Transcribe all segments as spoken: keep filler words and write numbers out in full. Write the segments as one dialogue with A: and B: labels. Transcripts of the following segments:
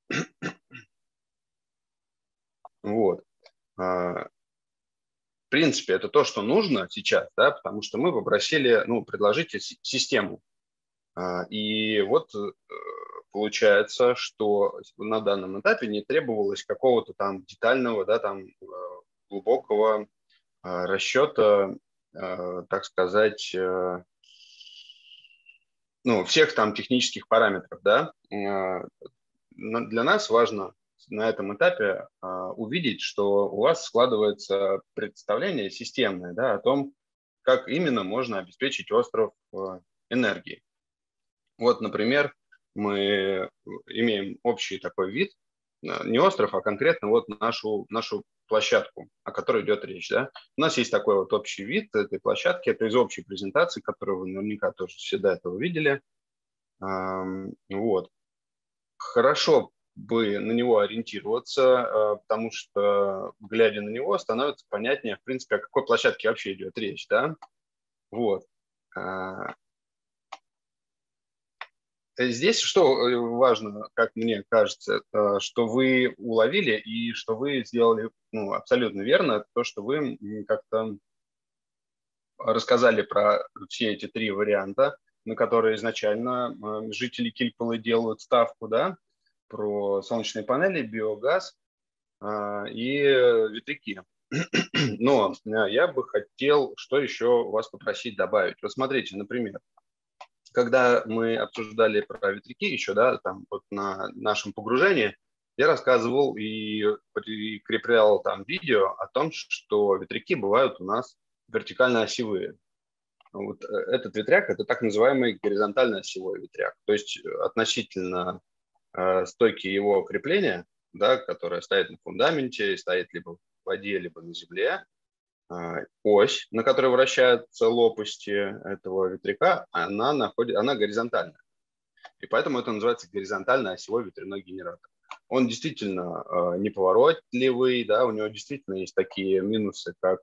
A: Вот. В принципе, это то, что нужно сейчас, да, потому что мы попросили, ну, предложите систему. И вот получается, что на данном этапе не требовалось какого-то там детального, да, там глубокого расчета, так сказать, ну, всех там технических параметров, да. Для нас важно на этом этапе увидеть, что у вас складывается представление системное, да, о том, как именно можно обеспечить остров энергией. Вот, например, мы имеем общий такой вид, не остров, а конкретно вот нашу, нашу площадку, о которой идет речь. Да? У нас есть такой вот общий вид этой площадки, это из общей презентации, которую вы наверняка тоже все до этого видели. Вот. Хорошо бы на него ориентироваться, потому что, глядя на него, становится понятнее, в принципе, о какой площадке вообще идет речь. Да? Вот. Здесь что важно, как мне кажется, что вы уловили и что вы сделали, ну, абсолютно верно, то, что вы как-то рассказали про все эти три варианта, на которые изначально жители Кильпелы делают ставку, да, про солнечные панели, биогаз и ветряки. Но я бы хотел что еще вас попросить добавить. Вот смотрите, например, когда мы обсуждали про ветряки еще, да, там вот на нашем погружении, я рассказывал и прикреплял там видео о том, что ветряки бывают у нас вертикально-осевые. Вот этот ветряк – это так называемый горизонтально-осевой ветряк. То есть относительно э, стойки его крепления, да, которая стоит на фундаменте, стоит либо в воде, либо на земле, ось, на которой вращаются лопасти этого ветряка, она, находит, она горизонтальная. И поэтому это называется горизонтально-осевой ветряной генератор. Он действительно э, неповоротливый, да, у него действительно есть такие минусы, как,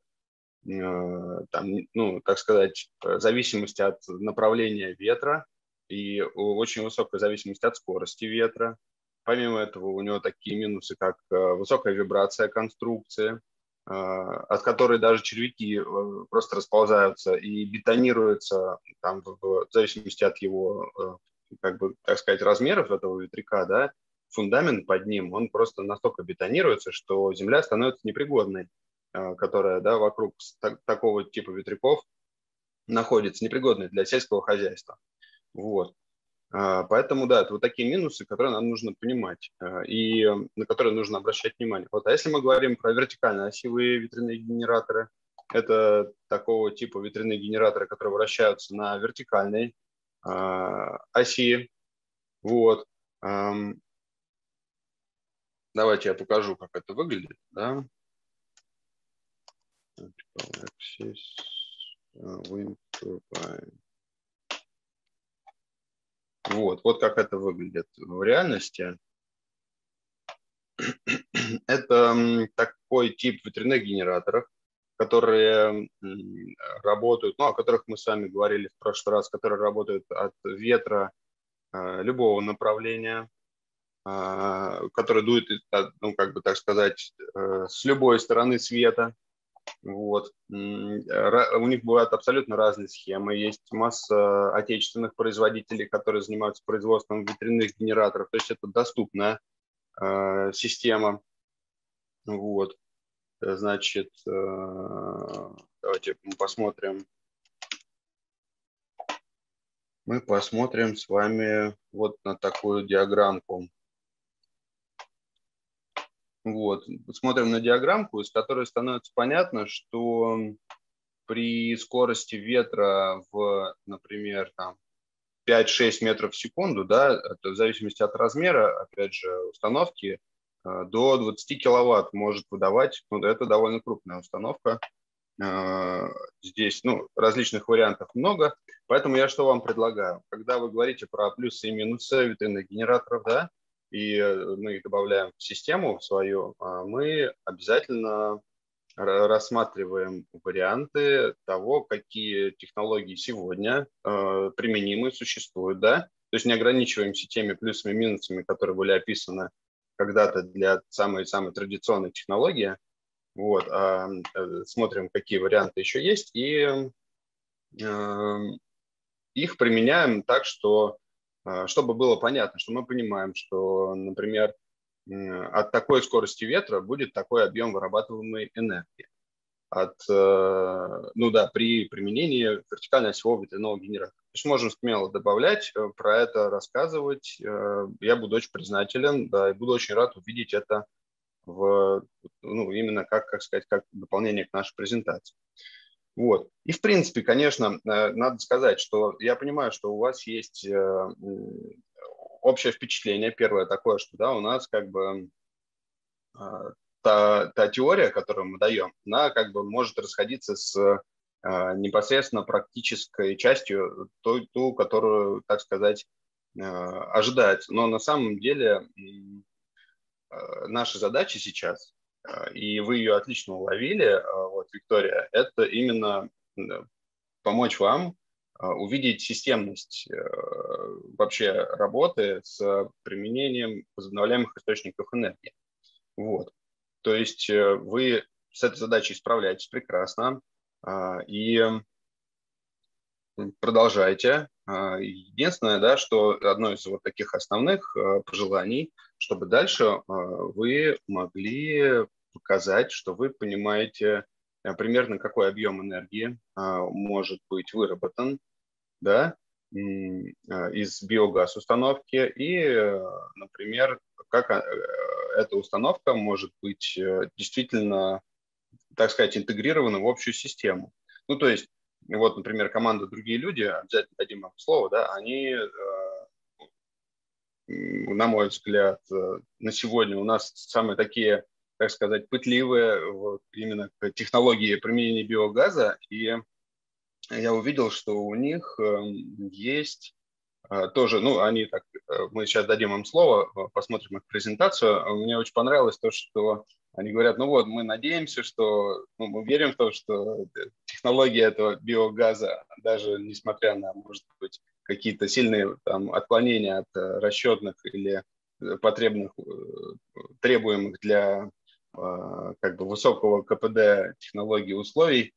A: э, там, ну, так сказать, зависимость от направления ветра и очень высокая зависимость от скорости ветра. Помимо этого у него такие минусы, как э, высокая вибрация конструкции, от которой даже червяки просто расползаются и бетонируются там, в зависимости от его, как бы, так сказать, размеров этого ветряка, да, фундамент под ним, он просто настолько бетонируется, что земля становится непригодной, которая, да, вокруг такого типа ветряков находится, непригодной для сельского хозяйства. Вот. Поэтому, да, это вот такие минусы, которые нам нужно понимать и на которые нужно обращать внимание. Вот. А если мы говорим про вертикально-осевые ветряные генераторы, это такого типа ветряные генераторы, которые вращаются на вертикальной э, оси. Вот. Эм, давайте я покажу, как это выглядит. Да? Вот, вот как это выглядит в реальности. Это такой тип ветряных генераторов, которые работают, ну, о которых мы с вами говорили в прошлый раз, которые работают от ветра э, любого направления, э, который дует, ну, как бы так сказать, э, с любой стороны света. Вот. У них бывают абсолютно разные схемы. Есть масса отечественных производителей, которые занимаются производством ветряных генераторов. То есть это доступная э, система. Вот. Значит, давайте мы посмотрим. Мы посмотрим с вами вот на такую диаграммку. Вот. Смотрим на диаграммку, из которой становится понятно, что при скорости ветра в, например, там пять-шесть метров в секунду, да, это в зависимости от размера, опять же, установки, до двадцати киловатт может выдавать, ну, это довольно крупная установка. Здесь, ну, различных вариантов много, поэтому я что вам предлагаю? Когда вы говорите про плюсы и минусы ветряных генераторов, да, и мы их добавляем в систему свою, мы обязательно рассматриваем варианты того, какие технологии сегодня применимы, существуют, да, то есть не ограничиваемся теми плюсами и минусами, которые были описаны когда-то для самой-самой традиционной технологии. Вот, а, смотрим, какие варианты еще есть, и э, их применяем так, что, чтобы было понятно, что мы понимаем, что, например, от такой скорости ветра будет такой объем вырабатываемой энергии. От, ну да, при применении вертикально-осевого ветряного генератора. То есть можем смело добавлять, про это рассказывать. Я буду очень признателен, да, и буду очень рад увидеть это в, ну, именно как, как сказать, как дополнение к нашей презентации. Вот. И в принципе, конечно, надо сказать, что я понимаю, что у вас есть общее впечатление, первое такое, что да, у нас как бы та, та теория, которую мы даем, она как бы может расходиться с э, непосредственно практической частью, той, ту, которую, так сказать, э, ожидается. Но на самом деле э, наша задача сейчас, э, и вы ее отлично уловили, э, вот, Виктория, это именно э, помочь вам э, увидеть системность э, вообще работы с применением возобновляемых источников энергии. Вот. То есть вы с этой задачей справляетесь прекрасно и продолжайте. Единственное, да, что одно из вот таких основных пожеланий, чтобы дальше вы могли показать, что вы понимаете примерно, какой объем энергии может быть выработан, да, из биогаз установки и, например, как эта установка может быть действительно, так сказать, интегрирована в общую систему. Ну, то есть, вот, например, команда «Другие люди», обязательно дадим им слово, да, они, на мой взгляд, на сегодня у нас самые такие, так сказать, пытливые вот, именно к технологии применения биогаза, и я увидел, что у них есть тоже, ну, они так, мы сейчас дадим им слово, посмотрим их презентацию. Мне очень понравилось то, что они говорят, ну вот, мы надеемся, что, ну, мы верим в то, что технология этого биогаза, даже несмотря на, может быть, какие-то сильные там отклонения от расчетных или потребных, требуемых для как бы высокого КПД технологий условий,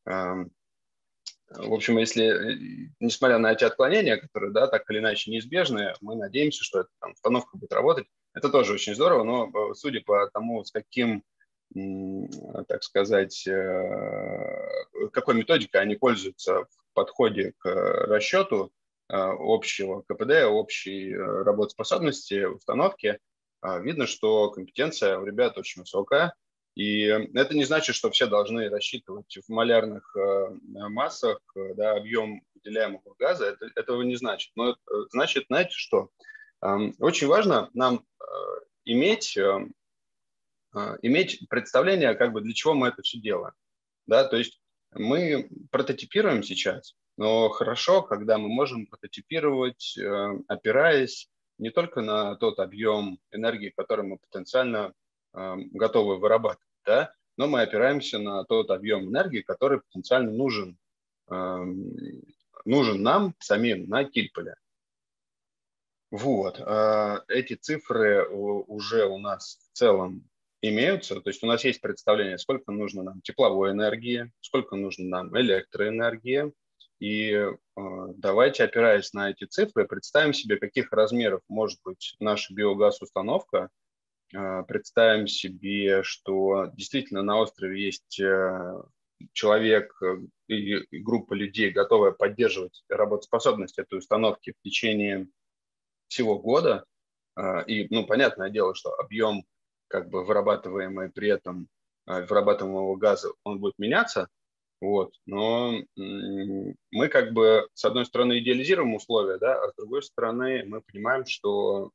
A: в общем, если, несмотря на эти отклонения, которые, да, так или иначе неизбежны, мы надеемся, что эта там, установка будет работать. Это тоже очень здорово, но судя по тому, с каким, так сказать, какой методикой они пользуются в подходе к расчету общего КПД, общей работоспособности установки, видно, что компетенция у ребят очень высокая. И это не значит, что все должны рассчитывать в малярных э, массах э, да, объем выделяемого газа. Это, этого не значит. Но это значит, знаете что? Э, очень важно нам э, иметь, э, иметь представление, как бы для чего мы это все делаем. Да? То есть мы прототипируем сейчас, но хорошо, когда мы можем прототипировать, э, опираясь не только на тот объем энергии, который мы потенциально готовы вырабатывать, да, но мы опираемся на тот объем энергии, который потенциально нужен, э, нужен нам самим на Кильполе. Вот. Э, эти цифры уже у нас в целом имеются, то есть у нас есть представление, сколько нужно нам тепловой энергии, сколько нужно нам электроэнергии, и э, давайте, опираясь на эти цифры, представим себе, каких размеров может быть наша биогаз-установка. Представим себе, что действительно на острове есть человек и группа людей, готовая поддерживать работоспособность этой установки в течение всего года. И, ну, понятное дело, что объем, как бы вырабатываемый при этом, вырабатываемого газа, он будет меняться. Вот. Но мы как бы, с одной стороны, идеализируем условия, да, а с другой стороны, мы понимаем, что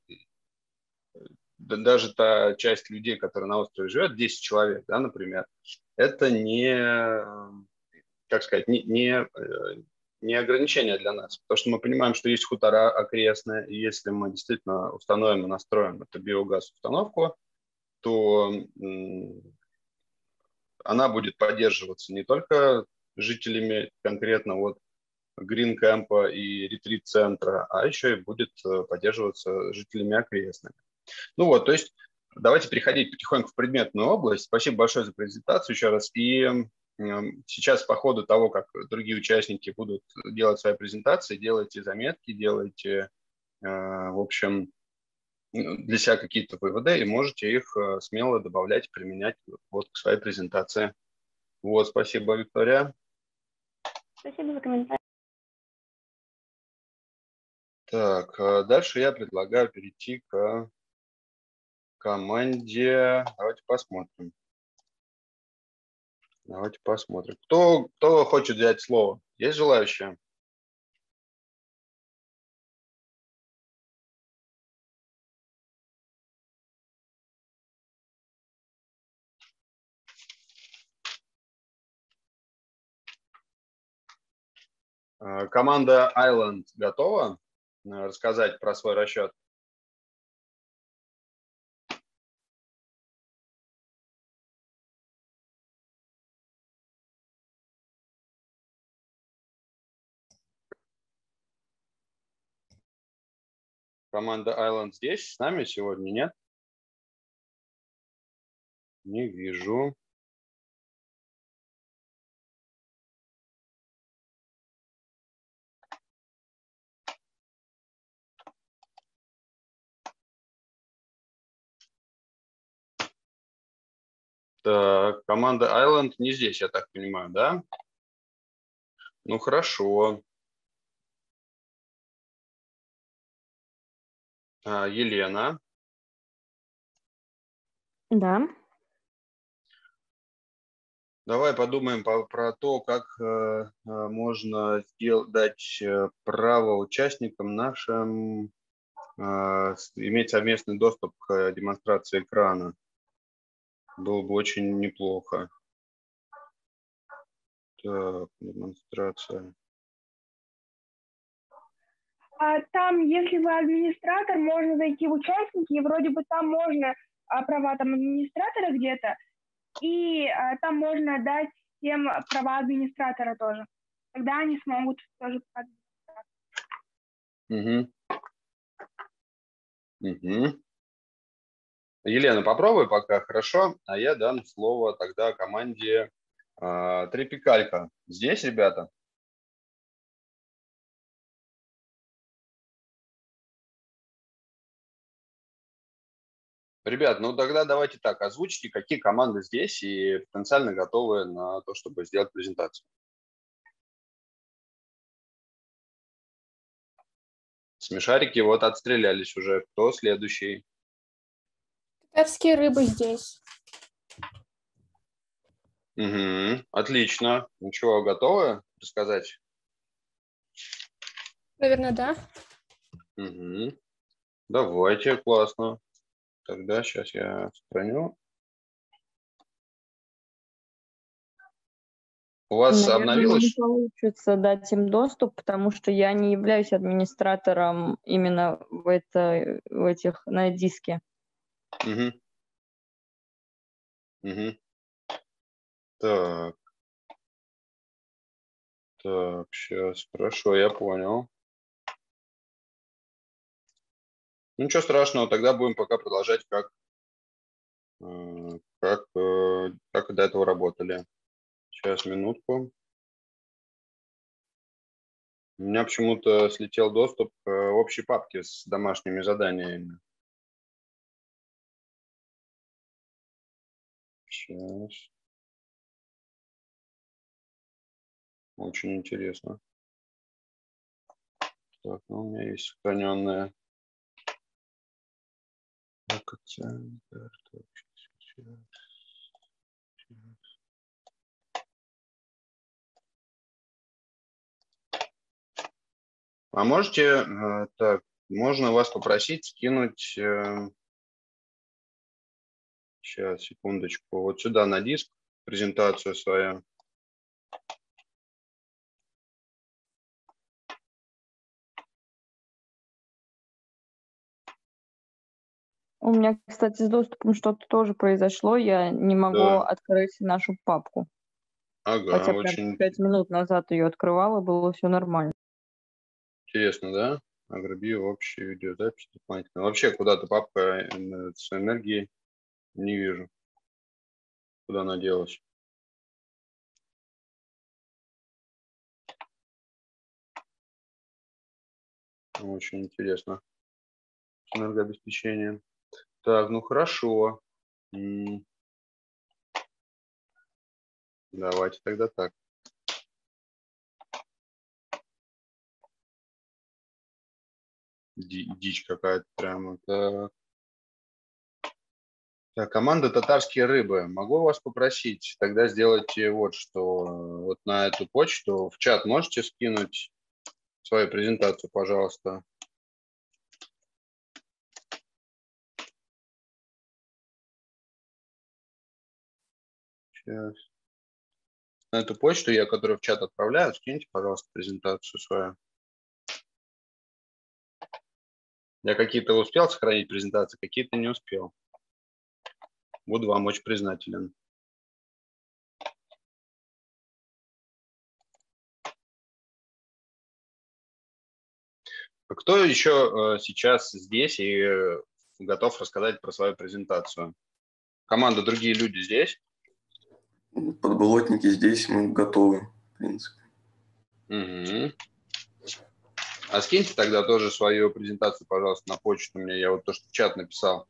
A: даже та часть людей, которая на острове живет, десять человек, да, например, это не, как сказать, не, не, не ограничение для нас, потому что мы понимаем, что есть хутора окрестные, и если мы действительно установим и настроим эту биогаз-установку, то она будет поддерживаться не только жителями конкретно вот Грин-кэмпа и ретрит-центра, а еще и будет поддерживаться жителями окрестными. Ну вот, то есть давайте переходить потихоньку в предметную область. Спасибо большое за презентацию еще раз. И сейчас по ходу того, как другие участники будут делать свои презентации, делайте заметки, делайте, в общем, для себя какие-то выводы, и можете их смело добавлять, применять вот к своей презентации. Вот, спасибо, Виктория.
B: Спасибо за комментарий.
A: Так, дальше я предлагаю перейти к команде. Давайте посмотрим. Давайте посмотрим. Кто, кто хочет взять слово? Есть желающие? Команда Island готова рассказать про свой расчет? Команда Island здесь с нами сегодня, нет? Не вижу. Так, команда Island не здесь, я так понимаю, да? Ну, хорошо. А, Елена.
C: Да.
A: Давай подумаем по, про то, как э, можно сделать, дать право участникам нашим э, иметь совместный доступ к демонстрации экрана. Было бы очень неплохо. Так, демонстрация.
B: А там, если вы администратор, можно зайти в участники, и вроде бы там можно а, права там администратора где-то, и а, там можно дать всем права администратора тоже. Тогда они смогут тоже
A: Угу. Угу. Елена, попробуй пока, хорошо? А я дам слово тогда команде э, Трипикалька. Здесь, ребята? Ребят, ну тогда давайте так, озвучите, какие команды здесь и потенциально готовы на то, чтобы сделать презентацию. Смешарики вот отстрелялись уже. Кто следующий?
D: Татарские рыбы здесь.
A: Угу, отлично. Ну что, готовы рассказать?
D: Наверное, да.
A: Угу. Давайте, классно. Тогда сейчас я сохраню. У вас
C: Наверное,
A: обновилось?
C: не получится дать им доступ, потому что я не являюсь администратором именно в, это, в этих, на диске.
A: Угу. Угу. Так. Так, сейчас, хорошо, я понял. Ну, ничего страшного, тогда будем пока продолжать, как, как, как до этого работали. Сейчас, минутку. У меня почему-то слетел доступ к общей папке с домашними заданиями. Сейчас. Очень интересно. Так, ну, у меня есть сохраненная. Так, центр. Так, сейчас. А можете, так, можно вас попросить скинуть, сейчас, секундочку, вот сюда на диск презентацию свою.
C: У меня, кстати, с доступом что-то тоже произошло. Я не могу да. открыть нашу папку.
A: Ага,
C: Хотя
A: очень...
C: пять минут назад ее открывала, было все нормально.
A: Интересно, да? Агробио, общая видеозапись дополнительно. Вообще куда-то папка с энергией Не вижу. Куда она делась? Очень интересно. Энергообеспечение. Так, ну хорошо. Давайте тогда так. Дичь какая-то прямо. Так. Так, команда «Татарские рыбы». Могу вас попросить, тогда сделайте вот что. Вот на эту почту в чат можете скинуть свою презентацию, пожалуйста. Сейчас. На эту почту, я которую в чат отправляю, скиньте, пожалуйста, презентацию свою. Я какие-то успел сохранить презентации, какие-то не успел. Буду вам очень признателен. Кто еще сейчас здесь и готов рассказать про свою презентацию? Команда «Другие люди» здесь?
E: Подболотники здесь, мы готовы, в принципе.
A: Угу. А скиньте тогда тоже свою презентацию, пожалуйста, на почту мне. Я вот то, что в чат написал.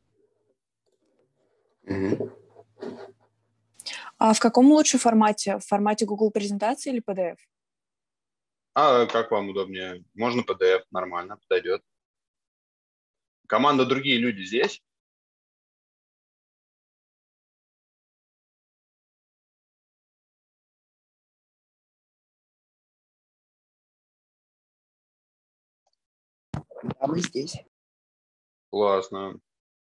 E: Угу.
F: А в каком лучше формате? В формате Google презентации или пи ди эф?
A: А как вам удобнее? Можно пи ди эф, нормально, подойдет. Команда «Другие люди» здесь?
G: Да, мы здесь.
A: Классно.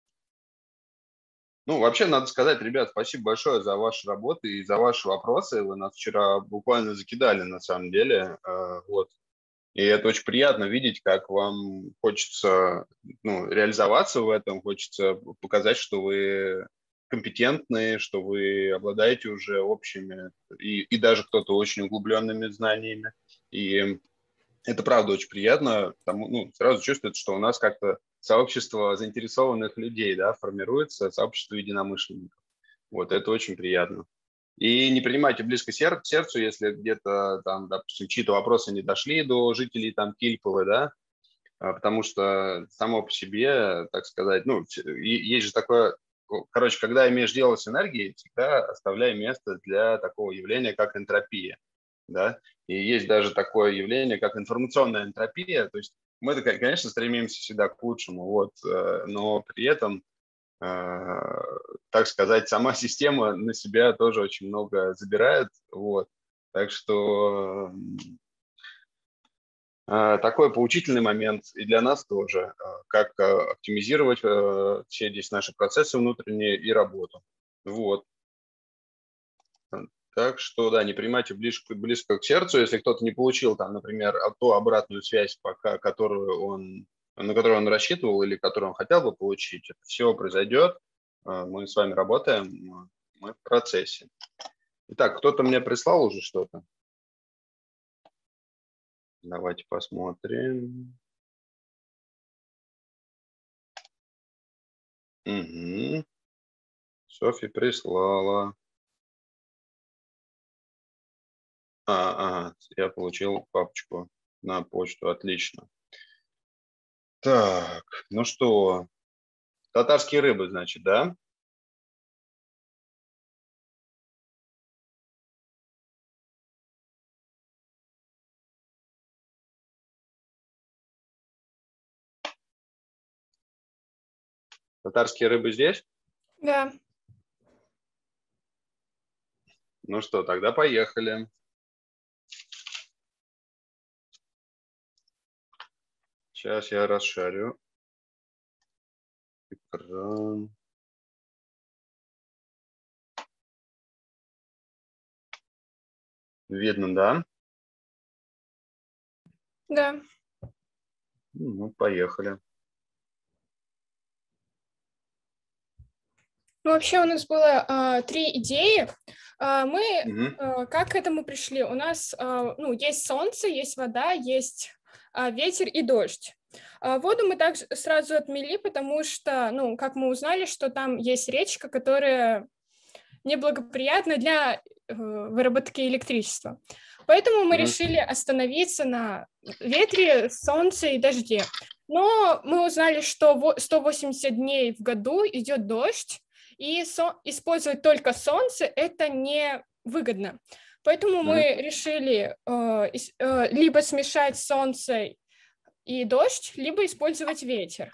A: Ну, вообще, надо сказать, ребят, спасибо большое за ваши работы и за ваши вопросы. Вы нас вчера буквально закидали, на самом деле. Вот. И это очень приятно видеть, как вам хочется, ну, реализоваться в этом, хочется показать, что вы компетентны, что вы обладаете уже общими и, и даже кто-то очень углубленными знаниями. И это правда очень приятно. Потому, ну, сразу чувствуется, что у нас как-то сообщество заинтересованных людей, да, формируется, сообщество единомышленников. Вот это очень приятно. И не принимайте близко сер- сердцу, если где-то там, допустим, чьи-то вопросы не дошли до жителей там Кильповы, да, потому что само по себе, так сказать, ну, есть же такое, короче, когда имеешь дело с энергией, всегда оставляй место для такого явления, как энтропия, да, и есть даже такое явление, как информационная энтропия, то есть мы, конечно, стремимся всегда к лучшему, вот, но при этом, так сказать, сама система на себя тоже очень много забирает, вот, так что такой поучительный момент и для нас тоже, как оптимизировать все здесь наши процессы внутренние и работу, вот. Так что, да, не принимайте близко, близко к сердцу, если кто-то не получил, там, например, ту обратную связь, пока, которую он, на которую он рассчитывал или которую он хотел бы получить. Это все произойдет, мы с вами работаем, мы в процессе. Итак, кто-то мне прислал уже что-то? Давайте посмотрим. Угу. Софья прислала. А, ага, я получил папочку на почту, отлично. Так, ну что, татарские рыбы, значит, да? Татарские рыбы здесь?
D: Да.
A: Ну что, тогда поехали. Сейчас я расшарю экран. Видно, да?
D: Да.
A: Ну, поехали.
D: Ну, вообще у нас было э, три идеи. Э, мы
A: Угу.
D: э, как к этому пришли? У нас э, ну, есть солнце, есть вода, есть э, ветер и дождь. А воду мы также сразу отмели, потому что, ну, как мы узнали, что там есть речка, которая неблагоприятна для э, выработки электричества. Поэтому мы
A: Мгм.
D: решили остановиться на ветре, солнце и дожде. Но мы узнали, что во- сто восемьдесят дней в году идет дождь, и со- использовать только солнце это не выгодно. Поэтому
A: Мгм.
D: мы решили э, ис- э, либо смешать солнце и дождь, либо использовать ветер.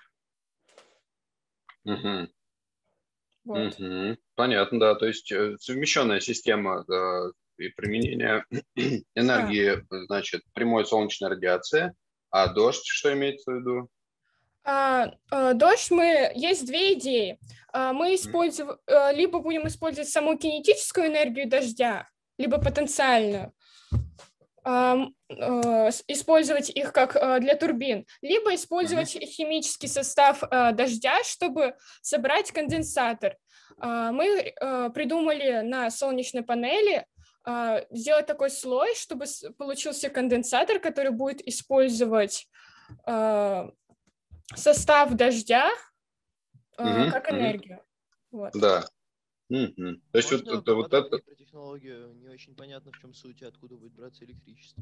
A: Мгм.
D: Вот.
A: Мгм. Понятно, да. То есть э, совмещенная система э, и применение
D: Да.
A: энергии, значит, прямой солнечной радиации, а дождь, что имеется в виду?
D: А, а, дождь мы есть две идеи. А, мы
A: Мгм.
D: используем а, либо будем использовать саму кинетическую энергию дождя, либо потенциальную. а, м, а, с- использовать их как а, для турбин, либо
A: Мгм.
D: использовать химический состав а, дождя, чтобы собрать конденсатор. А, Мы а, придумали на солнечной панели а, сделать такой слой, чтобы с- получился конденсатор, который будет использовать а, состав дождя а,
A: Мгм.
D: как
A: Мгм.
D: энергию. Вот.
A: Да. Мгм. То есть вот
G: Можно
A: это, вот это,
G: поподробнее про технологию? Не очень понятно, в чем суть и откуда будет браться электричество.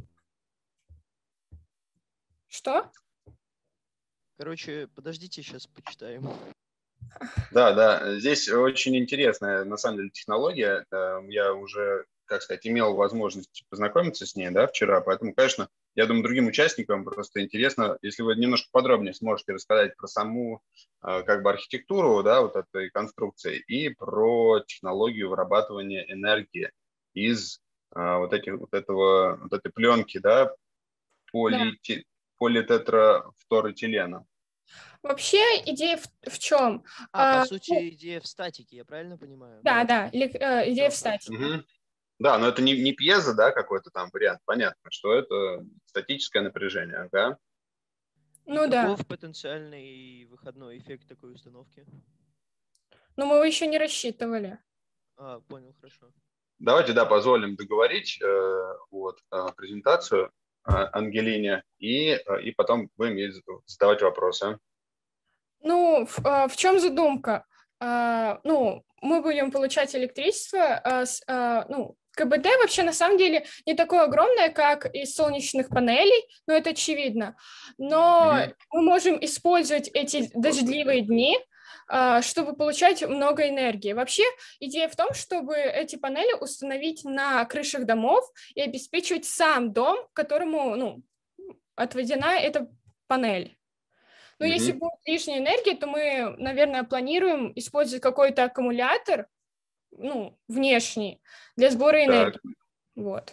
D: Что?
G: Короче, подождите, сейчас почитаем.
A: да, да, здесь очень интересная, на самом деле, технология. Э, Я уже, как сказать, имел возможность познакомиться с ней, да, вчера, поэтому, конечно, я думаю, другим участникам просто интересно, если вы немножко подробнее сможете рассказать про саму, э, как бы, архитектуру, да, вот этой конструкции и про технологию вырабатывания энергии из э, вот этих, вот этого, вот этой пленки, да,
D: Да.
A: полите, политетрафторэтилена.
D: Вообще идея в, в чем?
G: А,
D: А,
G: по сути, идея в статике, я правильно понимаю?
D: да, да, элек- э, идея
G: Все,
D: в статике.
A: Мгм. Да, но это не, не пьезо, да, какой-то там вариант. Понятно, что это статическое напряжение, да?
G: И
D: Ну да,
G: каков потенциальный выходной эффект такой установки?
D: но мы его еще не рассчитывали.
G: А, понял, хорошо.
A: Давайте, да, позволим договорить э, вот, э, презентацию э, Ангелине, и, э, и потом будем ей задавать вопросы.
D: Ну, в, а, в чем задумка? А, ну, мы будем получать электричество, а, с- а, ну, КБД вообще на самом деле не такое огромное, как из солнечных панелей, но это очевидно. Но
A: Мгм.
D: мы можем использовать эти дождливые дни, а, чтобы получать много энергии. Вообще идея в том, чтобы эти панели установить на крышах домов и обеспечивать сам дом, которому, ну, отведена эта панель. Но если
A: Мгм.
D: будет лишняя энергия, то мы, наверное, планируем использовать какой-то аккумулятор, ну, внешний, для сбора
A: Так.
D: энергии. Вот.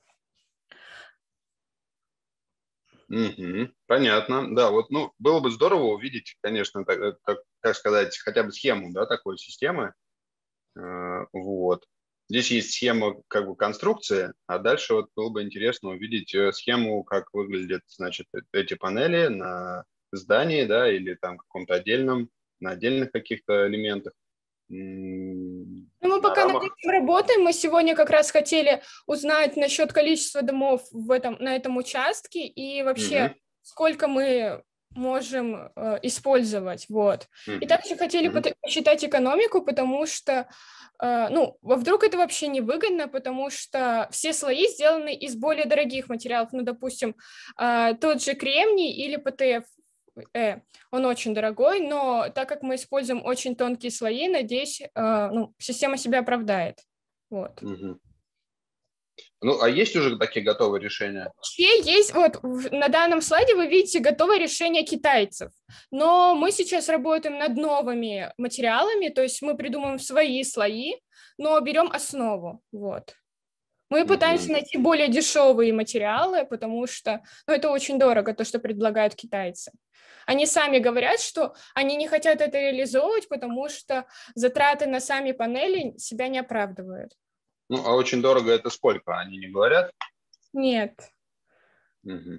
A: Мгм. Понятно. Да, вот, ну, было бы здорово увидеть, конечно, так, э, как, как сказать, хотя бы схему, да, такой системы. Э, Вот. Здесь есть схема как бы конструкции, а дальше вот было бы интересно увидеть э, схему, как выглядят, значит, э- эти панели на здании, да, или там каком-то отдельном, на отдельных каких-то элементах, м,
D: Ну, мы
A: на
D: пока над
A: рамах.
D: этим работаем. Мы сегодня как раз хотели узнать насчет количества домов в этом, на этом участке и вообще,
A: Мгм.
D: сколько мы можем э, использовать. Вот. И
A: Мгм.
D: также хотели
A: Мгм.
D: пот- посчитать экономику, потому что, э, ну, во- вдруг это вообще невыгодно, потому что все слои сделаны из более дорогих материалов. Ну, допустим, э, тот же кремний или пэ тэ эф, э, он очень дорогой, но так как мы используем очень тонкие слои, надеюсь, э, ну, система себя оправдает. Вот.
A: Мгм. Ну, а есть уже такие готовые решения?
D: Вообще есть, вот в- на данном слайде вы видите готовое решение китайцев, но мы сейчас работаем над новыми материалами, то есть мы придумываем свои слои, но берем основу, вот. Мы пытаемся
A: Мгм.
D: найти более дешевые материалы, потому что, ну, это очень дорого, то, что предлагают китайцы. Они сами говорят, что они не хотят это реализовывать, потому что затраты на сами панели себя не оправдывают.
A: Ну, а очень дорого это сколько? Они не говорят?
D: Нет.
A: Мгм.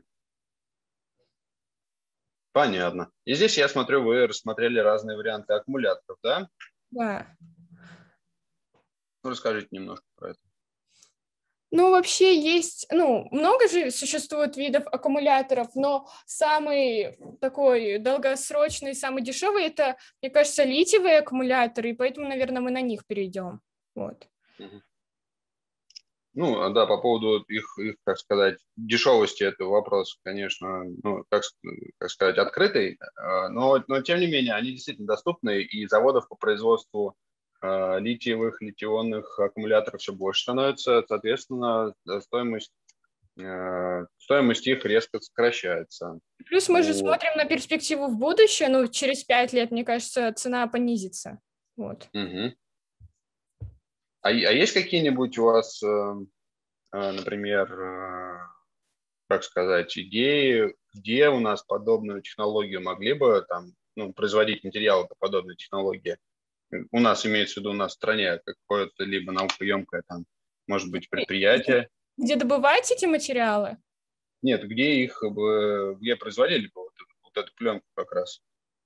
A: Понятно. И здесь, я смотрю, вы рассмотрели разные варианты аккумуляторов, да?
D: Да.
A: Ну, расскажите немножко про это.
D: Ну, вообще есть, ну, много же существует видов аккумуляторов, но самый такой долгосрочный, самый дешевый, это, мне кажется, литиевые аккумуляторы, и поэтому, наверное, мы на них перейдем. Вот.
A: Мгм. Ну, а да, по поводу их, их, как сказать, дешевости, это вопрос, конечно, ну, как, с- как сказать, открытый, а, но, но тем не менее, они действительно доступны, и заводов по производству а, литиевых, литионных аккумуляторов все больше становится, соответственно, э, стоимость, э, стоимость их резко сокращается.
D: Плюс мы же
A: Вот.
D: смотрим на перспективу в будущее, ну, через пять лет, мне кажется, цена понизится. Вот.
A: Мгм. А, и- а есть какие-нибудь у вас, э, э, например, э, как сказать, идеи, где у нас подобную технологию могли бы там, ну, производить материалы по подобной технологии? У нас имеется в виду у нас в стране какое-то либо наукоемкое там, может быть, предприятие.
D: Где добывать эти материалы?
A: Нет, где их бы, где производили бы вот, эту- вот эту пленку как раз?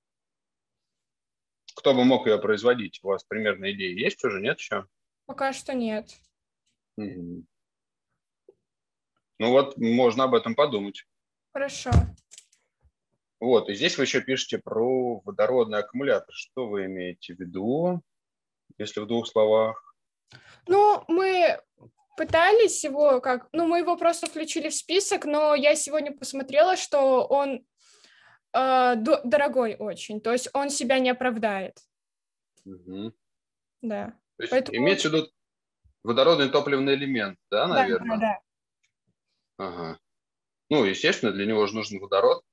A: Кто бы мог ее производить? У вас примерно идеи есть уже, нет еще?
D: Пока что нет.
A: Мгм. Ну вот, можно об этом подумать.
D: Хорошо.
A: Вот, и здесь вы еще пишете про водородный аккумулятор. Что вы имеете в виду, если в двух словах?
D: Ну, мы пытались его как... Ну, мы его просто включили в список, но я сегодня посмотрела, что он э, до- дорогой очень, то есть он себя не оправдает.
A: Мгм.
D: Да.
A: То есть
D: Поэтому...
A: имеется в виду водородный топливный элемент, да,
D: Да, да,
A: наверное?
D: да.
A: Ага. Ну, естественно, для него же нужен водород,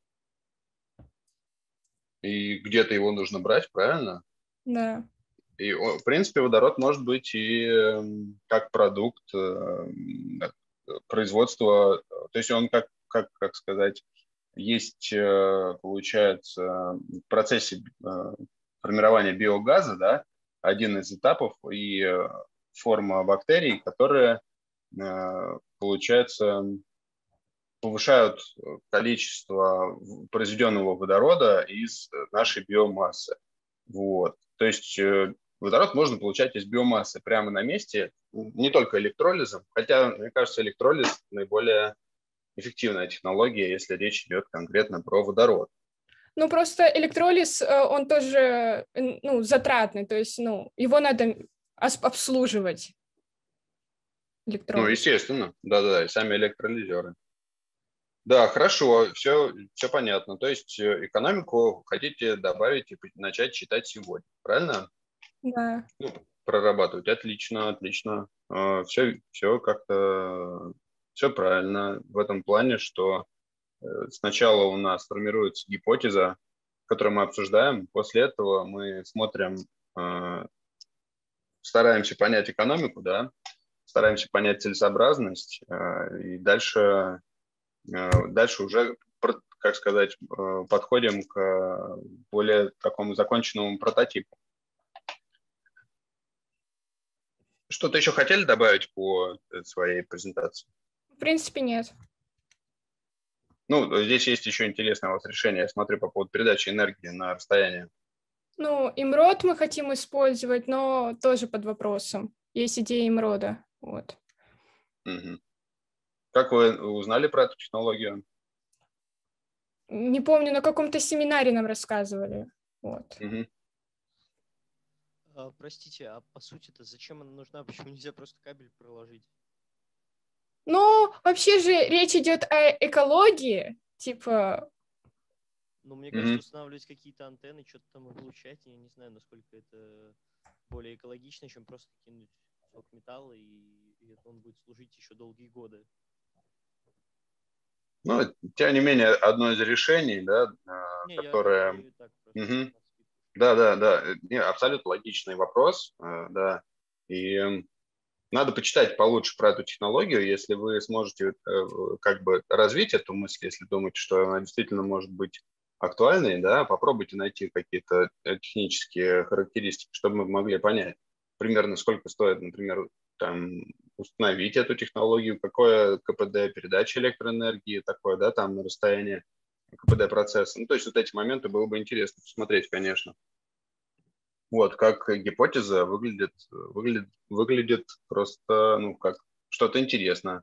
A: и где-то его нужно брать, правильно?
D: Да.
A: И, о, в принципе, водород может быть и эм, как продукт эм, э, производства, то есть он как, как, как сказать, есть, э, получается, в процессе э, формирования биогаза, да, один из этапов и э, форма бактерий, которые, э, получается, повышают количество в- произведенного водорода из нашей биомассы. Вот. То есть э, водород можно получать из биомассы прямо на месте, не только электролизом, хотя, мне кажется, электролиз наиболее эффективная технология, если речь идет конкретно про водород.
D: Ну, просто электролиз, э, он тоже, э, ну, затратный, то есть, ну, его надо ос- обслуживать,
A: Ну,
D: электролиз.
A: естественно, да-да-да, и сами электролизеры. Да, хорошо, все, все понятно. То есть э, экономику хотите добавить и по- начать читать сегодня, правильно?
D: Да.
A: Ну, прорабатывать. Отлично, отлично. Все, все как-то, все правильно в этом плане, что э, сначала у нас формируется гипотеза, которую мы обсуждаем, после этого мы смотрим, э, стараемся понять экономику, да, стараемся понять целесообразность, э, и дальше, э, дальше уже, пр- как сказать, э, подходим к э, более такому законченному прототипу. Что-то еще хотели добавить по э, своей презентации?
D: В принципе, нет.
A: Ну, здесь есть еще интересное у вас решение, я смотрю, по поводу передачи энергии на расстояние.
D: Ну, имрод мы хотим использовать, но тоже под вопросом. Есть идея имрода. Вот.
A: Мгм. Как вы узнали про эту технологию?
D: Не помню, на каком-то семинаре нам рассказывали. Вот.
A: Мгм.
G: А, простите, а по сути-то зачем она нужна? Почему нельзя просто кабель проложить?
D: Ну, вообще же речь идет о экологии, типа,
G: Ну, мне
A: Мгм.
G: кажется, устанавливать какие-то антенны, что-то там облучать, я не знаю, насколько это более экологично, чем просто кинуть кусок металла, и, и это он будет служить еще долгие годы.
A: Ну, тем не менее, одно из решений, да, а,
G: Не, я, я
A: которое...
G: и так просто
A: Мгм.
G: на вскидку.
A: Да, да, да, э, не, абсолютно логичный вопрос, э, да, и м, надо почитать получше про эту технологию, если вы сможете э, как бы развить эту мысль, если думаете, что она действительно может быть актуальной, да, попробуйте найти какие-то э, технические характеристики, чтобы мы могли понять примерно, сколько стоит, например, там, установить эту технологию, какое КПД передачи электроэнергии такое, да, там на расстоянии КПД процесса. Ну, то есть вот эти моменты было бы интересно посмотреть, конечно. Вот, как гипотеза выглядит, выглядит, выглядит просто, ну, как что-то интересное.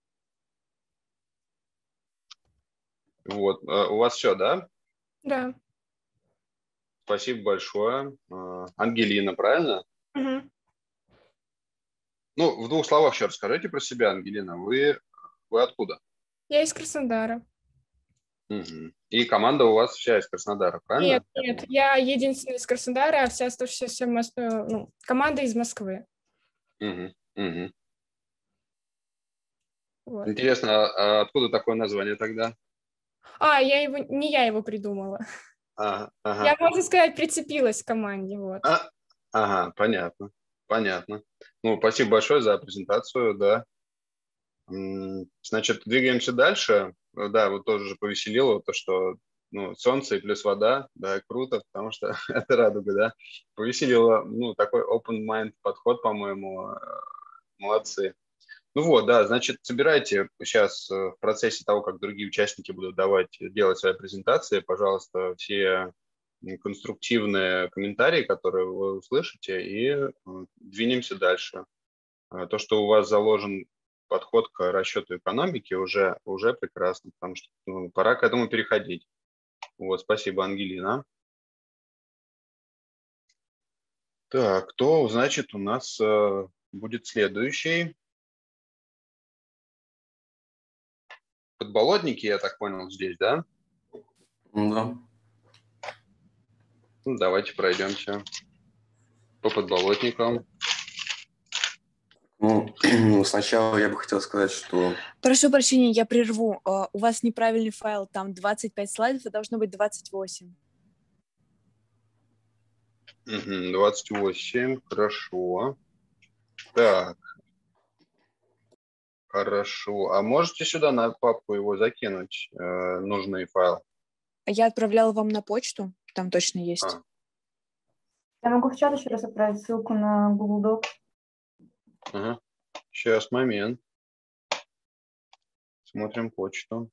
A: Вот, э, у вас все, да?
D: Да.
A: Спасибо большое. Э, Ангелина, правильно?
D: Мгм.
A: Ну, в двух словах еще расскажите про себя, Ангелина. Вы, вы откуда?
D: Я из Краснодара.
A: Мгм. И команда у вас вся из Краснодара, правильно?
D: Нет, нет, я единственная из Краснодара, а вся оставшаяся Мос- э, ну, команда из Москвы.
A: Мгм, мгм.
D: Вот.
A: Интересно, а откуда такое название тогда?
D: А, я его, не я его придумала.
A: Ага, ага.
D: Я, можно сказать, прицепилась к команде, вот.
A: А, ага, понятно, понятно. Ну, спасибо большое за презентацию, да. М, Значит, двигаемся дальше. Э, Да, вот тоже же повеселило то, что ну, солнце и плюс вода, да, круто, потому что это радуга, да. Повеселило, ну, такой open mind подход, по-моему, э, молодцы. Ну вот, да, значит, собирайте сейчас э, в процессе того, как другие участники будут давать, делать свои презентации, пожалуйста, все м, конструктивные комментарии, которые вы услышите, и э, двинемся дальше. А То, что у вас заложен подход к расчету экономики, уже, уже прекрасно, потому что ну, пора к этому переходить. Вот, спасибо, Ангелина. Так, кто, значит, у нас э, будет следующий? Подболотники, я так понял, здесь, да?
E: Ну да.
A: Ну, давайте пройдемся по подболотникам.
E: Ну, сначала я бы хотел сказать, что
F: Прошу прощения, я прерву. А, У вас неправильный файл, там двадцать пять слайдов, а должно быть двадцать восемь.
A: Мгм, двадцать восемь, хорошо. Так, хорошо. А можете сюда на папку его закинуть, э, нужный файл?
F: Я отправляла вам на почту, там точно есть.
A: А,
H: Я могу в чат еще раз отправить ссылку на Google Docs.
A: ага. Сейчас, момент. Смотрим почту.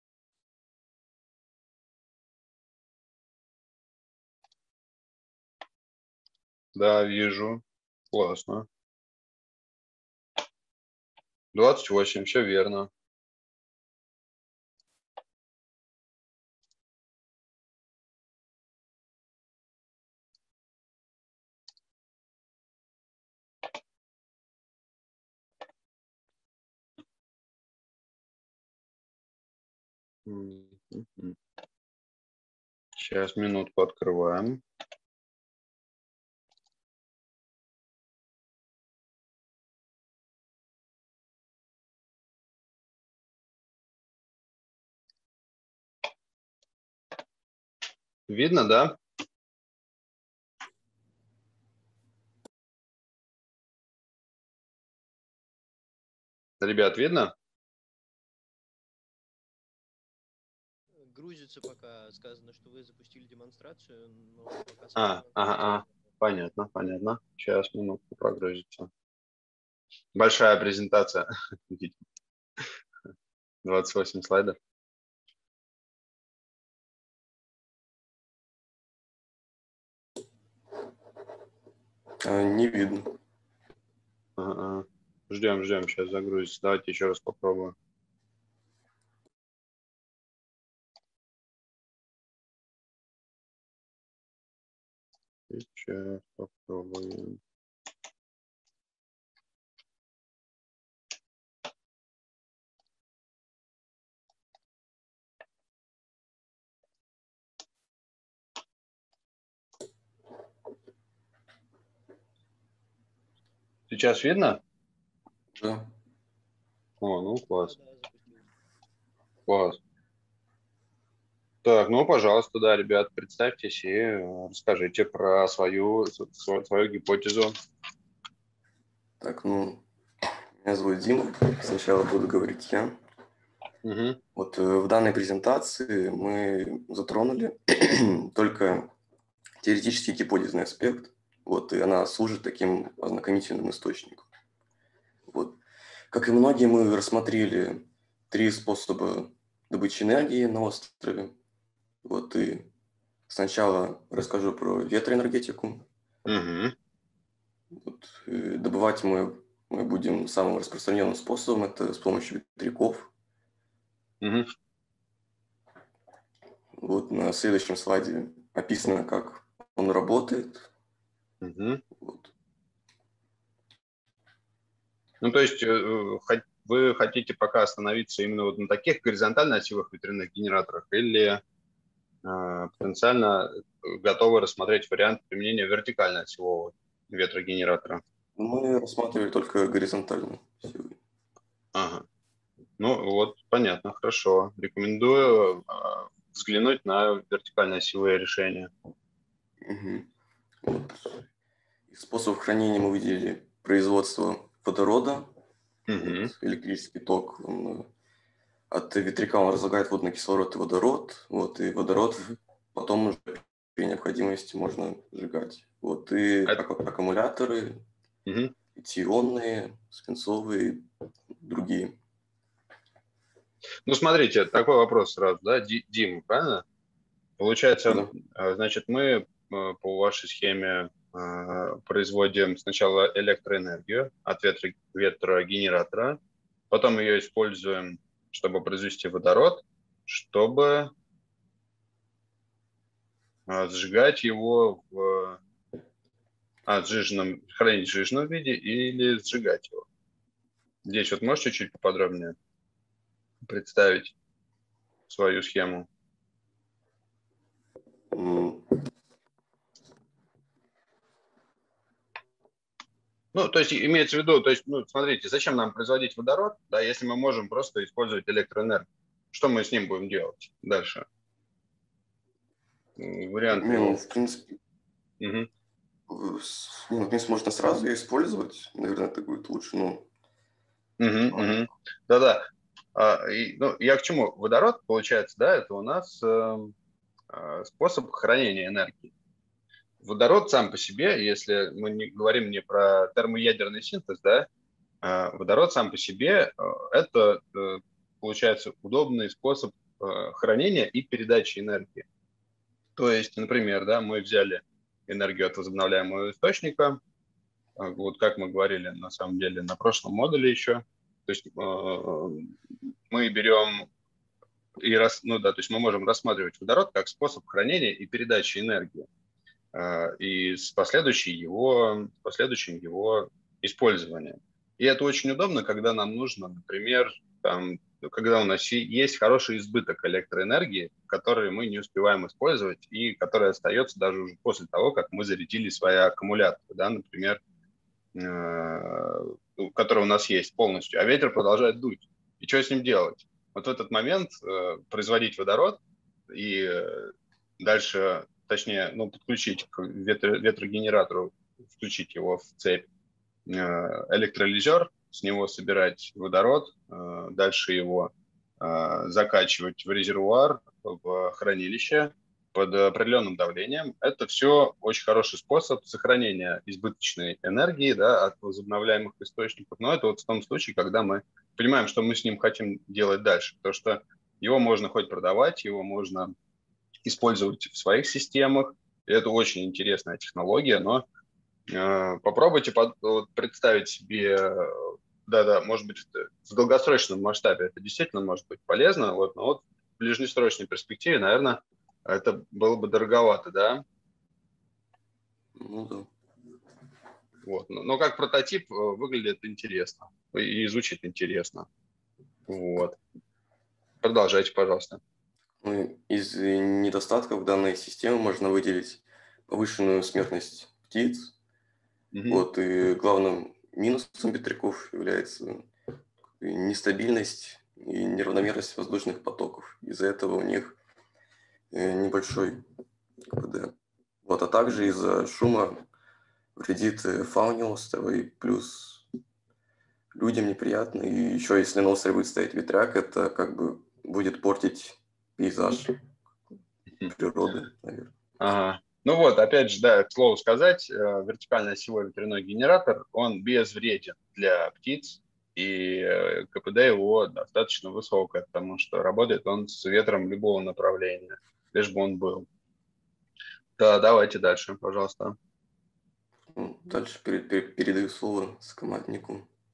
A: Да, вижу. Классно. двадцать восемь, все верно. Мгм. Сейчас минутку открываем. Видно, да? Ребят, видно?
G: Грузится пока. Сказано, что вы запустили демонстрацию, но пока
A: А,
G: сама
A: ага, ага. Понятно, понятно. Сейчас минутку прогрузится. Большая презентация. двадцать восемь слайдов.
E: э, не видно.
A: Ага. Ждем, ждем, сейчас загрузится. Давайте еще раз попробуем. Сейчас попробуем. Сейчас видно?
E: Да.
A: О, ну класс.
G: Да, да, запустилась.
A: Класс. Так, ну, пожалуйста, да, ребят, представьтесь и э, расскажите про свою, свою, свою гипотезу.
E: Так, ну, меня зовут Дима. Сначала буду говорить я.
A: Угу.
E: Вот э, в данной презентации мы затронули только теоретический гипотезный аспект. Вот, и она служит таким ознакомительным источником. Вот. Как и многие, мы рассмотрели три способа добычи энергии на острове. Вот, и сначала расскажу про ветроэнергетику.
A: Угу.
E: Вот, э, добывать мы мы будем самым распространенным способом, это с помощью ветряков.
A: Угу.
E: Вот на следующем слайде описано, как он работает.
A: Угу.
E: Вот.
A: Ну, то есть э, вы хотите пока остановиться именно вот на таких горизонтально-осевых ветряных генераторах или э, потенциально готовы рассмотреть вариант применения вертикально-осевого ветрогенератора?
E: Мы рассматривали только горизонтально.
A: Ага. Ну, вот, понятно, хорошо. Рекомендую э, взглянуть на вертикально-осевые решения.
E: Угу. Вот. Из способов хранения мы выделили производство водорода.
A: Угу.
E: Вот, электрический ток. Он, от ветряка он разлагает водный кислород и водород. Вот, и водород угу. потом уже при необходимости можно сжигать. Вот, и
A: Это...
E: ак- аккумуляторы,
A: угу.
E: литий-ионные, свинцовые, другие.
A: Ну, смотрите, такой вопрос сразу, да, Дима, правильно? Получается,
E: Да.
A: Значит, мы по вашей схеме производим сначала электроэнергию от ветро- ветрогенератора, потом ее используем, чтобы произвести водород, чтобы сжигать его в а, сжиженном, хранить в сжиженном виде или сжигать его. Здесь вот можете чуть поподробнее представить свою схему?
E: Mm.
A: Ну, то есть имеется в виду, то есть, ну, смотрите, зачем нам производить водород, да, если мы можем просто использовать электроэнергию? Что мы с ним будем делать дальше? Варианты
E: Ну,
A: его.
E: в принципе,
A: Угу.
E: ну, в принципе, можно сразу ее использовать. Наверное, это будет лучше, но...
A: Угу, угу. Да-да. А, и, ну, я к чему? Водород, получается, да, это у нас э, э, способ хранения энергии. Водород сам по себе, если мы не говорим не про термоядерный синтез, да, э, водород сам по себе э, это, э, получается, удобный способ э, хранения и передачи энергии. То есть, например, да, мы взяли энергию от возобновляемого источника, вот как мы говорили, на самом деле, на прошлом модуле еще. То есть э, мы берем и рас, ну да, то есть мы можем рассматривать водород как способ хранения и передачи энергии э, и с последующим его, последующим его использованием. И это очень удобно, когда нам нужно, например, там, когда у нас есть хороший избыток электроэнергии, который мы не успеваем использовать и который остается даже уже после того, как мы зарядили свои аккумуляторы, да, например, который у нас есть полностью, а ветер продолжает дуть. И что с ним делать? Вот в этот момент э, производить водород и э, дальше, точнее, ну, подключить к ветро, ветрогенератору, включить его в цепь э, электролизер, с него собирать водород, э, дальше его э, закачивать в резервуар, в хранилище, под определенным давлением. Это все очень хороший способ сохранения избыточной энергии, да, от возобновляемых источников. Но это вот в том случае, когда мы понимаем, что мы с ним хотим делать дальше. Потому что его можно хоть продавать, его можно использовать в своих системах. И это очень интересная технология, но э, попробуйте под, вот, представить себе, да-да, может быть, в долгосрочном масштабе это действительно может быть полезно, вот, но вот в ближнесрочной перспективе, наверное, это было бы дороговато, да?
E: Ну да.
A: Вот. Но, но как прототип выглядит интересно и звучит интересно. Вот. Продолжайте, пожалуйста.
E: Ну, из недостатков данной системы можно выделить повышенную смертность птиц. Mm-hmm. Вот, и главным минусом ветряков является нестабильность и неравномерность воздушных потоков. Из-за этого у них небольшой КПД. Вот, а также из-за шума вредит фауне острова, и плюс людям неприятно. И еще если на острове будет стоять ветряк, это как бы будет портить пейзаж природы, наверное.
A: Ага. Ну вот, опять же, да, к слову сказать, вертикально-осевой ветряной генератор, он безвреден для птиц, и КПД его достаточно высокое, потому что работает он с ветром любого направления, лишь бы он был. Да, давайте дальше, пожалуйста.
E: Дальше передаю слово скоманднику.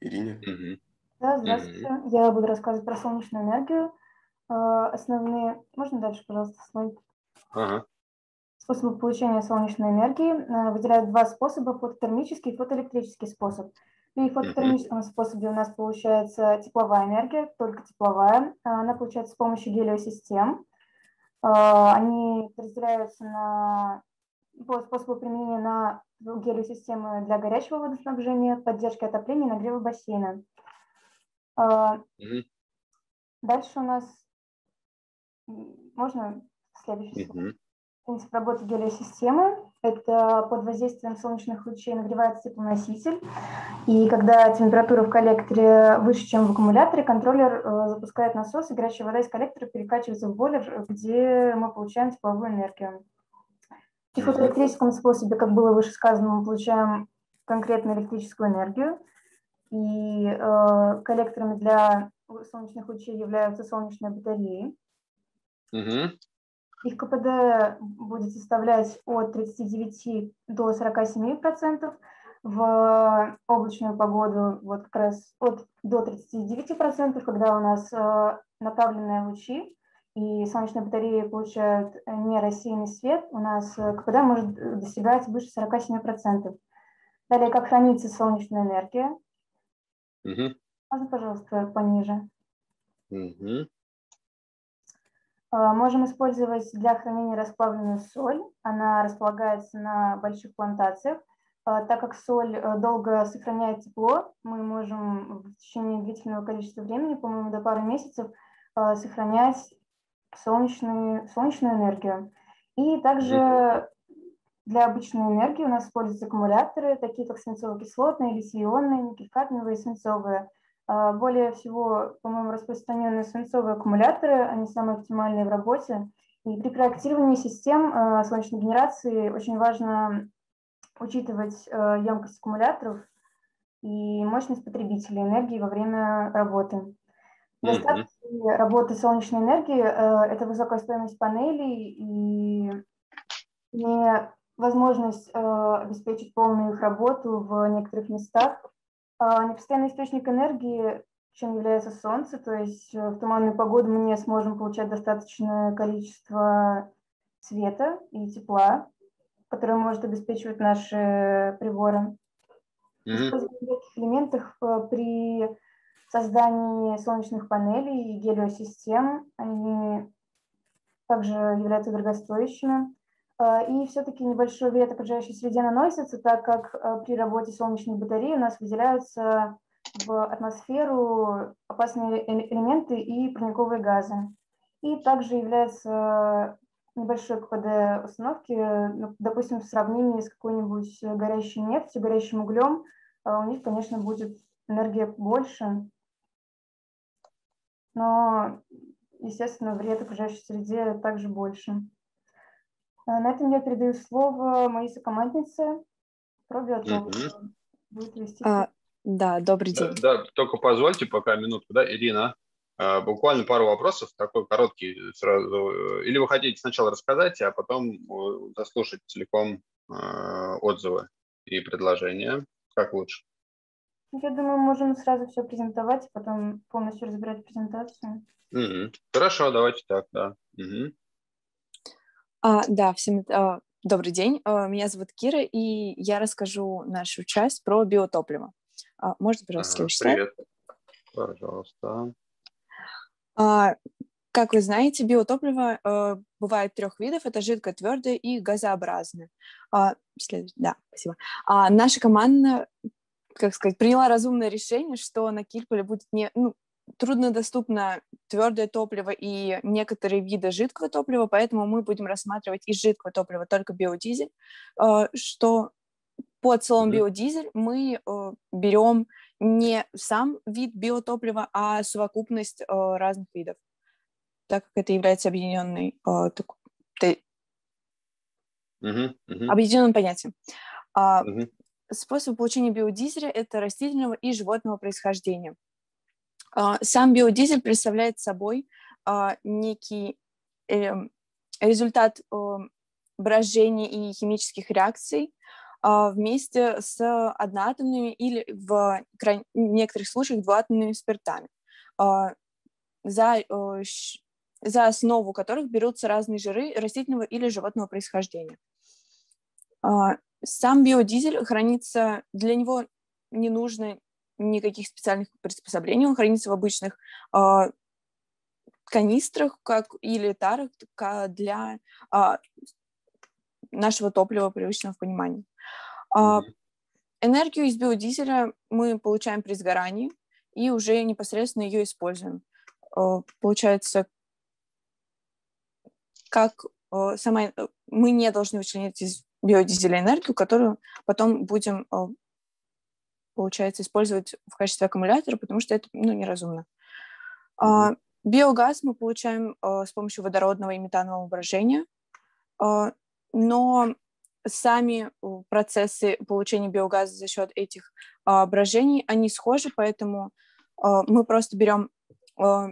E: Ирине.
A: Мгм.
H: Да, здравствуйте. Я буду рассказывать про солнечную энергию. Э, Основные... Можно дальше, пожалуйста, слайд?
A: Ага.
H: Способы получения солнечной энергии. Э, Выделяют два способа: фототермический и фотоэлектрический способ. При фототермическом способе у нас получается тепловая энергия, только тепловая. Она получается с помощью гелиосистем. Э, Они разделяются на по способу применения на гелиосистемы для горячего водоснабжения, поддержки отопления и нагрева бассейна. Э,
A: Мгм.
H: Дальше у нас... м, Можно следующий слайд?
A: Мгм.
H: Принцип работы гелиосистемы – это под воздействием солнечных лучей нагревается теплоноситель, и когда температура в коллекторе выше, чем в аккумуляторе, контроллер э, запускает насос, и горячая вода из коллектора перекачивается в бойлер, где мы получаем тепловую энергию. При
A: Мгм.
H: фотоэлектрическом способе, как было выше сказано, мы получаем конкретно электрическую энергию, и э, коллекторами для солнечных лучей являются солнечные батареи.
A: Мгм.
H: Их КПД будет составлять от тридцати девяти до сорока семи процентов. В облачную погоду вот как раз от до тридцати девяти процентов, когда у нас э, направленные лучи и солнечные батареи получают не рассеянный свет, у нас э, КПД может достигать выше сорока семи процентов. Далее, как хранится солнечная энергия.
A: Мгм.
H: Можно, пожалуйста, пониже?
A: Мгм.
H: Э, Можем использовать для хранения расплавленную соль. Она располагается на больших плантациях. Э, Так как соль э, долго сохраняет тепло, мы можем в течение длительного количества времени, по-моему, до пары месяцев, э, сохранять солнечную, солнечную энергию. И также для обычной энергии у нас используются аккумуляторы, такие как свинцово-кислотные, литий-ионные, никель-кадмиевые, свинцовые. А, Более всего, по-моему, распространенные свинцовые аккумуляторы, они самые оптимальные в работе. И при проектировании систем э, солнечной генерации очень важно учитывать э, емкость аккумуляторов и мощность потребителей энергии во время работы. Недостатки работы солнечной энергии э, – это высокая стоимость панелей и невозможность э, обеспечить полную их работу в некоторых местах. А, Непостоянный источник энергии, чем является солнце, то есть э, в туманную погоду мы не сможем получать достаточное количество света и тепла, которое может обеспечивать наши приборы.
A: Мгм.
H: Использование редких элементов э, при создании солнечных панелей и гелиосистем, они также являются дорогостоящими. Э, И все-таки небольшой вред окружающей среде наносится, так как э, при работе солнечных батарей у нас выделяются в атмосферу опасные э- элементы и парниковые газы. И также является небольшой КПД установки, э, ну, допустим, в сравнении с какой-нибудь горящей нефтью, горящим углем, э, у них, конечно, будет энергия больше, но, естественно, вред окружающей среде также больше. Э, На этом я передаю слово моей сокоманднице про биотопливо.
A: Мгм.
H: Будет вести.
F: А, да, добрый
A: Да,
F: день.
A: да, только позвольте пока минутку, да, Ирина. А, Буквально пару вопросов, такой короткий сразу. Или вы хотите сначала рассказать, а потом э, заслушать целиком э, отзывы и предложения? Как лучше?
H: Я думаю, мы можем сразу все презентовать, и потом полностью разбирать презентацию.
A: Мгм. Хорошо, давайте так, да. Мгм.
F: А, да, всем а, добрый день. А, меня зовут Кира, и я расскажу нашу часть про биотопливо. А, можно, пожалуйста,
A: Ага,
F: следующий слайд?
A: привет. Пожалуйста.
F: А, как вы знаете, биотопливо э, бывает трех видов. Это жидкое, твердое и газообразное. А, след- Да, спасибо. А, наша команда, как сказать, приняла разумное решение, что на Кильполе будет не, ну, труднодоступно твердое топливо и некоторые виды жидкого топлива, поэтому мы будем рассматривать из жидкого топлива только биодизель, э, что под словом
A: Мгм.
F: биодизель мы э, берем не сам вид биотоплива, а совокупность э, разных видов, так как это является объединенной, э, так- те-
A: Мгм. Мгм.
F: объединенным понятием. А,
A: Мгм.
F: способ получения биодизеля – это растительного и животного происхождения. А, сам биодизель представляет собой а, некий э, результат э, брожения и химических реакций вместе с одноатомными или в некоторых случаях двуатомными спиртами, за, за основу которых берутся разные жиры растительного или животного происхождения. Сам биодизель хранится, для него не нужно никаких специальных приспособлений, он хранится в обычных канистрах как, или тарах для нашего топлива привычного в понимании. Mm-hmm. Энергию из биодизеля мы получаем при сгорании и уже непосредственно ее используем. Получается, как сама, мы не должны вычленять из биодизеля энергию, которую потом будем, получается, использовать в качестве аккумулятора, потому что это, ну, неразумно. Mm-hmm. Биогаз мы получаем с помощью водородного и метанового брожения, но сами процессы получения биогаза за счет этих а, брожений, они схожи, поэтому а, мы просто берем а,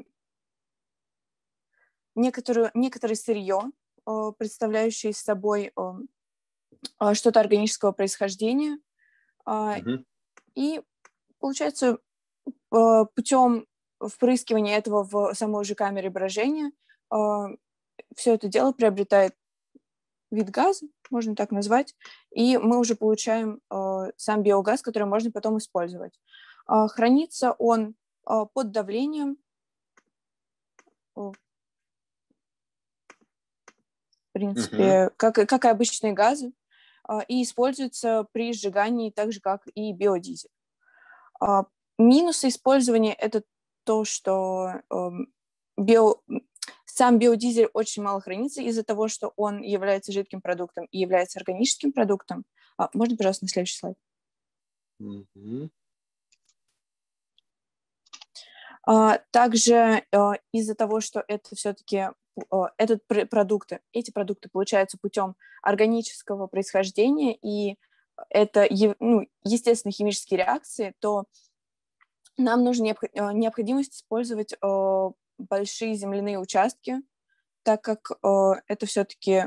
F: некоторую, некоторое сырье, а, представляющее собой а, что-то органического происхождения, а, mm-hmm. и, получается, а, путем впрыскивания этого в самой же камере брожения а, все это дело приобретает вид газа, можно так назвать, и мы уже получаем э, сам биогаз, который можно потом использовать. Э, хранится он э, под давлением, э, в принципе, uh-huh. как, как и обычные газы, э, и используется при сжигании так же, как и биодизель. Э, минусы использования – это то, что э, био... Сам биодизель очень мало хранится из-за того, что он является жидким продуктом и является органическим продуктом. А, можно, пожалуйста, на следующий слайд? Mm-hmm. А, также а, из-за того, что это все-таки а, этот пр- продукты, эти продукты получаются путем органического происхождения, и это ну, естественно химические реакции, то нам нужна необх- необходимость использовать а, большие земляные участки, так как э, это все-таки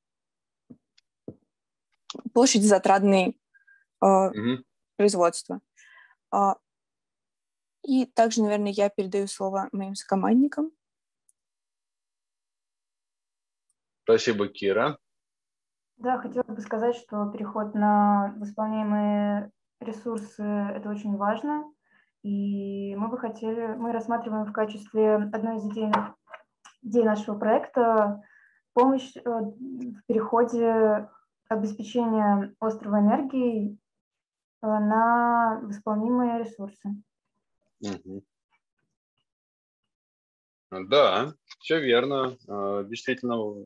F: площадь затратной э, mm-hmm. производства. Э, и также, наверное, я передаю слово моим сокомандникам.
A: Спасибо, Кира.
H: Да, хотела бы сказать, что переход на восполняемые ресурсы – это очень важно. И мы бы хотели, мы рассматриваем в качестве одной из идейных идей нашего проекта помощь в переходе обеспечения острова энергией на восполнимые ресурсы.
A: Угу. Да, все верно. Действительно,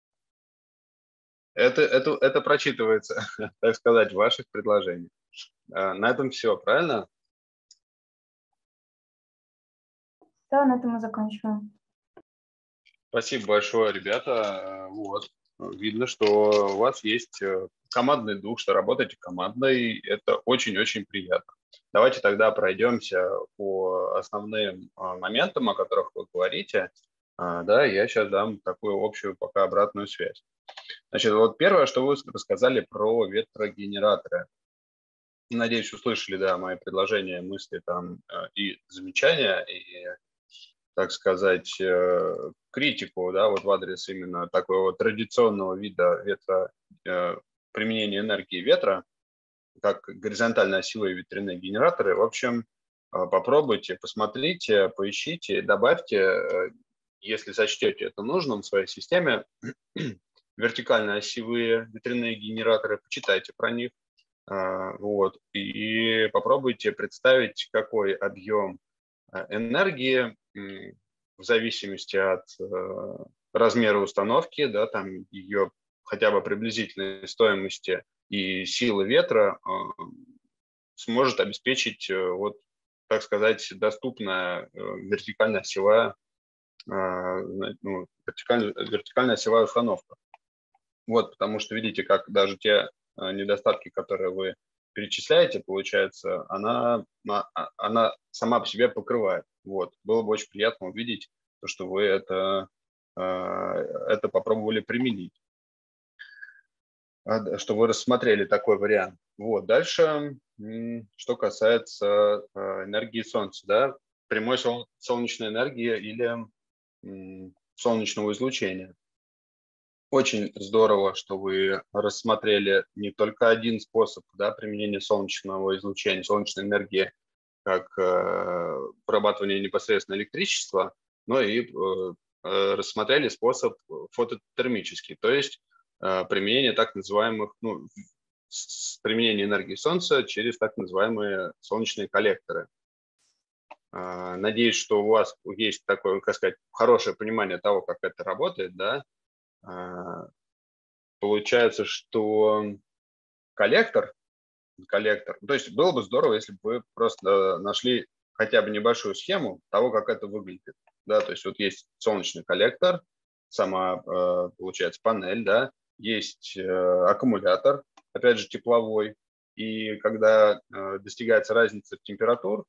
A: это, это, это прочитывается, так сказать, в ваших предложениях. На этом все, правильно?
H: Да, на этом мы заканчиваем.
A: Спасибо большое, ребята. Вот. Видно, что у вас есть командный дух, что работаете командно, и это очень-очень приятно. Давайте тогда пройдемся по основным моментам, о которых вы говорите. Да, я сейчас дам такую общую пока обратную связь. Значит, вот первое, что вы рассказали про ветрогенераторы. Надеюсь, услышали, да, мои предложения, мысли там и замечания, и, так сказать, критику, да, вот в адрес именно такого вот традиционного вида ветра, применения энергии ветра, как горизонтально-осевые ветряные генераторы. В общем, попробуйте, посмотрите, поищите, добавьте, если сочтете это нужным в своей системе, вертикально-осевые ветряные генераторы, почитайте про них, вот, и попробуйте представить, какой объем энергии в зависимости от размера установки, да, там ее хотя бы приблизительной стоимости и силы ветра сможет обеспечить, вот, так сказать, доступная вертикально-осевая, ну, вертикально, вертикально-осевая установка. Вот, потому что видите, как даже те недостатки, которые вы перечисляете, получается, она, она сама по себе покрывает. Вот. Было бы очень приятно увидеть, что вы это, это попробовали применить. что вы рассмотрели такой вариант. Вот. Дальше, что касается энергии Солнца, да, прямой солнечной энергии или солнечного излучения. Очень здорово, что вы рассмотрели не только один способ, да, применения солнечного излучения, солнечной энергии, как э, вырабатывание непосредственно электричества, но и э, рассмотрели способ фототермический, то есть э, применение так называемых, ну, с, применение энергии Солнца через так называемые солнечные коллекторы. Э, надеюсь, что у вас есть такое, как сказать, хорошее понимание того, как это работает, да. Получается, что коллектор, коллектор, то есть было бы здорово, если бы вы просто нашли хотя бы небольшую схему того, как это выглядит. Да, то есть вот есть солнечный коллектор, сама, получается, панель, да, есть аккумулятор, опять же, тепловой, и когда достигается разница температур,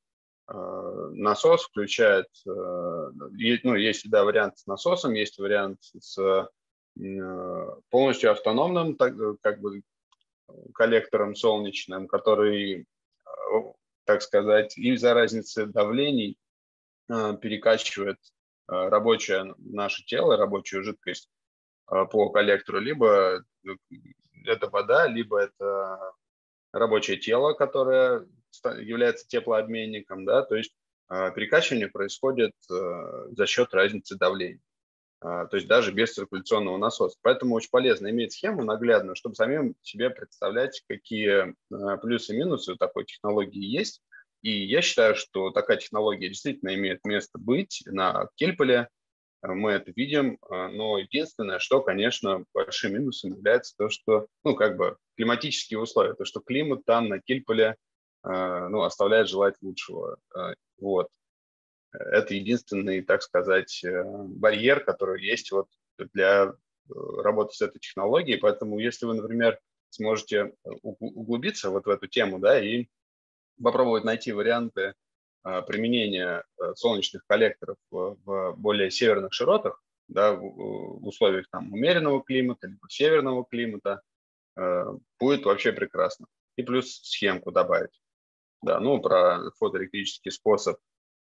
A: насос включает, ну, есть, да, вариант с насосом, есть вариант с полностью автономным, так, как бы, коллектором солнечным, который, так сказать, из-за разницы давлений перекачивает рабочее наше тело, рабочую жидкость по коллектору, либо это вода, либо это рабочее тело, которое является теплообменником, да, то есть перекачивание происходит за счет разницы давлений. То есть даже без циркуляционного насоса. Поэтому очень полезно иметь схему наглядную, чтобы самим себе представлять, какие плюсы и минусы у такой технологии есть. И я считаю, что такая технология действительно имеет место быть на Кельполе. Мы это видим, но единственное, что, конечно, большим минусом является то, что, ну, как бы климатические условия, то, что климат там на Кельполе, ну, оставляет желать лучшего. Вот. Это единственный, так сказать, барьер, который есть вот для работы с этой технологией. Поэтому если вы, например, сможете углубиться вот в эту тему, да, и попробовать найти варианты применения солнечных коллекторов в более северных широтах, да, в условиях там умеренного климата, либо северного климата, будет вообще прекрасно. И плюс схемку добавить. Да, ну, про фотоэлектрический способ,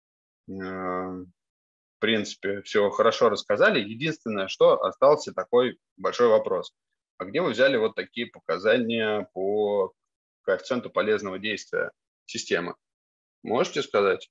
A: в принципе, все хорошо рассказали. Единственное, что остался такой большой вопрос. А где вы взяли вот такие показания по коэффициенту полезного действия системы? Можете сказать?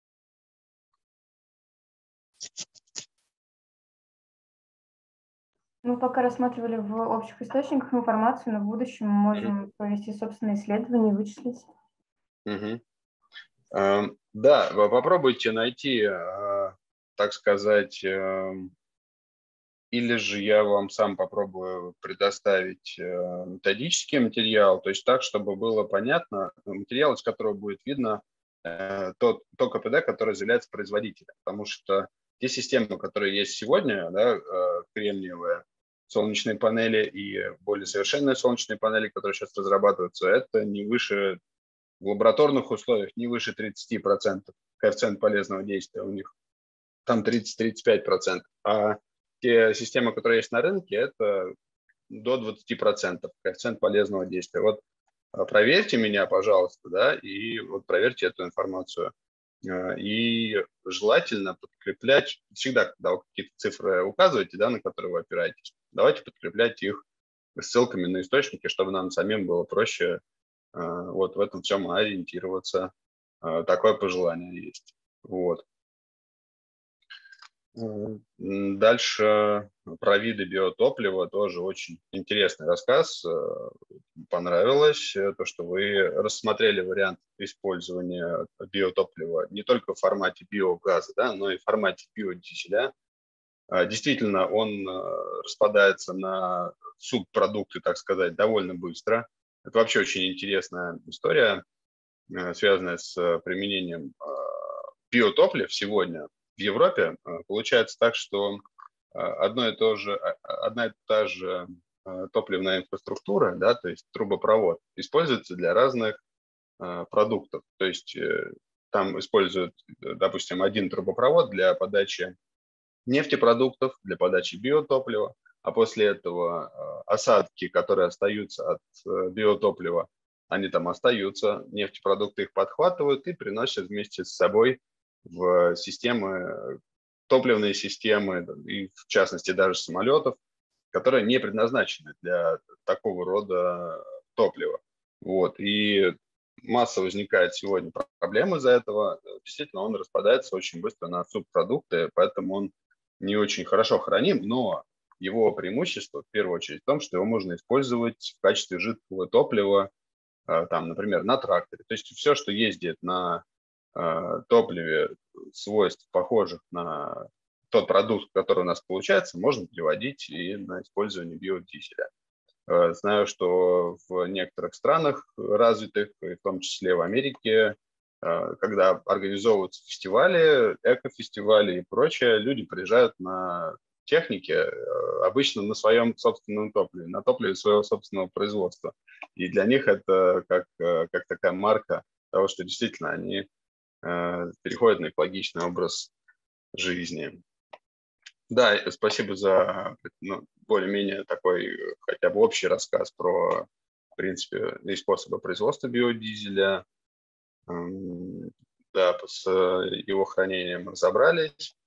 H: Мы пока рассматривали в общих источниках информацию, но в будущем мы можем mm-hmm. провести собственные исследования и вычислить.
A: Mm-hmm. Uh, да, вы попробуйте найти, uh, так сказать, uh, или же я вам сам попробую предоставить uh, методический материал, то есть так, чтобы было понятно, материал, из которого будет видно uh, тот, то КПД, которое заявляется производителем, потому что те системы, которые есть сегодня, да, uh, кремниевые, солнечные панели и более совершенные солнечные панели, которые сейчас разрабатываются, это не выше, в лабораторных условиях, не выше тридцати процентов коэффициент полезного действия у них. Там тридцать-тридцать пять процентов. А те системы, которые есть на рынке, это до двадцати процентов коэффициент полезного действия. Вот проверьте меня, пожалуйста, да, и вот проверьте эту информацию. И желательно подкреплять, всегда, когда вы какие-то цифры указываете, да, на которые вы опираетесь, давайте подкреплять их ссылками на источники, чтобы нам самим было проще вот в этом всем ориентироваться. Такое пожелание есть. Вот. Дальше про виды биотоплива тоже очень интересный рассказ. Понравилось то, что вы рассмотрели вариант использования биотоплива не только в формате биогаза, да, но и в формате биодизеля. Действительно, он распадается на субпродукты, так сказать, довольно быстро. Это вообще очень интересная история, связанная с применением биотоплив сегодня. В Европе получается так, что одно и то же, одна и та же топливная инфраструктура, да, то есть трубопровод, используется для разных продуктов. То есть там используют, допустим, один трубопровод для подачи нефтепродуктов, для подачи биотоплива, а после этого осадки, которые остаются от биотоплива, они там остаются, нефтепродукты их подхватывают и приносят вместе с собой в системы, топливные системы, и в частности даже самолетов, которые не предназначены для такого рода топлива. Вот. И масса возникает сегодня проблем из-за этого. Действительно, он распадается очень быстро на субпродукты, поэтому он не очень хорошо храним, но его преимущество в первую очередь в том, что его можно использовать в качестве жидкого топлива, там, например, на тракторе. То есть все, что ездит на э, топливе свойств, похожих на тот продукт, который у нас получается, можно переводить и на использование биодизеля. Э, знаю, что в некоторых странах развитых, и в том числе в Америке, э, когда организовываются фестивали, экофестивали и прочее, люди приезжают на технике, обычно на своем собственном топливе, на топливе своего собственного производства. И для них это как, как такая марка того, что действительно они э, переходят на экологичный образ жизни. Да, спасибо за ну, более-менее такой хотя бы общий рассказ про, в принципе, и способы производства биодизеля. Эм, да, с его хранением разобрались.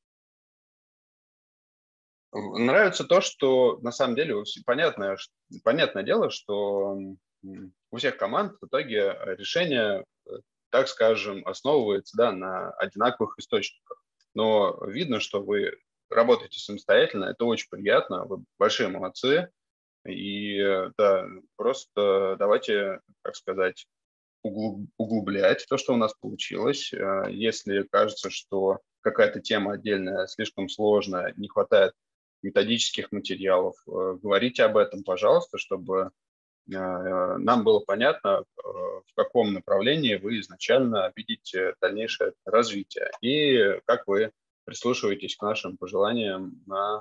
A: Нравится то, что на самом деле понятное, понятное дело, что у всех команд в итоге решение, так скажем, основывается, да, на одинаковых источниках. Но видно, что вы работаете самостоятельно, это очень приятно, вы большие молодцы. И да, просто давайте, как сказать, углублять то, что у нас получилось. Если кажется, что какая-то тема отдельная слишком сложная, не хватает методических материалов, говорите об этом, пожалуйста, чтобы нам было понятно, в каком направлении вы изначально видите дальнейшее развитие и как вы прислушиваетесь к нашим пожеланиям на,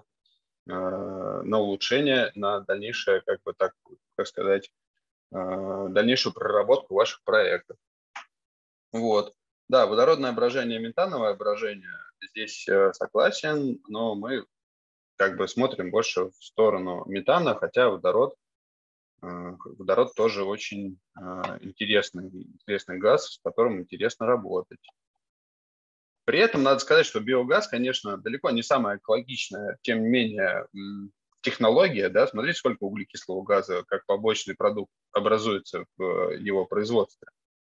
A: на улучшение, на дальнейшее, как бы так, как сказать, дальнейшую проработку ваших проектов. Вот. Да, водородное брожение, метановое брожение, здесь согласен, но мы как бы смотрим больше в сторону метана, хотя водород, водород тоже очень интересный, интересный газ, с которым интересно работать. При этом надо сказать, что биогаз, конечно, далеко не самая экологичная, тем не менее, технология. Да? Смотрите, сколько углекислого газа, как побочный продукт, образуется в его производстве.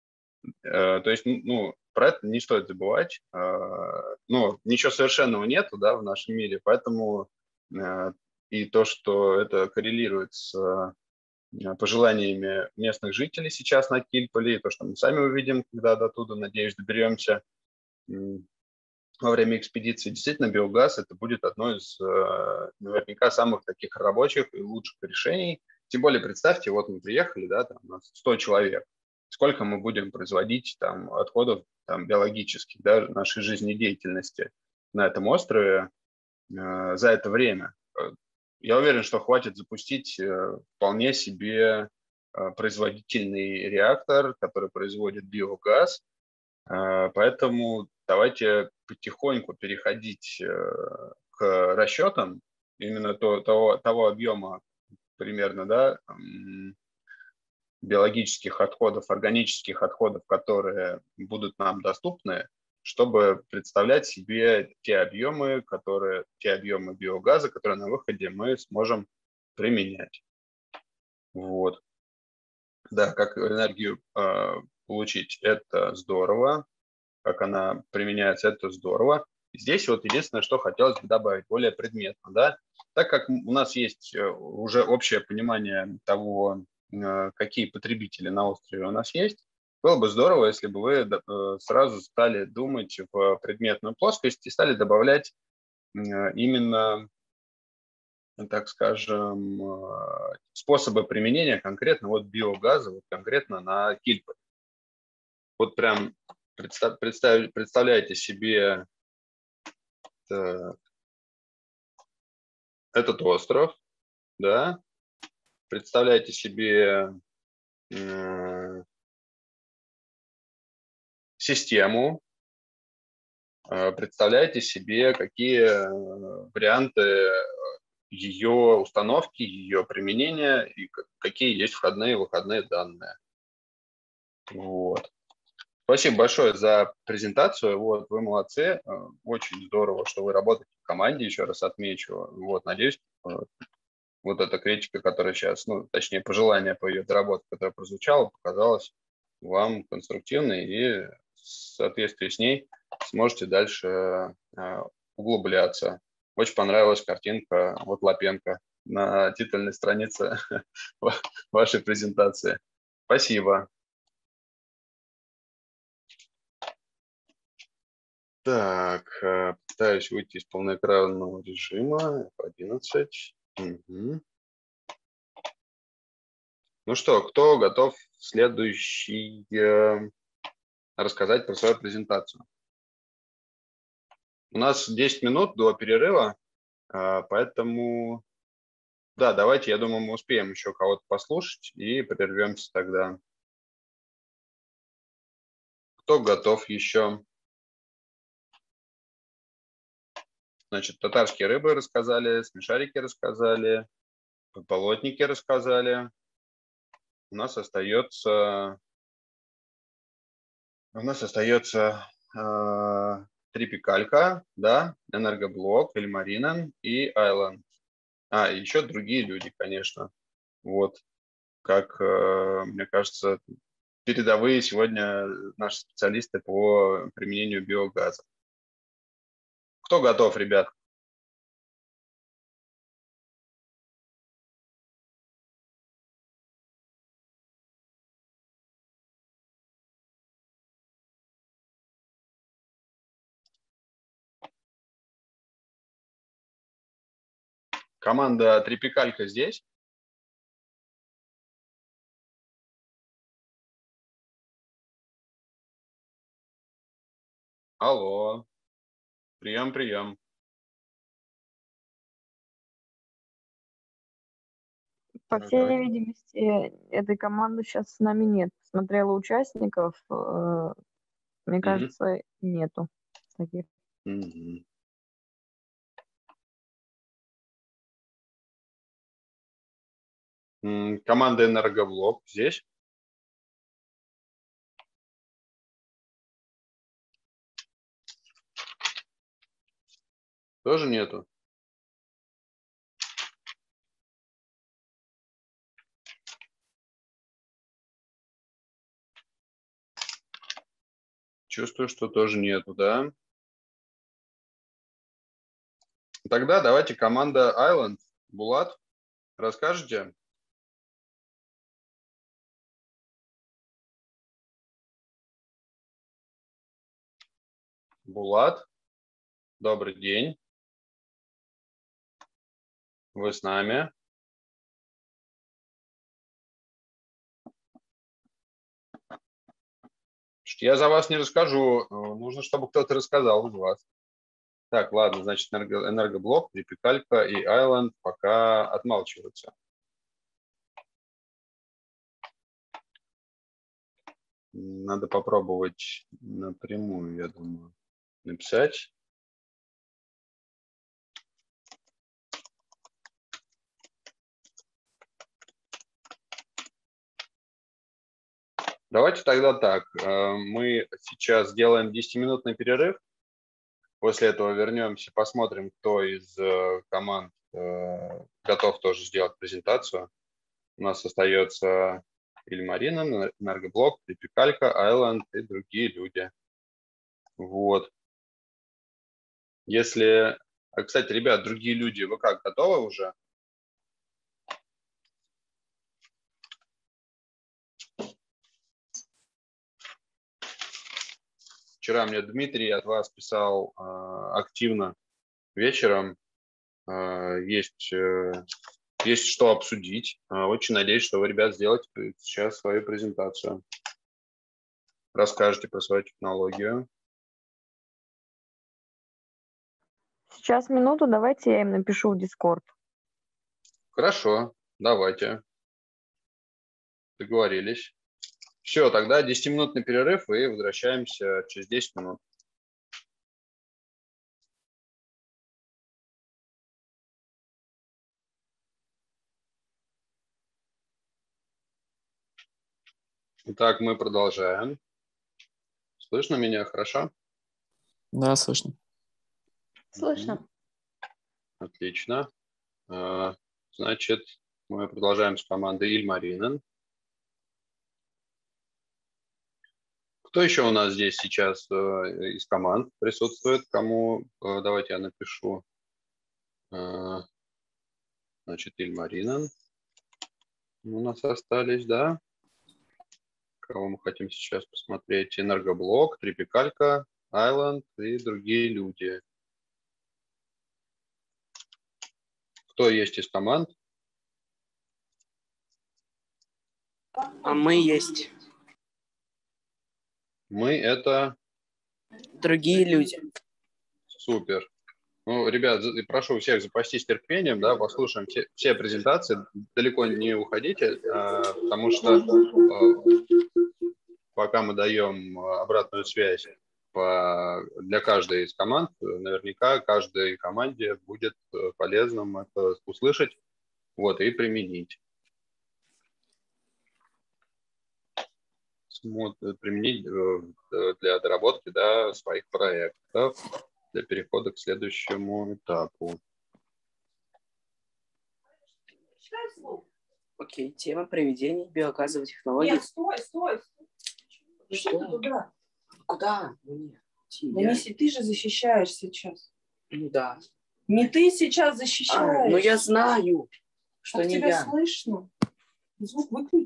A: То есть, ну, про это не стоит забывать. Ну, ничего совершенного нету, да, в нашем мире, поэтому и то, что это коррелирует с пожеланиями местных жителей сейчас на Кильполе, и то, что мы сами увидим, когда до туда, надеюсь, доберемся во время экспедиции. Действительно, биогаз – это будет одно из наверняка самых таких рабочих и лучших решений. Тем более, представьте, вот мы приехали, да, там у нас сто человек. Сколько мы будем производить там отходов там, биологических, да, нашей жизнедеятельности на этом острове э, за это время. Я уверен, что хватит запустить э, вполне себе э, производительный реактор, который производит биогаз. Э, поэтому давайте потихоньку переходить э, к расчетам именно то, того, того объема примерно, да, биологических отходов, органических отходов, которые будут нам доступны, чтобы представлять себе те объемы, которые, те объемы биогаза, которые на выходе мы сможем применять. Вот. Да, как энергию э, получить, это здорово. Как она применяется, это здорово. Здесь вот единственное, что хотелось бы добавить, более предметно, да, так как у нас есть уже общее понимание того, какие потребители на острове у нас есть, было бы здорово, если бы вы сразу стали думать в предметную плоскость и стали добавлять именно, так скажем, способы применения конкретно вот биогаза, вот конкретно на Кильполе. Вот прям представ, представ, представляете себе так, этот остров, да, представляете себе э, систему, э, представляете себе, какие варианты ее установки, ее применения и какие есть входные и выходные данные. Вот. Спасибо большое за презентацию. Вот, вы молодцы. Очень здорово, что вы работаете в команде, еще раз отмечу. Вот, надеюсь, вот эта критика, которая сейчас, ну, точнее, пожелание по ее доработке, которая прозвучала, показалась вам конструктивной, и в соответствии с ней сможете дальше углубляться. Очень понравилась картинка вот Лапенко на титульной странице вашей презентации. Спасибо. Так, пытаюсь выйти из полноэкранного режима. эф одиннадцать. Угу. Ну что, кто готов следующий э, рассказать про свою презентацию? У нас десять минут до перерыва, э, поэтому, да, давайте, я думаю, мы успеем еще кого-то послушать и прервемся тогда. Кто готов еще? Значит, татарские рыбы рассказали, смешарики рассказали, болотники рассказали. У нас остается, у нас остается э, Трипикалька, да, Энергоблок, Эльмаринен и Айленд. А, и еще другие люди, конечно. Вот, как, э, мне кажется, передовые сегодня наши специалисты по применению биогаза. Кто готов, ребят? Команда Трипикалька здесь? Алло. Прием, прием.
C: По
A: Так,
C: всей
A: давайте.
C: видимости, этой команды сейчас с нами нет. Смотрела участников, э, мне
A: Мгм.
C: кажется, нету таких.
A: Мгм. М, Команда Энергоблок здесь? Тоже нету? Чувствую, что тоже нету, да? Тогда давайте команда Island. Булат, расскажете? Булат, добрый день. Вы с нами? Я за вас не расскажу. Нужно, чтобы кто-то рассказал из вас. Так, ладно, значит, энерго, энергоблок, Трипикалька и Island пока отмалчиваются. Надо попробовать напрямую, я думаю, написать. Давайте тогда так. Мы сейчас сделаем десятиминутный перерыв. После этого вернемся, посмотрим, кто из команд готов тоже сделать презентацию. У нас остается Ильмарина, Энергоблок, Трипикалька, Айленд и другие люди. Вот. Если... Кстати, ребят, другие люди, вы как, готовы уже? Вчера мне Дмитрий от вас писал э, активно вечером. Э, есть, э, есть что обсудить. Э, очень надеюсь, что вы, ребят, сделаете сейчас свою презентацию. Расскажете про свою технологию.
C: Сейчас минуту, давайте я им напишу в Discord.
A: Хорошо, давайте. Договорились. Все, тогда десятиминутный перерыв и возвращаемся через десять минут. Итак, мы продолжаем. Слышно меня хорошо?
I: Да, слышно.
C: Слышно.
A: Отлично. А, Значит, мы продолжаем с командой Ильмаринен. Кто еще у нас здесь сейчас э, из команд присутствует? Кому? Э, давайте я напишу. Э, значит, Ильмаринен. У нас остались, да? Кого мы хотим сейчас посмотреть? Энергоблок, Трипикалька, Айленд и другие люди. Кто есть из команд?
J: А мы есть.
A: Мы это...
J: Другие люди.
A: Супер. Ну, ребят, прошу всех запастись терпением, да, послушаем все, все презентации, далеко не уходите, а, потому что а, пока мы даем обратную связь по, для каждой из команд, наверняка каждой команде будет полезным это услышать, вот, и применить. Применить для доработки, да, своих проектов, для перехода к следующему этапу.
J: Окей, тема проведения биогазовой технологии.
K: Нет, стой, стой. Что ты туда?
J: Куда? Нет.
K: Да я... не ты же защищаешь сейчас.
J: Ну да.
K: Не ты сейчас защищаешь.
J: А, ну я знаю, что
K: как
J: не
K: тебя
J: я.
K: Слышно. Звук выключи.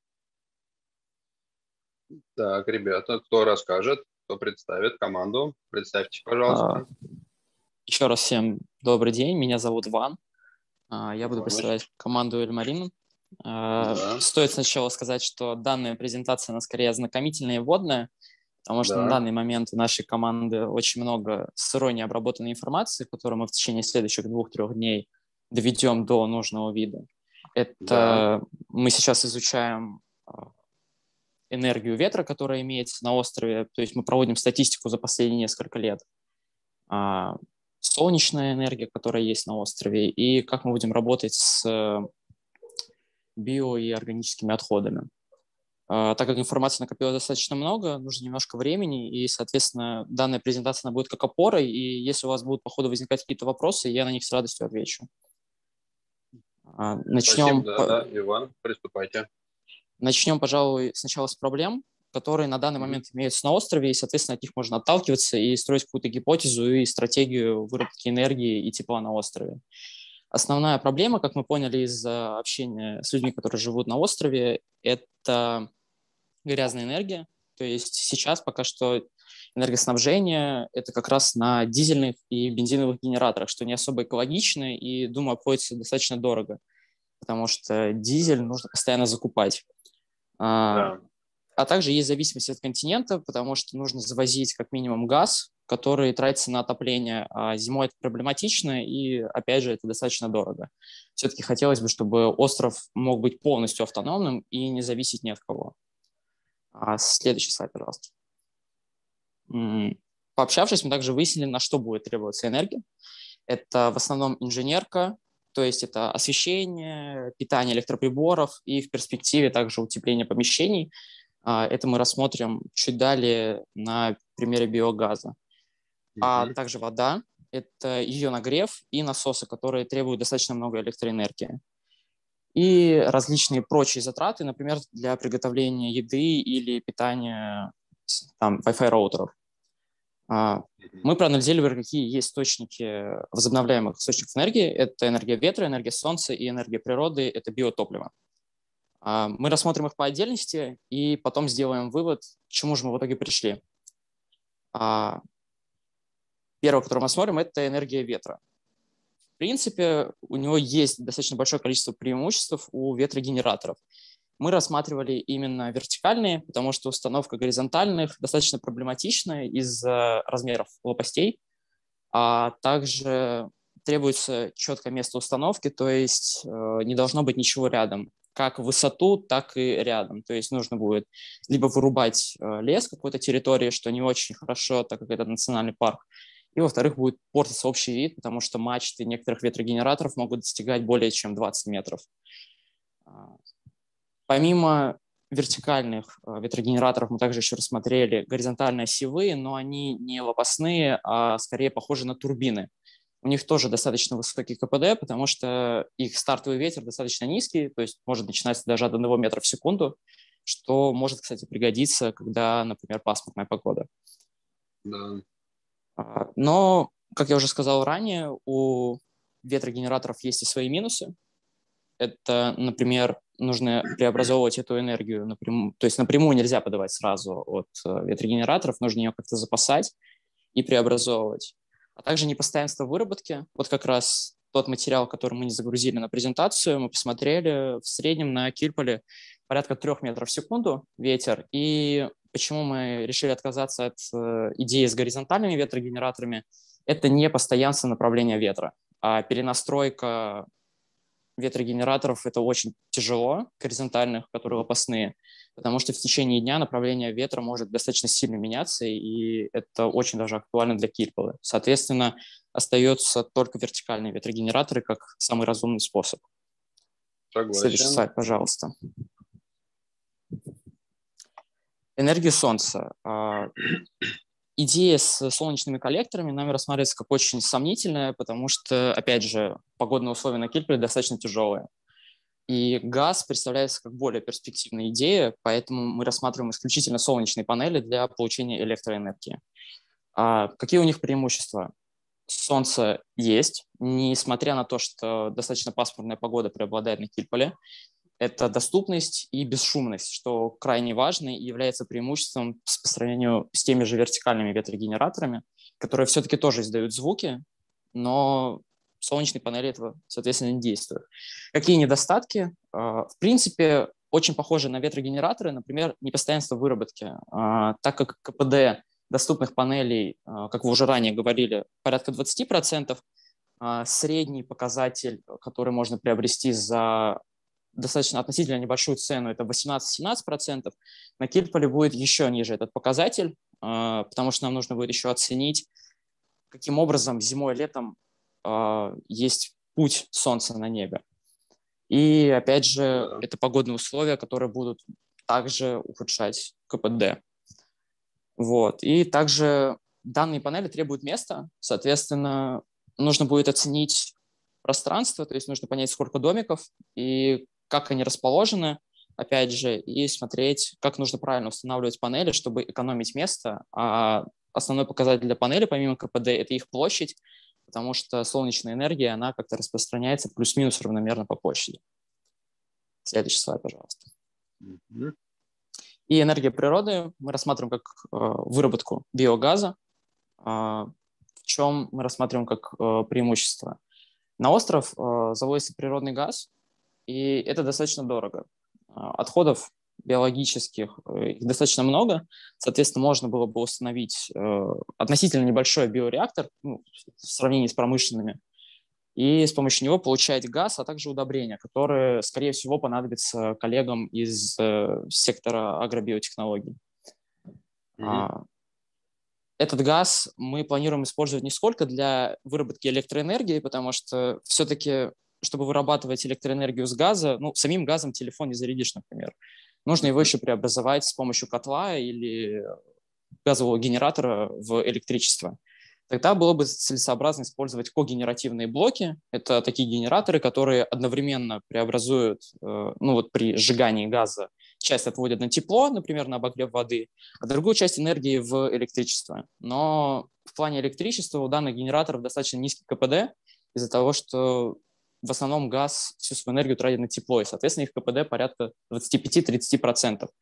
A: Так, ребята, кто расскажет, кто представит команду? Представьте, пожалуйста.
I: А, еще раз всем добрый день. Меня зовут Ван. А, я буду представлять команду Ильмаринен. А, да. Стоит сначала сказать, что данная презентация, она скорее ознакомительная и вводная, потому что да. на данный момент у нашей команды очень много сырой необработанной информации, которую мы в течение следующих двух-трех дней доведем до нужного вида. Это да. мы сейчас изучаем энергию ветра, которая имеется на острове, то есть мы проводим статистику за последние несколько лет, а, солнечная энергия, которая есть на острове, и как мы будем работать с био- и органическими отходами. А, так как информации накопилось достаточно много, нужно немножко времени, и, соответственно, данная презентация она будет как опорой, и если у вас будут по ходу возникать какие-то вопросы, я на них с радостью отвечу. А, начнем...
A: Спасибо, да, да, Иван, приступайте.
I: Начнем, пожалуй, сначала с проблем, которые на данный момент имеются на острове, и, соответственно, от них можно отталкиваться и строить какую-то гипотезу и стратегию выработки энергии и тепла на острове. Основная проблема, как мы поняли из общения с людьми, которые живут на острове, это грязная энергия. То есть сейчас пока что энергоснабжение – это как раз на дизельных и бензиновых генераторах, что не особо экологично и, думаю, обходится достаточно дорого, потому что дизель нужно постоянно закупать. Да. А также есть зависимость от континента, потому что нужно завозить как минимум газ, который тратится на отопление, а зимой это проблематично, и, опять же, это достаточно дорого. Все-таки хотелось бы, чтобы остров мог быть полностью автономным и не зависеть ни от кого. А следующий слайд, пожалуйста. Пообщавшись, мы также выяснили, на что будет требоваться энергия. Это в основном инженерка, то есть это освещение, питание электроприборов и в перспективе также утепление помещений. Это мы рассмотрим чуть далее на примере биогаза. Mm-hmm. А также вода – это ее нагрев и насосы, которые требуют достаточно много электроэнергии. И различные прочие затраты, например, для приготовления еды или питания там, Wi-Fi роутеров. Мы проанализировали, какие есть источники возобновляемых источников энергии. Это энергия ветра, энергия солнца и энергия природы – это биотопливо. Мы рассмотрим их по отдельности и потом сделаем вывод, к чему же мы в итоге пришли. Первое, которое мы смотрим, это энергия ветра. В принципе, у него есть достаточно большое количество преимуществ у ветрогенераторов. Мы рассматривали именно вертикальные, потому что установка горизонтальных достаточно проблематична из-за размеров лопастей, а также требуется четкое место установки, то есть э, не должно быть ничего рядом, как в высоту, так и рядом. То есть нужно будет либо вырубать э, лес какой-то территории, что не очень хорошо, так как это национальный парк, и, во-вторых, будет портиться общий вид, потому что мачты некоторых ветрогенераторов могут достигать более чем двадцать метров. Помимо вертикальных ветрогенераторов мы также еще рассмотрели горизонтально-осевые, но они не лопастные, а скорее похожи на турбины. У них тоже достаточно высокий КПД, потому что их стартовый ветер достаточно низкий, то есть может начинаться даже от одного метра в секунду, что может, кстати, пригодиться, когда, например, пасмурная погода.
A: Да.
I: Но, как я уже сказал ранее, у ветрогенераторов есть и свои минусы. Это, например, нужно преобразовывать эту энергию напрямую, то есть напрямую нельзя подавать сразу от ветрогенераторов, нужно ее как-то запасать и преобразовывать. А также непостоянство выработки. Вот как раз тот материал, который мы не загрузили на презентацию, мы посмотрели в среднем на Кильполе порядка трех метров в секунду ветер. И почему мы решили отказаться от идеи с горизонтальными ветрогенераторами? Это не постоянство направления ветра, а перенастройка ветрогенераторов — это очень тяжело, горизонтальных, которые лопастные, потому что в течение дня направление ветра может достаточно сильно меняться, и это очень даже актуально для Кильпола. Соответственно, остаются только вертикальные ветрогенераторы как самый разумный способ.
A: Согласен.
I: Следующий слайд, пожалуйста. Энергия Солнца. Идея с солнечными коллекторами нами рассматривается как очень сомнительная, потому что, опять же, погодные условия на Кильполе достаточно тяжелые. И газ представляется как более перспективная идея, поэтому мы рассматриваем исключительно солнечные панели для получения электроэнергии. А какие у них преимущества? Солнце есть, несмотря на то, что достаточно пасмурная погода преобладает на Кильполе. Это доступность и бесшумность, что крайне важно и является преимуществом по сравнению с теми же вертикальными ветрогенераторами, которые все-таки тоже издают звуки, но солнечные панели этого, соответственно, не действуют. Какие недостатки? В принципе, очень похожи на ветрогенераторы, например, непостоянство выработки, так как КПД доступных панелей, как вы уже ранее говорили, порядка двадцать процентов, средний показатель, который можно приобрести за достаточно относительно небольшую цену, это восемнадцать-семнадцать процентов, на Кильполе будет еще ниже этот показатель, потому что нам нужно будет еще оценить, каким образом зимой и летом есть путь Солнца на небе. И опять же, это погодные условия, которые будут также ухудшать КПД. Вот. И также данные панели требуют места, соответственно, нужно будет оценить пространство, то есть нужно понять, сколько домиков и как они расположены, опять же, и смотреть, как нужно правильно устанавливать панели, чтобы экономить место. А основной показатель для панели, помимо КПД, это их площадь, потому что солнечная энергия, она как-то распространяется плюс-минус равномерно по площади. Следующий слайд, пожалуйста. Mm-hmm. И энергия природы мы рассматриваем как э, выработку биогаза, э, в чем мы рассматриваем как э, преимущество. На остров э, завозится природный газ, и это достаточно дорого. Отходов биологических, их достаточно много, соответственно, можно было бы установить э, относительно небольшой биореактор, ну, в сравнении с промышленными, и с помощью него получать газ, а также удобрения, которые, скорее всего, понадобятся коллегам из э, сектора агробиотехнологий. Mm-hmm. Этот газ мы планируем использовать не сколько для выработки электроэнергии, потому что все-таки, чтобы вырабатывать электроэнергию с газа, ну, самим газом телефон не зарядишь, например. Нужно его еще преобразовать с помощью котла или газового генератора в электричество. Тогда было бы целесообразно использовать когенеративные блоки. Это такие генераторы, которые одновременно преобразуют, ну вот при сжигании газа, часть отводят на тепло, например, на обогрев воды, а другую часть энергии в электричество. Но в плане электричества у данных генераторов достаточно низкий КПД из-за того, что в основном газ всю свою энергию тратит на тепло, и, соответственно, их КПД порядка двадцать пять-тридцать процентов.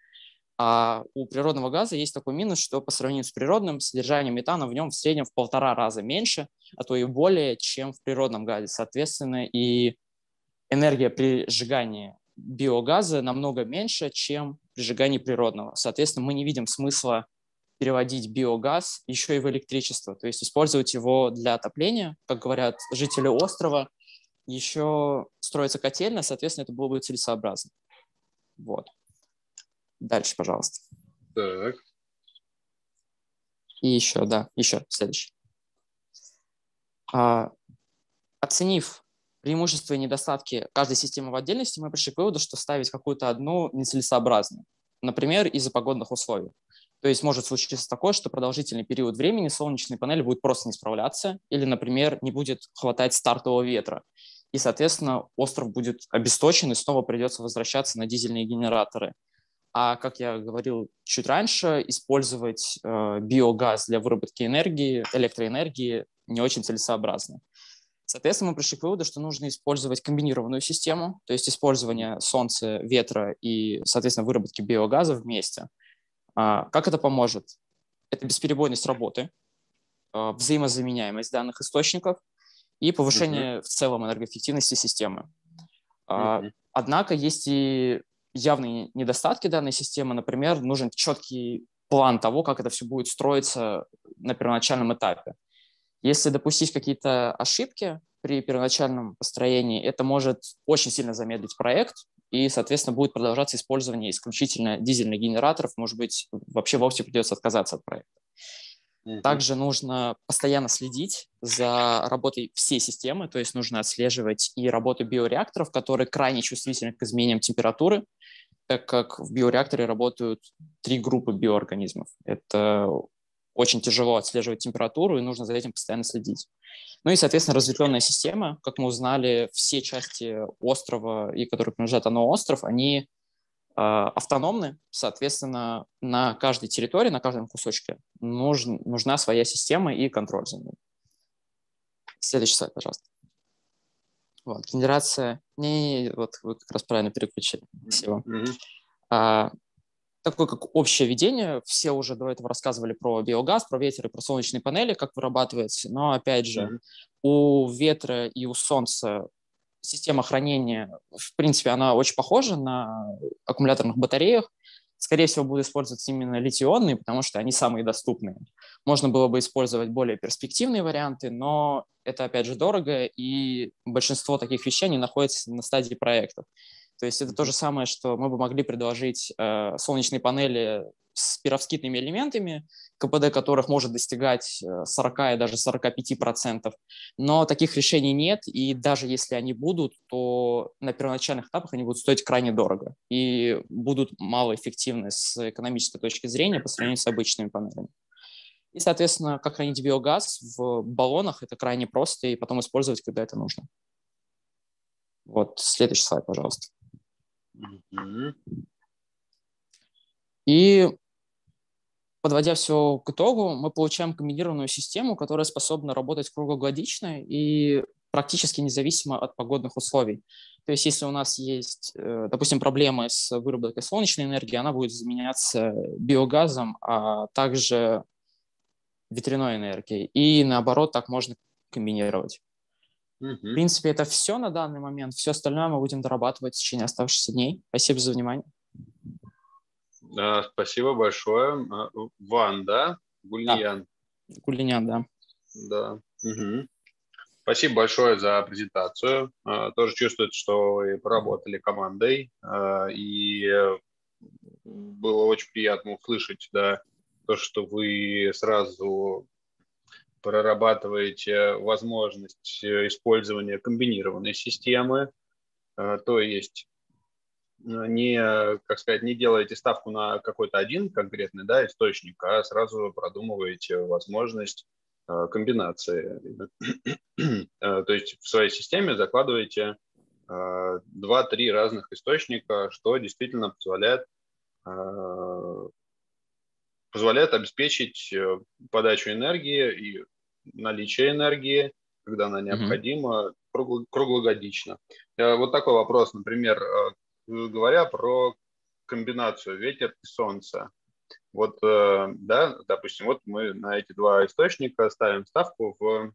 I: А у природного газа есть такой минус, что по сравнению с природным, содержание метана в нем в среднем в полтора раза меньше, а то и более, чем в природном газе. Соответственно, и энергия при сжигании биогаза намного меньше, чем при сжигании природного. Соответственно, мы не видим смысла переводить биогаз еще и в электричество, то есть использовать его для отопления, как говорят жители острова. Еще строится котельная, соответственно, это было бы целесообразно. Вот. Дальше, пожалуйста.
A: Так.
I: И еще, да, еще следующий. А, оценив преимущества и недостатки каждой системы в отдельности, мы пришли к выводу, что ставить какую-то одну нецелесообразно. например, из-за погодных условий. То есть может случиться такое, что продолжительный период времени солнечные панели будут просто не справляться или, например, не будет хватать стартового ветра. И, соответственно, остров будет обесточен, и снова придется возвращаться на дизельные генераторы. А, как я говорил чуть раньше, использовать э, биогаз для выработки энергии, электроэнергии не очень целесообразно. Соответственно, мы пришли к выводу, что нужно использовать комбинированную систему, то есть использование солнца, ветра и, соответственно, выработки биогаза вместе. А, как это поможет? Это бесперебойность работы, э, взаимозаменяемость данных источников и повышение mm-hmm. в целом энергоэффективности системы. Mm-hmm. Однако есть и явные недостатки данной системы. Например, нужен четкий план того, как это все будет строиться на первоначальном этапе. Если допустить какие-то ошибки при первоначальном построении, это может очень сильно замедлить проект, и, соответственно, будет продолжаться использование исключительно дизельных генераторов, может быть, вообще вовсе придется отказаться от проекта. Также нужно постоянно следить за работой всей системы, то есть нужно отслеживать и работу биореакторов, которые крайне чувствительны к изменениям температуры, так как в биореакторе работают три группы биоорганизмов. Это очень тяжело отслеживать температуру, и нужно за этим постоянно следить. Ну и, соответственно, разветвленная система, как мы узнали, все части острова, и которые принадлежат оно остров, они автономны, соответственно, на каждой территории, на каждом кусочке нужен, нужна своя система и контроль за ней. Следующий слайд, пожалуйста. Вот, генерация... Не, не, вот вы как раз правильно переключили. Спасибо. Mm-hmm. А, такое как общее видение. Все уже до этого рассказывали про биогаз, про ветер и про солнечные панели, как вырабатывается. Но, опять же, mm-hmm. у ветра и у солнца система хранения, в принципе, она очень похожа на аккумуляторных батареях. Скорее всего, будут использоваться именно литий-ионные, потому что они самые доступные. Можно было бы использовать более перспективные варианты, но это, опять же, дорого, и большинство таких вещей не находится на стадии проектов. То есть это то же самое, что мы бы могли предложить э, солнечные панели с перовскитными элементами, КПД которых может достигать сорок и даже сорок пять процентов. Но таких решений нет, и даже если они будут, то на первоначальных этапах они будут стоить крайне дорого и будут малоэффективны с экономической точки зрения по сравнению с обычными панелями. И, соответственно, как хранить биогаз в баллонах, это крайне просто, и потом использовать, когда это нужно. Вот, следующий слайд, пожалуйста. Mm-hmm. И подводя все к итогу, мы получаем комбинированную систему, которая способна работать круглогодично и практически независимо от погодных условий. То есть если у нас есть, допустим, проблемы с выработкой солнечной энергии, она будет заменяться биогазом, а также ветряной энергией. И наоборот, так можно комбинировать. Mm-hmm. В принципе, это все на данный момент. Все остальное мы будем дорабатывать в течение оставшихся дней. Спасибо за внимание.
A: Да, спасибо большое. Ван, да? Гульниян.
I: Да. Гульниян, да.
A: Да. Угу. Спасибо большое за презентацию. Тоже чувствуется, что вы поработали командой. И было очень приятно услышать, да, то, что вы сразу прорабатываете возможность использования комбинированной системы. То есть не, как сказать, не делаете ставку на какой-то один конкретный, да, источник, а сразу продумываете возможность э, комбинации. То есть в своей системе закладываете э, два-три разных источника, что действительно позволяет, э, позволяет обеспечить подачу энергии и наличие энергии, когда она необходима, mm-hmm. круглогодично. Вот такой вопрос, например, говоря про комбинацию ветер и солнце. Вот, да, допустим, вот мы на эти два источника ставим ставку в,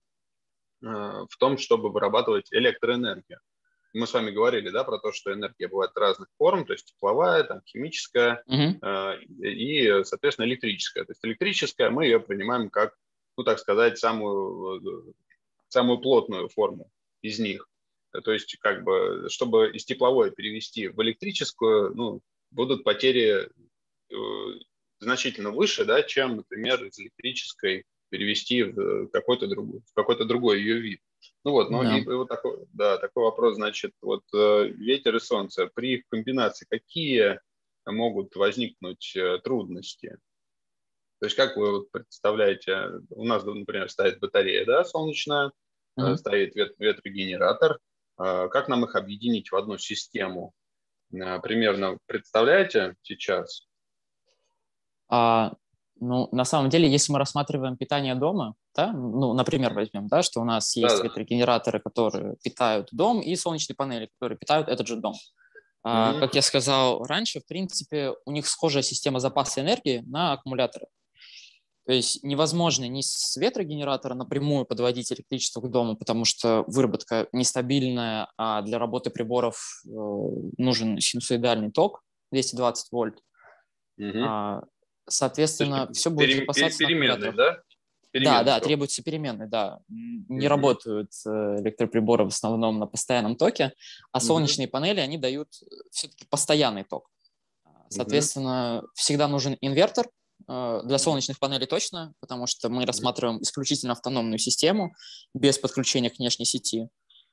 A: в том, чтобы вырабатывать электроэнергию. Мы с вами говорили, да, про то, что энергия бывает разных форм, то есть тепловая, там, химическая mm-hmm. и, соответственно, электрическая. То есть электрическая, мы ее принимаем как, ну, так сказать, самую, самую плотную форму из них. То есть, как бы, чтобы из тепловой перевести в электрическую, ну, будут потери э, значительно выше, да, чем, например, из электрической перевести в какой-то другой, в какой-то другой ее вид. Ну вот, ну
I: да.
A: и вот такой, да, такой вопрос, значит, вот э, ветер и солнце, при их комбинации какие могут возникнуть трудности. То есть как вы представляете, у нас, например, стоит батарея, да, солнечная, mm-hmm. стоит вет- ветрогенератор. Как нам их объединить в одну систему? Примерно представляете сейчас?
I: А, ну, на самом деле, если мы рассматриваем питание дома, да, ну, например, возьмем, да, что у нас есть да, ветрогенераторы, которые питают дом, и солнечные панели, которые питают этот же дом. А, mm-hmm. Как я сказал раньше, в принципе, у них схожая система запаса энергии на аккумуляторы. То есть невозможно ни с ветрогенератора напрямую подводить электричество к дому, потому что выработка нестабильная, а для работы приборов э, нужен синусоидальный ток двести двадцать вольт. Mm-hmm. А, соответственно, все будет
A: пере,
I: запасаться
A: пере,
I: на аккумуляторах.
A: Да?
I: Да, да, требуются переменные, да. Не mm-hmm. работают электроприборы в основном на постоянном токе, а солнечные mm-hmm. панели, они дают все-таки постоянный ток. Соответственно, mm-hmm. всегда нужен инвертор. Для солнечных панелей точно, потому что мы рассматриваем исключительно автономную систему без подключения к внешней сети.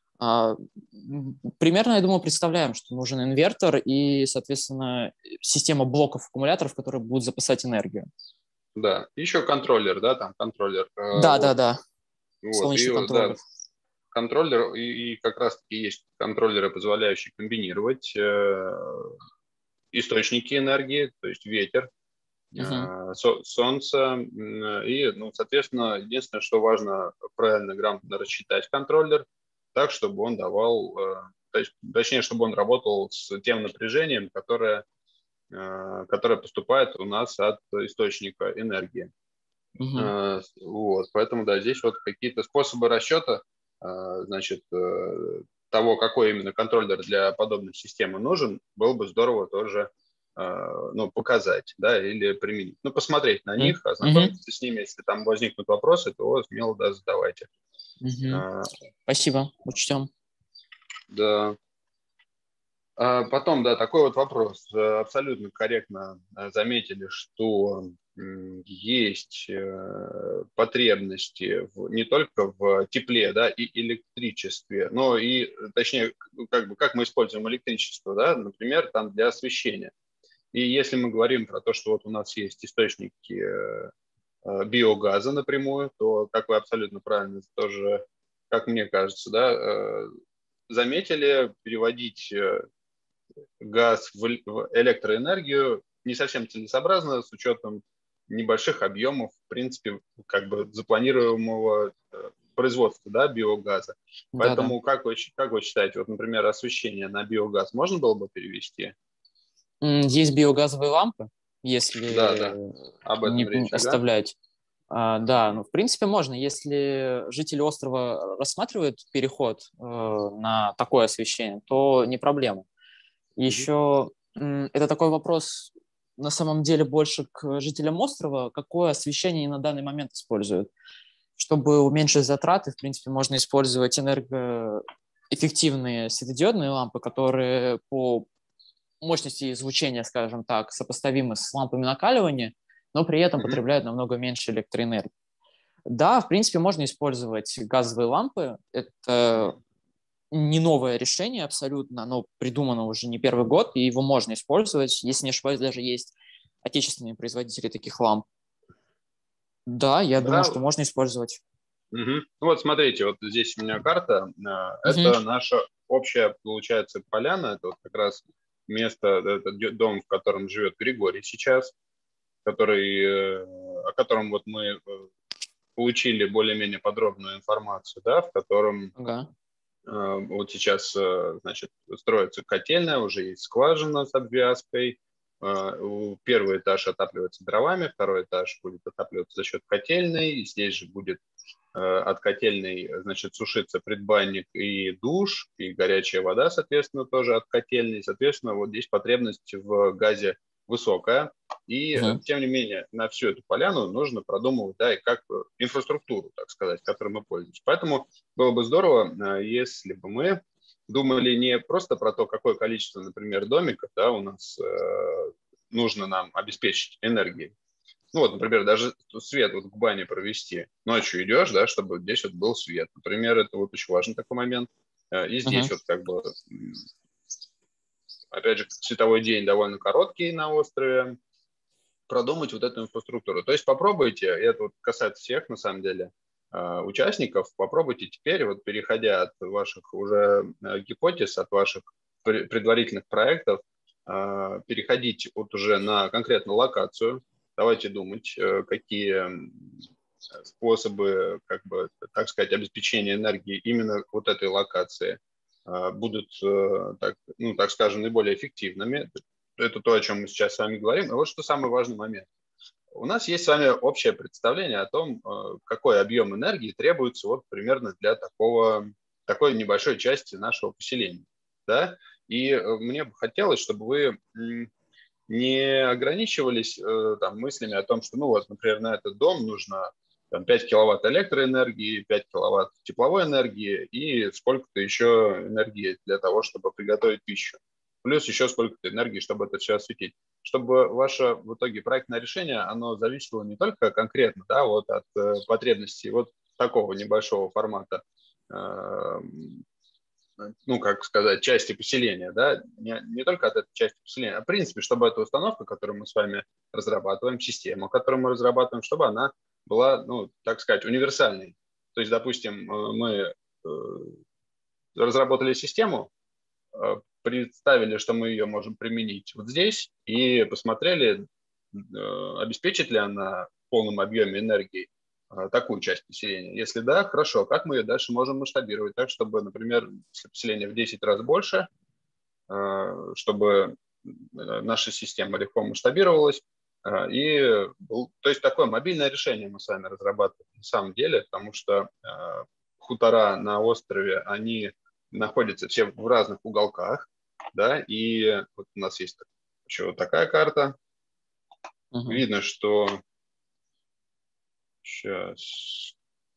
I: Примерно, я думаю, представляем, что нужен инвертор и, соответственно, система блоков аккумуляторов, которые будут запасать энергию.
A: Да, еще контроллер, да, там контроллер.
I: Да, вот. да, да.
A: Вот.
I: Солнечный
A: и,
I: контроллер.
A: Да, контроллер, и, и как раз-таки есть контроллеры, позволяющие комбинировать э, источники энергии, то есть ветер, Uh-huh. солнце, и, ну, соответственно, единственное, что важно, правильно, грамотно рассчитать контроллер так, чтобы он давал, точнее, чтобы он работал с тем напряжением, которое, которое поступает у нас от источника энергии. Uh-huh. Вот, поэтому, да, здесь вот какие-то способы расчета, значит, того, какой именно контроллер для подобной системы нужен, было бы здорово тоже ну, показать, да, или применить. Ну, посмотреть на них, ознакомиться mm-hmm. с ними. Если там возникнут вопросы, то смело, да, задавайте.
I: Mm-hmm. А, Спасибо, учтем.
A: Да. А потом, да, такой вот вопрос. Абсолютно корректно заметили, что есть потребности в, не только в тепле, да, и электричестве, но и, точнее, как бы, как мы используем электричество, да, например, там для освещения. И если мы говорим про то, что вот у нас есть источники биогаза напрямую, то, как вы абсолютно правильно тоже, как мне кажется, да, заметили, переводить газ в электроэнергию не совсем целесообразно с учетом небольших объемов, в принципе, как бы запланируемого производства, да, биогаза. Поэтому да, да. Как вы, как вы считаете, вот, например, освещение на биогаз можно было бы перевести?
I: Есть биогазовые лампы, если
A: да, да. Об этом
I: не
A: речь,
I: оставлять. Да, а, да, ну, в принципе, можно. Если жители острова рассматривают переход э, на такое освещение, то не проблема. Еще mm-hmm. это такой вопрос, на самом деле, больше к жителям острова, какое освещение они на данный момент используют. Чтобы уменьшить затраты, в принципе, можно использовать энергоэффективные светодиодные лампы, которые по мощности излучения, скажем так, сопоставимы с лампами накаливания, но при этом mm-hmm. потребляют намного меньше электроэнергии. Да, в принципе, можно использовать газовые лампы. Это не новое решение абсолютно, оно придумано уже не первый год, и его можно использовать. Если не ошибаюсь, даже есть отечественные производители таких ламп. Да, я да. думаю, что можно использовать.
A: Угу. Ну вот смотрите, вот здесь у меня карта. Это угу. наша общая, получается, поляна. Это вот как раз место, это дом, в котором живет Григорий сейчас, который, о котором вот мы получили более-менее подробную информацию, да, в котором ага. э, вот сейчас, значит, строится котельная, уже есть скважина с обвязкой. Э, первый этаж отапливается дровами, второй этаж будет отапливаться за счет котельной, и здесь же будет э, от котельной, значит, сушиться предбанник и душ, и горячая вода, соответственно, тоже от котельной. Соответственно, вот здесь потребность в газе высокая, и, uh-huh. тем не менее, на всю эту поляну нужно продумывать, да, и как инфраструктуру, так сказать, которой мы пользуемся. Поэтому было бы здорово, если бы мы думали не просто про то, какое количество, например, домиков, да, у нас э, нужно нам обеспечить энергией. Ну вот, например, даже свет вот к бане провести. Ночью идешь, да, чтобы здесь вот был свет. Например, это вот очень важный такой момент. И здесь uh-huh. вот как бы... опять же, световой день довольно короткий на острове, продумать вот эту инфраструктуру. То есть попробуйте, и это вот касается всех, на самом деле, участников, попробуйте теперь, вот переходя от ваших уже гипотез, от ваших предварительных проектов, переходить вот уже на конкретную локацию. Давайте думать, какие способы, как бы, так сказать, обеспечения энергии именно вот этой локации будут, так, ну, так скажем, наиболее эффективными. Это то, о чем мы сейчас с вами говорим. И вот что самый важный момент. У нас есть с вами общее представление о том, какой объем энергии требуется вот примерно для такого, такой небольшой части нашего поселения. Да? И мне бы хотелось, чтобы вы не ограничивались там, мыслями о том, что, ну вот, например, на этот дом нужно там, пять киловатт электроэнергии, пять киловатт тепловой энергии и сколько-то еще энергии для того, чтобы приготовить пищу. Плюс еще сколько-то энергии, чтобы это все осветить. Чтобы ваше в итоге проектное решение, оно зависело не только конкретно, да, вот от э, потребностей вот такого небольшого формата, э, ну, как сказать, части поселения, да, не, не только от этой части поселения, а в принципе, чтобы эта установка, которую мы с вами разрабатываем, система, которую мы разрабатываем, чтобы она была, ну, так сказать, универсальной. То есть, допустим, мы э, разработали систему, представили, что мы ее можем применить вот здесь, и посмотрели, обеспечит ли она в полном объеме энергии такую часть населения. Если да, хорошо, как мы ее дальше можем масштабировать так, чтобы, например, если поселение в десять раз больше, чтобы наша система легко масштабировалась, и, то есть такое мобильное решение мы с вами разрабатываем на самом деле, потому что хутора на острове, они находятся все в разных уголках, да, и вот у нас есть еще вот такая карта. Uh-huh. Видно, что сейчас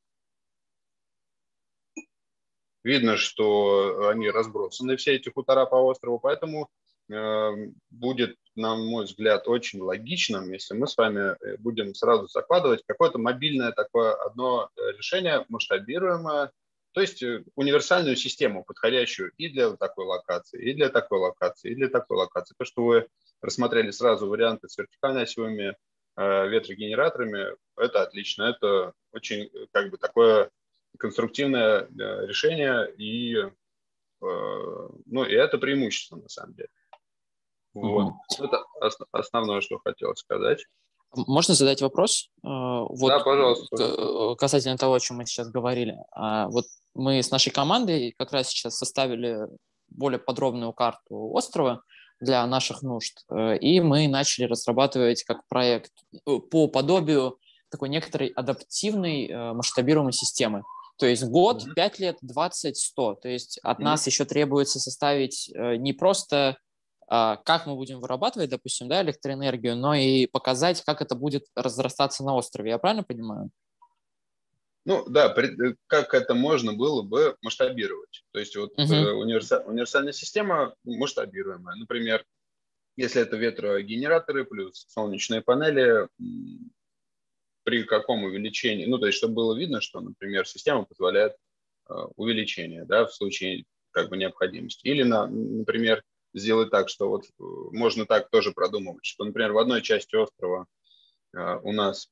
A: видно, что они разбросаны, все эти хутора по острову, поэтому э, будет, на мой взгляд, очень логичным, если мы с вами будем сразу закладывать какое-то мобильное такое одно решение, масштабируемое, то есть универсальную систему, подходящую и для такой локации, и для такой локации, и для такой локации. То, что вы рассмотрели сразу варианты с вертикально-осевыми э, ветрогенераторами, это отлично. Это очень как бы такое конструктивное э, решение, и, э, ну, и это преимущество на самом деле. Вот. Mm-hmm. Это основное, что хотел сказать.
I: Можно задать вопрос? Вот,
A: да, пожалуйста.
I: Касательно того, о чем мы сейчас говорили. Вот мы с нашей командой как раз сейчас составили более подробную карту острова для наших нужд, и мы начали разрабатывать как проект по подобию такой некоторой адаптивной масштабируемой системы. То есть год, mm-hmm. пять лет, двадцать, сто. То есть от mm-hmm. нас еще требуется составить не просто как мы будем вырабатывать, допустим, да, электроэнергию, но и показать, как это будет разрастаться на острове. Я правильно понимаю?
A: Ну да, как это можно было бы масштабировать. То есть вот uh-huh. универса- универсальная система масштабируемая. Например, если это ветрогенераторы плюс солнечные панели, при каком увеличении, ну то есть чтобы было видно, что, например, система позволяет увеличение, да, в случае как бы необходимости. Или, на, например, сделать так, что вот можно так тоже продумывать, что, например, в одной части острова э, у нас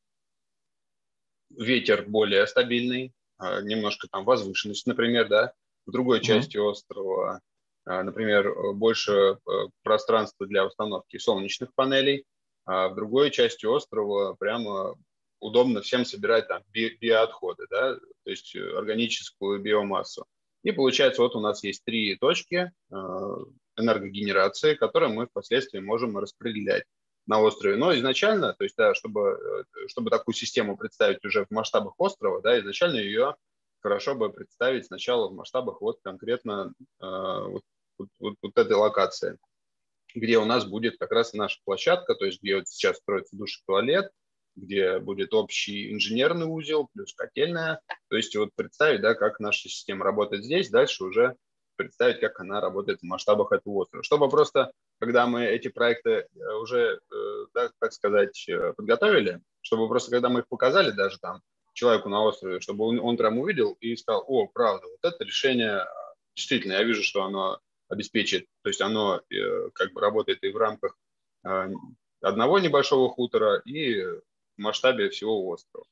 A: ветер более стабильный, э, немножко там возвышенность, например, да, в другой mm-hmm. части острова, э, например, больше э, пространства для установки солнечных панелей, а в другой части острова прямо удобно всем собирать там би- биоотходы, да, то есть органическую биомассу. И получается, вот у нас есть три точки э, энергогенерации, которые мы впоследствии можем распределять на острове. Но изначально, то есть, да, чтобы, чтобы такую систему представить уже в масштабах острова, да, изначально ее хорошо бы представить сначала в масштабах вот конкретно э, вот, вот, вот, вот этой локации, где у нас будет как раз наша площадка, то есть где вот сейчас строится душ и туалет, где будет общий инженерный узел плюс котельная. То есть вот представить, да, как наша система работает здесь, дальше уже представить, как она работает в масштабах этого острова. Чтобы просто, когда мы эти проекты уже, да, так сказать, подготовили, чтобы просто, когда мы их показали даже там человеку на острове, чтобы он, он прям увидел и сказал: о, правда, вот это решение, действительно, я вижу, что оно обеспечит, то есть оно как бы работает и в рамках одного небольшого хутора, и в масштабе всего острова.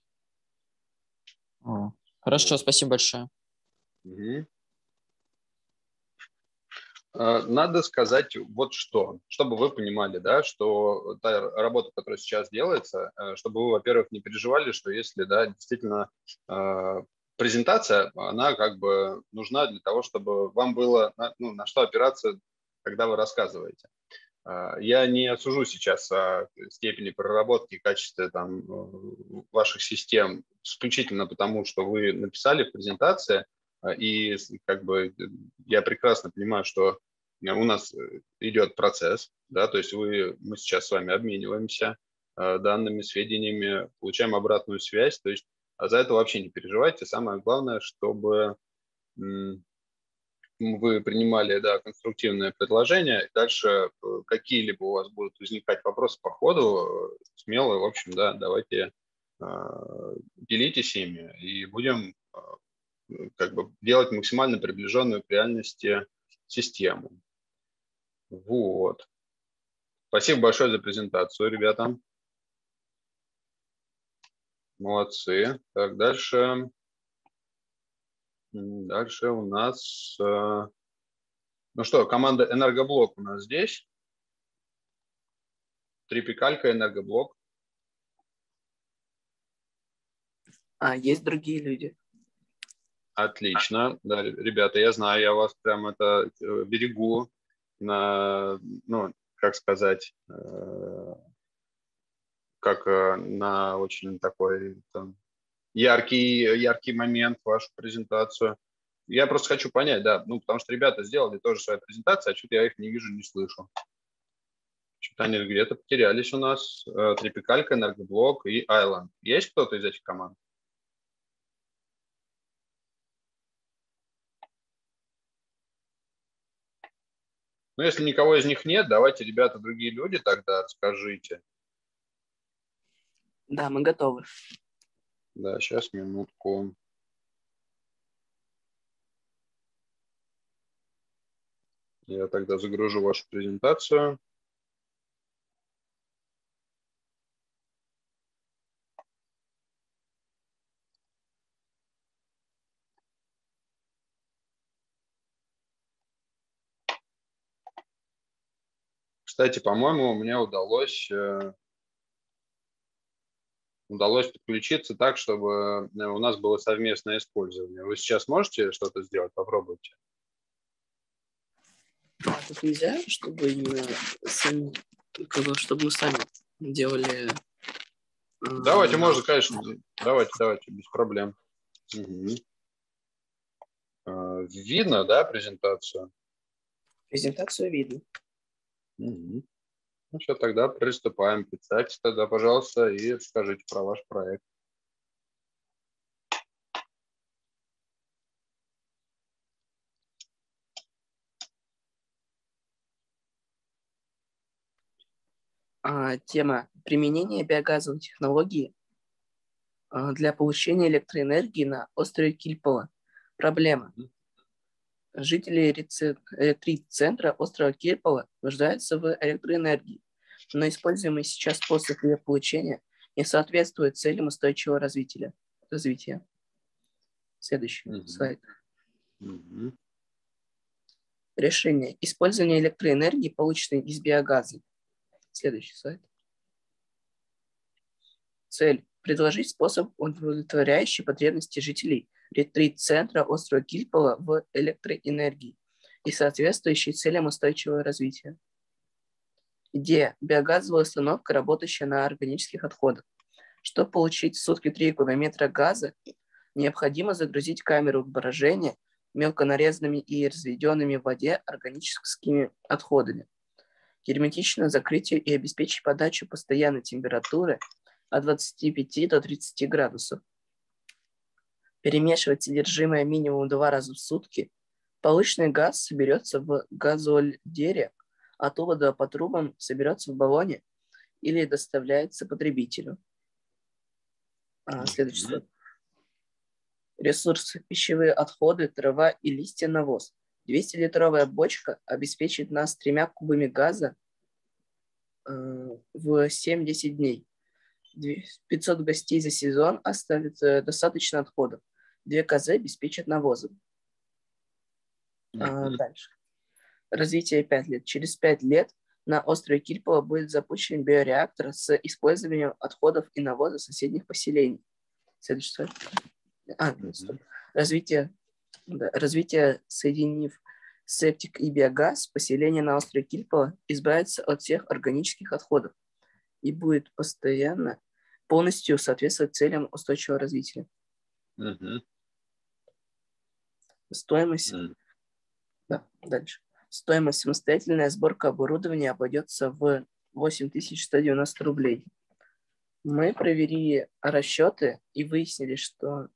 I: О, хорошо,
A: Вот.
I: Спасибо большое.
A: Угу. Надо сказать вот что, чтобы вы понимали, да, что та работа, которая сейчас делается, чтобы вы, во-первых, не переживали, что если, да, действительно презентация, она как бы нужна для того, чтобы вам было, ну, на что опираться, когда вы рассказываете. Я не сужу сейчас о степени проработки и качестве там ваших систем исключительно потому, что вы написали в презентации, и как бы я прекрасно понимаю, что у нас идет процесс, да, то есть вы, мы сейчас с вами обмениваемся данными, сведениями, получаем обратную связь, то есть за это вообще не переживайте. Самое главное, чтобы вы принимали, да, конструктивное предложение, и дальше какие-либо у вас будут возникать вопросы по ходу, смело, в общем, да, давайте э, делитесь ими, и будем э, как бы делать максимально приближенную к реальности систему. Вот. Спасибо большое за презентацию, ребята. Молодцы. Так, дальше... Дальше у нас, ну что, команда Энергоблок у нас здесь. Трипикалька, Энергоблок.
J: А, есть другие люди.
A: Отлично. Да, ребята, я знаю, я вас прям это берегу на, ну, как сказать, как на очень такой там, яркий, яркий момент вашу презентацию. Я просто хочу понять, да, ну, потому что ребята сделали тоже свою презентацию, а что-то я их не вижу, не слышу. Что-то они где-то потерялись у нас. Трипикалька, Энергоблок и Island. Есть кто-то из этих команд? Ну, если никого из них нет, давайте, ребята, другие люди тогда расскажите.
J: Да, мы готовы.
A: Да, сейчас, минутку. Я тогда загружу вашу презентацию. Кстати, по-моему, мне удалось, удалось подключиться так, чтобы у нас было совместное использование. Вы сейчас можете что-то сделать? Попробуйте.
J: А тут нельзя, чтобы именно сами, чтобы мы сами делали...
A: Давайте, можно, конечно. Давайте, давайте, без проблем. Угу. Видно, да, презентацию?
J: Презентацию видно.
A: Угу. Ну, что, тогда приступаем. Представьте тогда, пожалуйста, и расскажите про ваш проект.
J: А, тема применения биогазовой технологии а, для получения электроэнергии на острове Кильпола. Проблема. Жители ретрит-центра острова Кильпола нуждаются в электроэнергии, но используемый сейчас способ ее получения не соответствует целям устойчивого развития. развития. Следующий mm-hmm. слайд.
A: Mm-hmm.
J: Решение. Использование электроэнергии, полученной из биогаза. Следующий слайд. Цель. Предложить способ, удовлетворяющий потребности жителей ретрит-центра острова Кильпола в электроэнергии и соответствующий целям устойчивого развития. Идея. Биогазовая установка, работающая на органических отходах. Чтобы получить в сутки три кубометра газа, необходимо загрузить камеру брожения мелко нарезанными и разведенными в воде органическими отходами. Герметично закрыть и обеспечить подачу постоянной температуры от двадцати пяти до тридцати градусов. Перемешивать содержимое минимум два раза в сутки. Полученный газ соберется в газоальдере, оттуда по трубам соберется в баллоне или доставляется потребителю. А, следующий слайд. Ресурсы. Пищевые отходы, трава и листья, навоз. двухсотлитровая бочка обеспечит нас тремя кубами газа э, в семь-десять дней. пятьсот гостей за сезон оставит э, достаточно отходов. Две КЗ обеспечат навозом. А, дальше. Развитие пять лет. Через пять лет на острове Кильпова будет запущен биореактор с использованием отходов и навоза соседних поселений. Следующий слайд. А, стоп. Развитие, да, развитие, соединив септик и биогаз, поселение на острове Кильпова избавится от всех органических отходов и будет постоянно полностью соответствовать целям устойчивого развития.
A: Mm-hmm.
J: Стоимость. Mm. Да, дальше. Стоимость самостоятельная сборка оборудования обойдется в восемь тысяч сто девяносто рублей. Мы провели расчеты и выяснили, что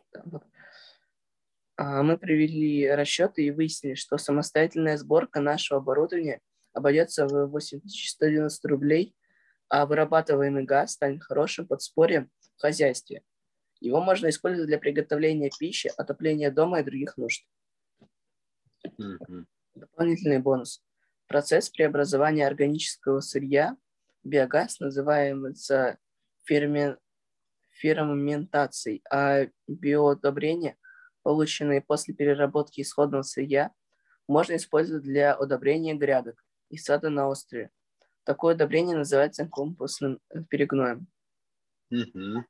J: мы провели расчеты и выяснили, что самостоятельная сборка нашего оборудования обойдется в восемь тысяч сто девяносто рублей, а вырабатываемый газ станет хорошим подспорьем в хозяйстве. Его можно использовать для приготовления пищи, отопления дома и других нужд.
A: Mm-hmm.
J: Дополнительный бонус. Процесс преобразования органического сырья в биогаз называется фермен... ферментацией, а биоудобрения, полученные после переработки исходного сырья, можно использовать для удобрения грядок и сада на острове. Такое удобрение называется компостным перегноем.
A: Mm-hmm.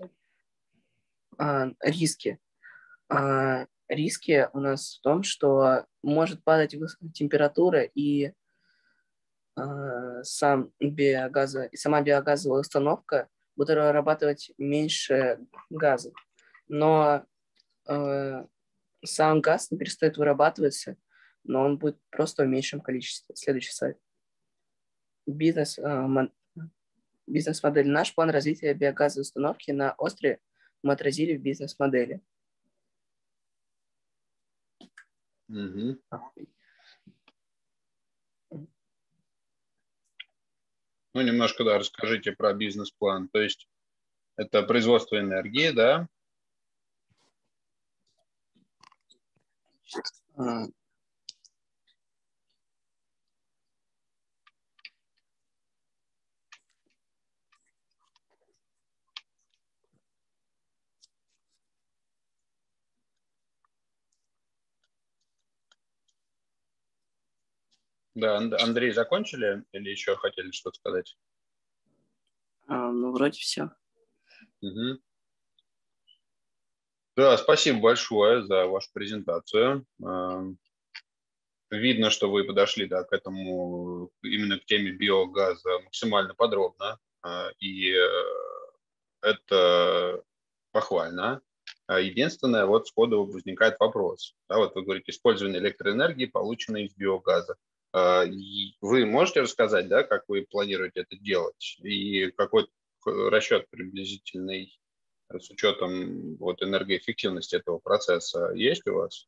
J: А, риски. А, риски у нас в том, что может падать температура и, а, сам биогаза, и сама биогазовая установка будет вырабатывать меньше газов. Но а, сам газ не перестает вырабатываться, но он будет просто в меньшем количестве. Следующий слайд. Бизнес, а, мон... бизнес-модель. Наш план развития биогазовой установки на острове мы отразили в бизнес-модели.
A: Mm-hmm. Ну, немножко, да, расскажите про бизнес-план. То есть это производство энергии, да? Да, Андрей, закончили или еще хотели что-то сказать?
J: А, ну, вроде все.
A: Угу. Да, спасибо большое за вашу презентацию. Видно, что вы подошли, да, к этому, именно к теме биогаза максимально подробно, и это похвально. Единственное, вот сходу возникает вопрос. Да, вот вы говорите, использование электроэнергии, полученной из биогаза. Вы можете рассказать, да, как вы планируете это делать? И какой расчет приблизительный с учетом вот, энергоэффективности этого процесса есть у вас?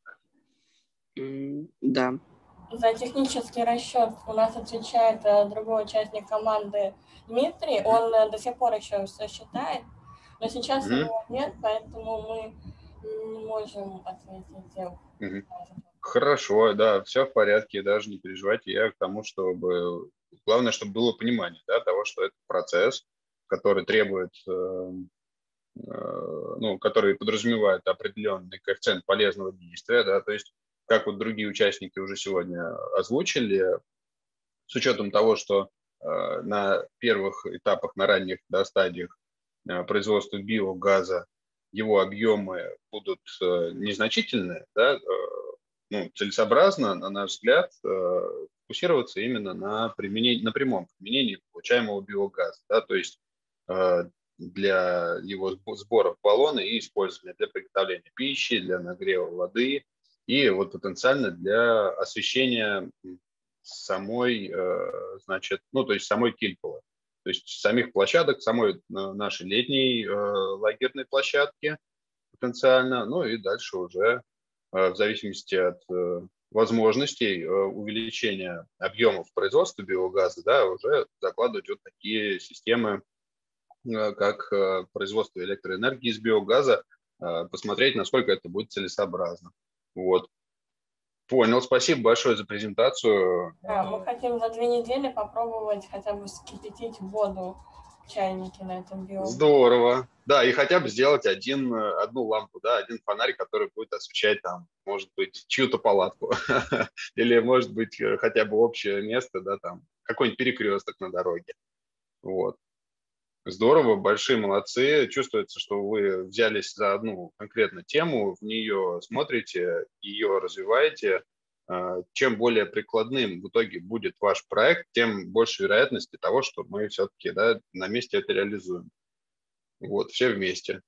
J: Да.
L: За технический расчет у нас отвечает другой участник команды Дмитрий. Он до сих пор еще все считает, но сейчас mm-hmm. его нет, поэтому мы не можем ответить.
A: Mm-hmm. Хорошо, да, все в порядке, даже не переживайте. Я к тому, чтобы... Главное, чтобы было понимание, да, того, что это процесс, который требует, э, э, ну, который подразумевает определенный коэффициент полезного действия, да, то есть, как вот другие участники уже сегодня озвучили, с учетом того, что э, на первых этапах, на ранних, да, стадиях э, производства биогаза его объемы будут э, незначительные, да, э, ну, целесообразно, на наш взгляд, фокусироваться именно на, применении, на прямом применении получаемого биогаза, да, то есть для его сбора в баллоны и использования для приготовления пищи, для нагрева воды и вот потенциально для освещения самой, значит, ну, то есть самой Кильпова, то есть самих площадок, самой нашей летней лагерной площадки потенциально, ну и дальше уже в зависимости от э, возможностей э, увеличения объемов производства биогаза, да, уже закладывать вот такие системы, э, как э, производство электроэнергии из биогаза, э, посмотреть, насколько это будет целесообразно. Вот. Понял, спасибо большое за презентацию.
L: Да, мы хотим за две недели попробовать хотя бы вскипятить воду в чайнике на этом биоме.
A: Здорово. Да, и хотя бы сделать один, одну лампу, да, один фонарь, который будет освещать там, может быть, чью-то палатку. Или, может быть, хотя бы общее место, да, там, какой-нибудь перекресток на дороге. Вот. Здорово, большие молодцы. Чувствуется, что вы взялись за одну конкретную тему, в нее смотрите, ее развиваете. Чем более прикладным в итоге будет ваш проект, тем больше вероятности того, что мы все-таки, да, на месте это реализуем. Вот, все вместе.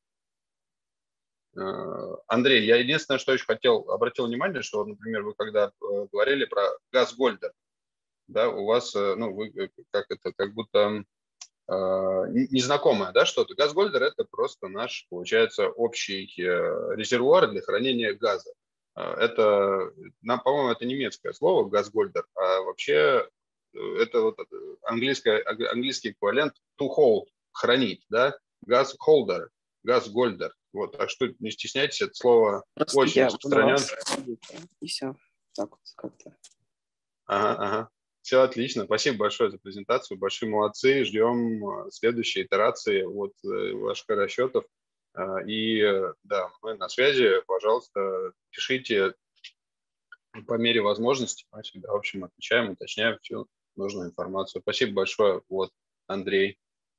A: Андрей, я единственное, что еще хотел, обратил внимание, что, например, вы когда говорили про Газгольдер, да, у вас, ну, вы как это, как будто незнакомое, да, что-то. Газгольдер – это просто наш, получается, общий резервуар для хранения газа. Это, по-моему, это немецкое слово «газгольдер», а вообще это вот английское, английский эквивалент «to hold» – «хранить», да, «газholder», «газгольдер». Вот, так что не стесняйтесь, это слово
J: просто
A: очень распространено.
J: И все, так вот как-то.
A: Ага, ага. Все отлично. Спасибо большое за презентацию. Большие молодцы. Ждем следующей итерации от ваших расчетов. И да, мы на связи. Пожалуйста, пишите по мере возможности. Мы всегда, в общем, отвечаем, уточняем всю нужную информацию. Спасибо большое. Вот, Андрей.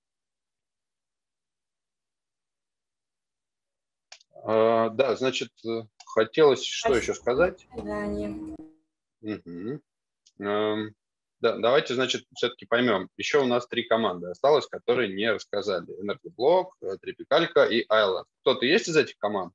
A: А, да, значит, хотелось что Спасибо. еще сказать?
L: Да, нет.
A: Угу. Да, давайте, значит, все-таки поймем. Еще у нас три команды осталось, которые не рассказали. Энергоблок, Трипикалька и Island. Кто-то есть из этих команд?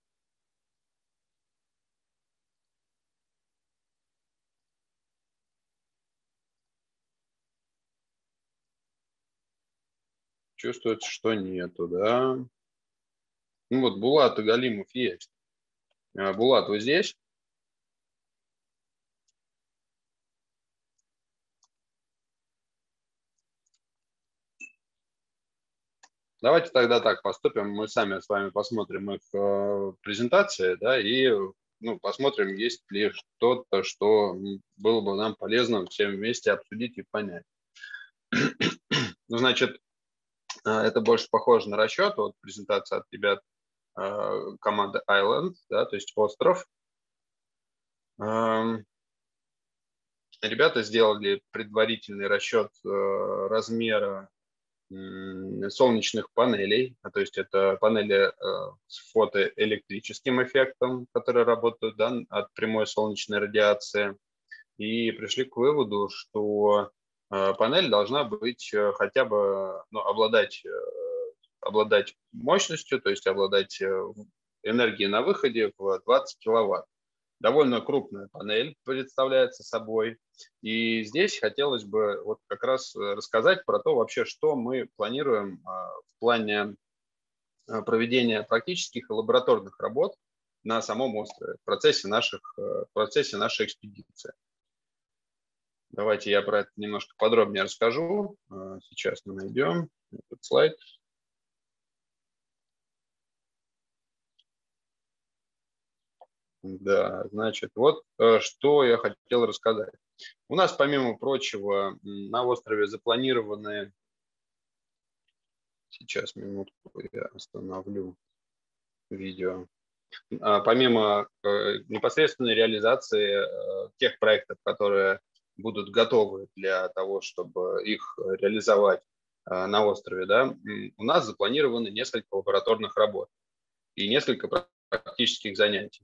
A: Чувствуется, что нету, да? Ну вот Булат и Галимов есть. Булат, вы здесь? Давайте тогда так поступим. Мы сами с вами посмотрим их э, презентации, да, и ну, посмотрим, есть ли что-то, что было бы нам полезно всем вместе обсудить и понять. Ну, значит, э, это больше похоже на расчет. Вот презентация от ребят э, команды Island, да, то есть остров. Э, ребята сделали предварительный расчет э, размера солнечных панелей, то есть это панели э, с фотоэлектрическим эффектом, которые работают, да, от прямой солнечной радиации, и пришли к выводу, что э, панель должна быть э, хотя бы, ну, обладать, э, обладать мощностью, то есть обладать э, энергией на выходе в двадцать киловатт. Довольно крупная панель представляется собой. И здесь хотелось бы вот как раз рассказать про то вообще, что мы планируем в плане проведения практических и лабораторных работ на самом острове в процессе, наших, в процессе нашей экспедиции. Давайте я про это немножко подробнее расскажу. Сейчас мы найдем этот слайд. Да, значит, вот что я хотел рассказать. У нас, помимо прочего, на острове запланированы... Сейчас, минутку, я остановлю видео. Помимо непосредственной реализации тех проектов, которые будут готовы для того, чтобы их реализовать на острове, да, у нас запланированы несколько лабораторных работ и несколько практических занятий.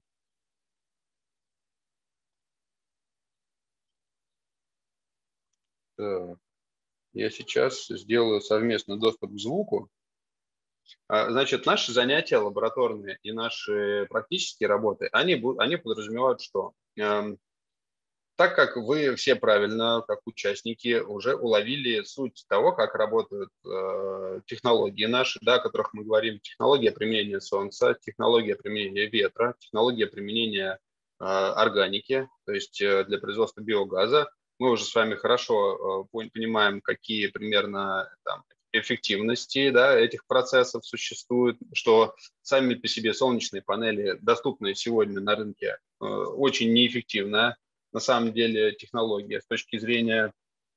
A: Так. Я сейчас сделаю совместный доступ к звуку. Значит, наши занятия лабораторные и наши практические работы, они, они подразумевают что? Так как вы все правильно, как участники, уже уловили суть того, как работают технологии наши, да, о которых мы говорим, технология применения солнца, технология применения ветра, технология применения органики, то есть для производства биогаза. Мы уже с вами хорошо э, понимаем, какие примерно там, эффективности, да, этих процессов существуют, что сами по себе солнечные панели, доступные сегодня на рынке, э, очень неэффективная на самом деле технология с точки зрения,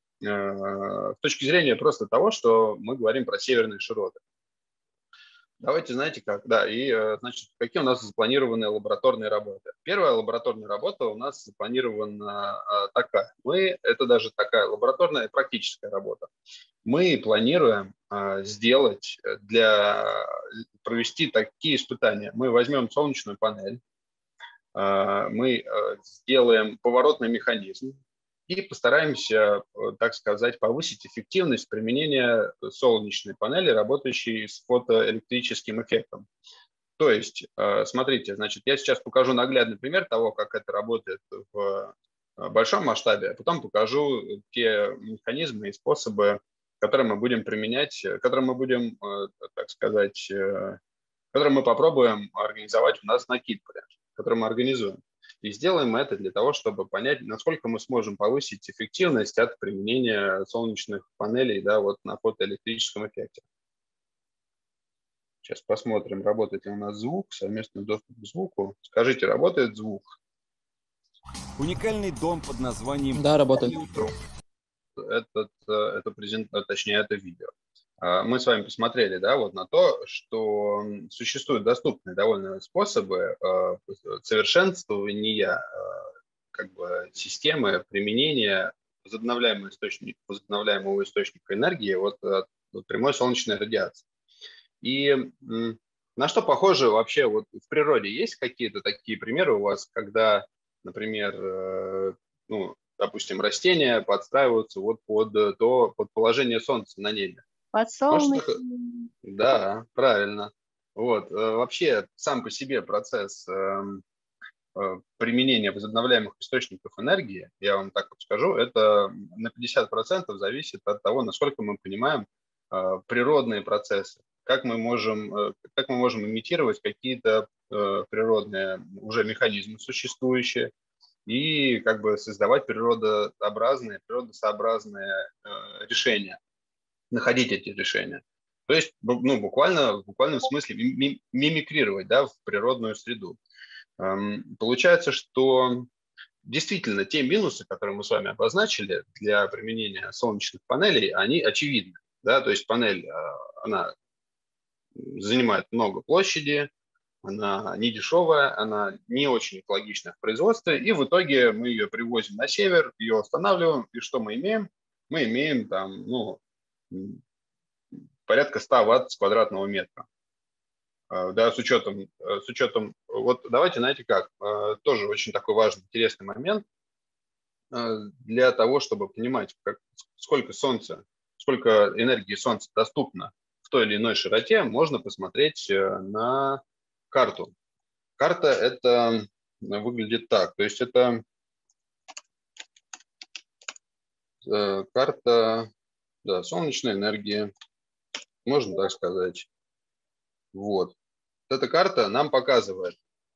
A: с точки зрения просто того, что мы говорим про северные широты. Давайте, знаете как, да, и, значит, какие у нас запланированы лабораторные работы. Первая лабораторная работа у нас запланирована такая. Мы, это даже такая лабораторная и практическая работа. Мы планируем сделать, для, провести такие испытания. Мы возьмем солнечную панель, мы сделаем поворотный механизм и постараемся, так сказать, повысить эффективность применения солнечной панели, работающей с фотоэлектрическим эффектом. То есть, смотрите, значит, я сейчас покажу наглядный пример того, как это работает в большом масштабе, а потом покажу те механизмы и способы, которые мы будем применять, которые мы будем, так сказать, которые мы попробуем организовать у нас на Кипре, которые мы организуем. И сделаем это для того, чтобы понять, насколько мы сможем повысить эффективность от применения солнечных панелей, да, вот на фотоэлектрическом эффекте. Сейчас посмотрим, работает ли у нас звук, совместный доступ к звуку. Скажите, работает звук?
M: Уникальный дом под названием...
I: Да, работает.
A: Этот, это презент, точнее, это видео. Мы с вами посмотрели, да, вот на то, что существуют доступные довольно способы совершенствования как бы системы применения возобновляемого источника, возобновляемого источника энергии от, от, от прямой солнечной радиации. И на что похоже вообще вот в природе? Есть какие-то такие примеры у вас, когда, например, ну, допустим, растения подстраиваются вот под, то, под положение солнца на небе?
C: Подсолнечный.
A: Да, правильно. Вот. Вообще сам по себе процесс применения возобновляемых источников энергии, я вам так вот скажу, это на пятьдесят процентов зависит от того, насколько мы понимаем природные процессы, как мы можем, как мы можем имитировать какие-то природные уже механизмы существующие и как бы создавать природообразные, природосообразные решения, находить эти решения. То есть, ну, буквально, в буквальном смысле мимикрировать, да, в природную среду. Получается, что действительно те минусы, которые мы с вами обозначили для применения солнечных панелей, они очевидны. Да? То есть панель, она занимает много площади, она не дешевая, она не очень экологичная в производстве, и в итоге мы ее привозим на север, ее устанавливаем, и что мы имеем? Мы имеем там, ну, порядка ста ватт с квадратного метра. Да, с учетом, с учетом, вот давайте, знаете как, тоже очень такой важный, интересный момент для того, чтобы понимать, как, сколько солнца, сколько энергии солнца доступно в той или иной широте, можно посмотреть на карту. Карта это выглядит так, то есть это карта, да, солнечной энергии, можно так сказать. Вот. Эта карта нам показывает,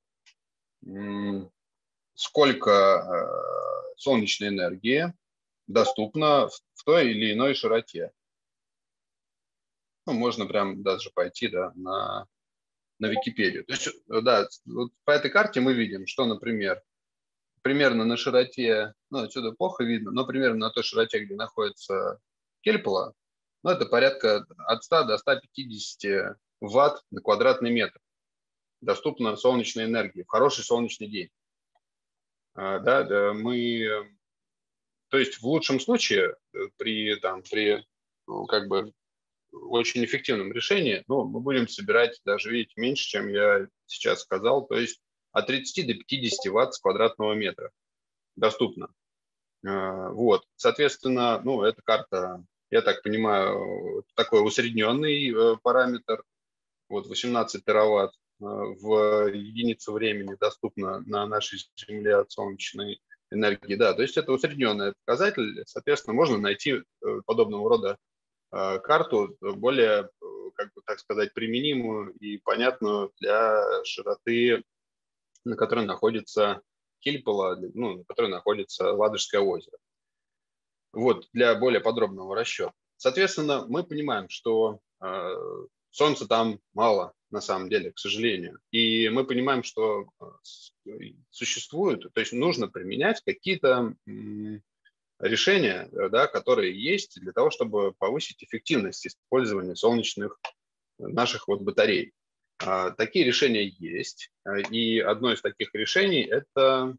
A: сколько солнечной энергии доступно в той или иной широте. Ну, можно прям даже пойти, да, на, на Википедию. То есть, да, вот по этой карте мы видим, что, например, примерно на широте, ну, отсюда плохо видно, но примерно на той широте, где находится Кельпола, ну, это порядка от ста до ста пятидесяти ватт на квадратный метр доступно солнечной энергии в хороший солнечный день. А, да, да, мы, то есть в лучшем случае при, там, при ну, как бы очень эффективном решении, ну, мы будем собирать даже, видите, меньше, чем я сейчас сказал, то есть от тридцати до пятидесяти ватт с квадратного метра доступно. А, вот, соответственно, ну, эта карта, я так понимаю, такой усредненный параметр, вот восемнадцать тераватт в единицу времени доступно на нашей Земле от солнечной энергии. Да, то есть это усредненный показатель, соответственно, можно найти подобного рода карту, более, как бы так сказать, применимую и понятную для широты, на которой находится Кельпола, ну, на которой находится Ладожское озеро. Вот, для более подробного расчета. Соответственно, мы понимаем, что э, солнца там мало, на самом деле, к сожалению. И мы понимаем, что существует, то есть нужно применять какие-то решения, да, которые есть для того, чтобы повысить эффективность использования солнечных наших вот батарей. Такие решения есть. И одно из таких решений – это…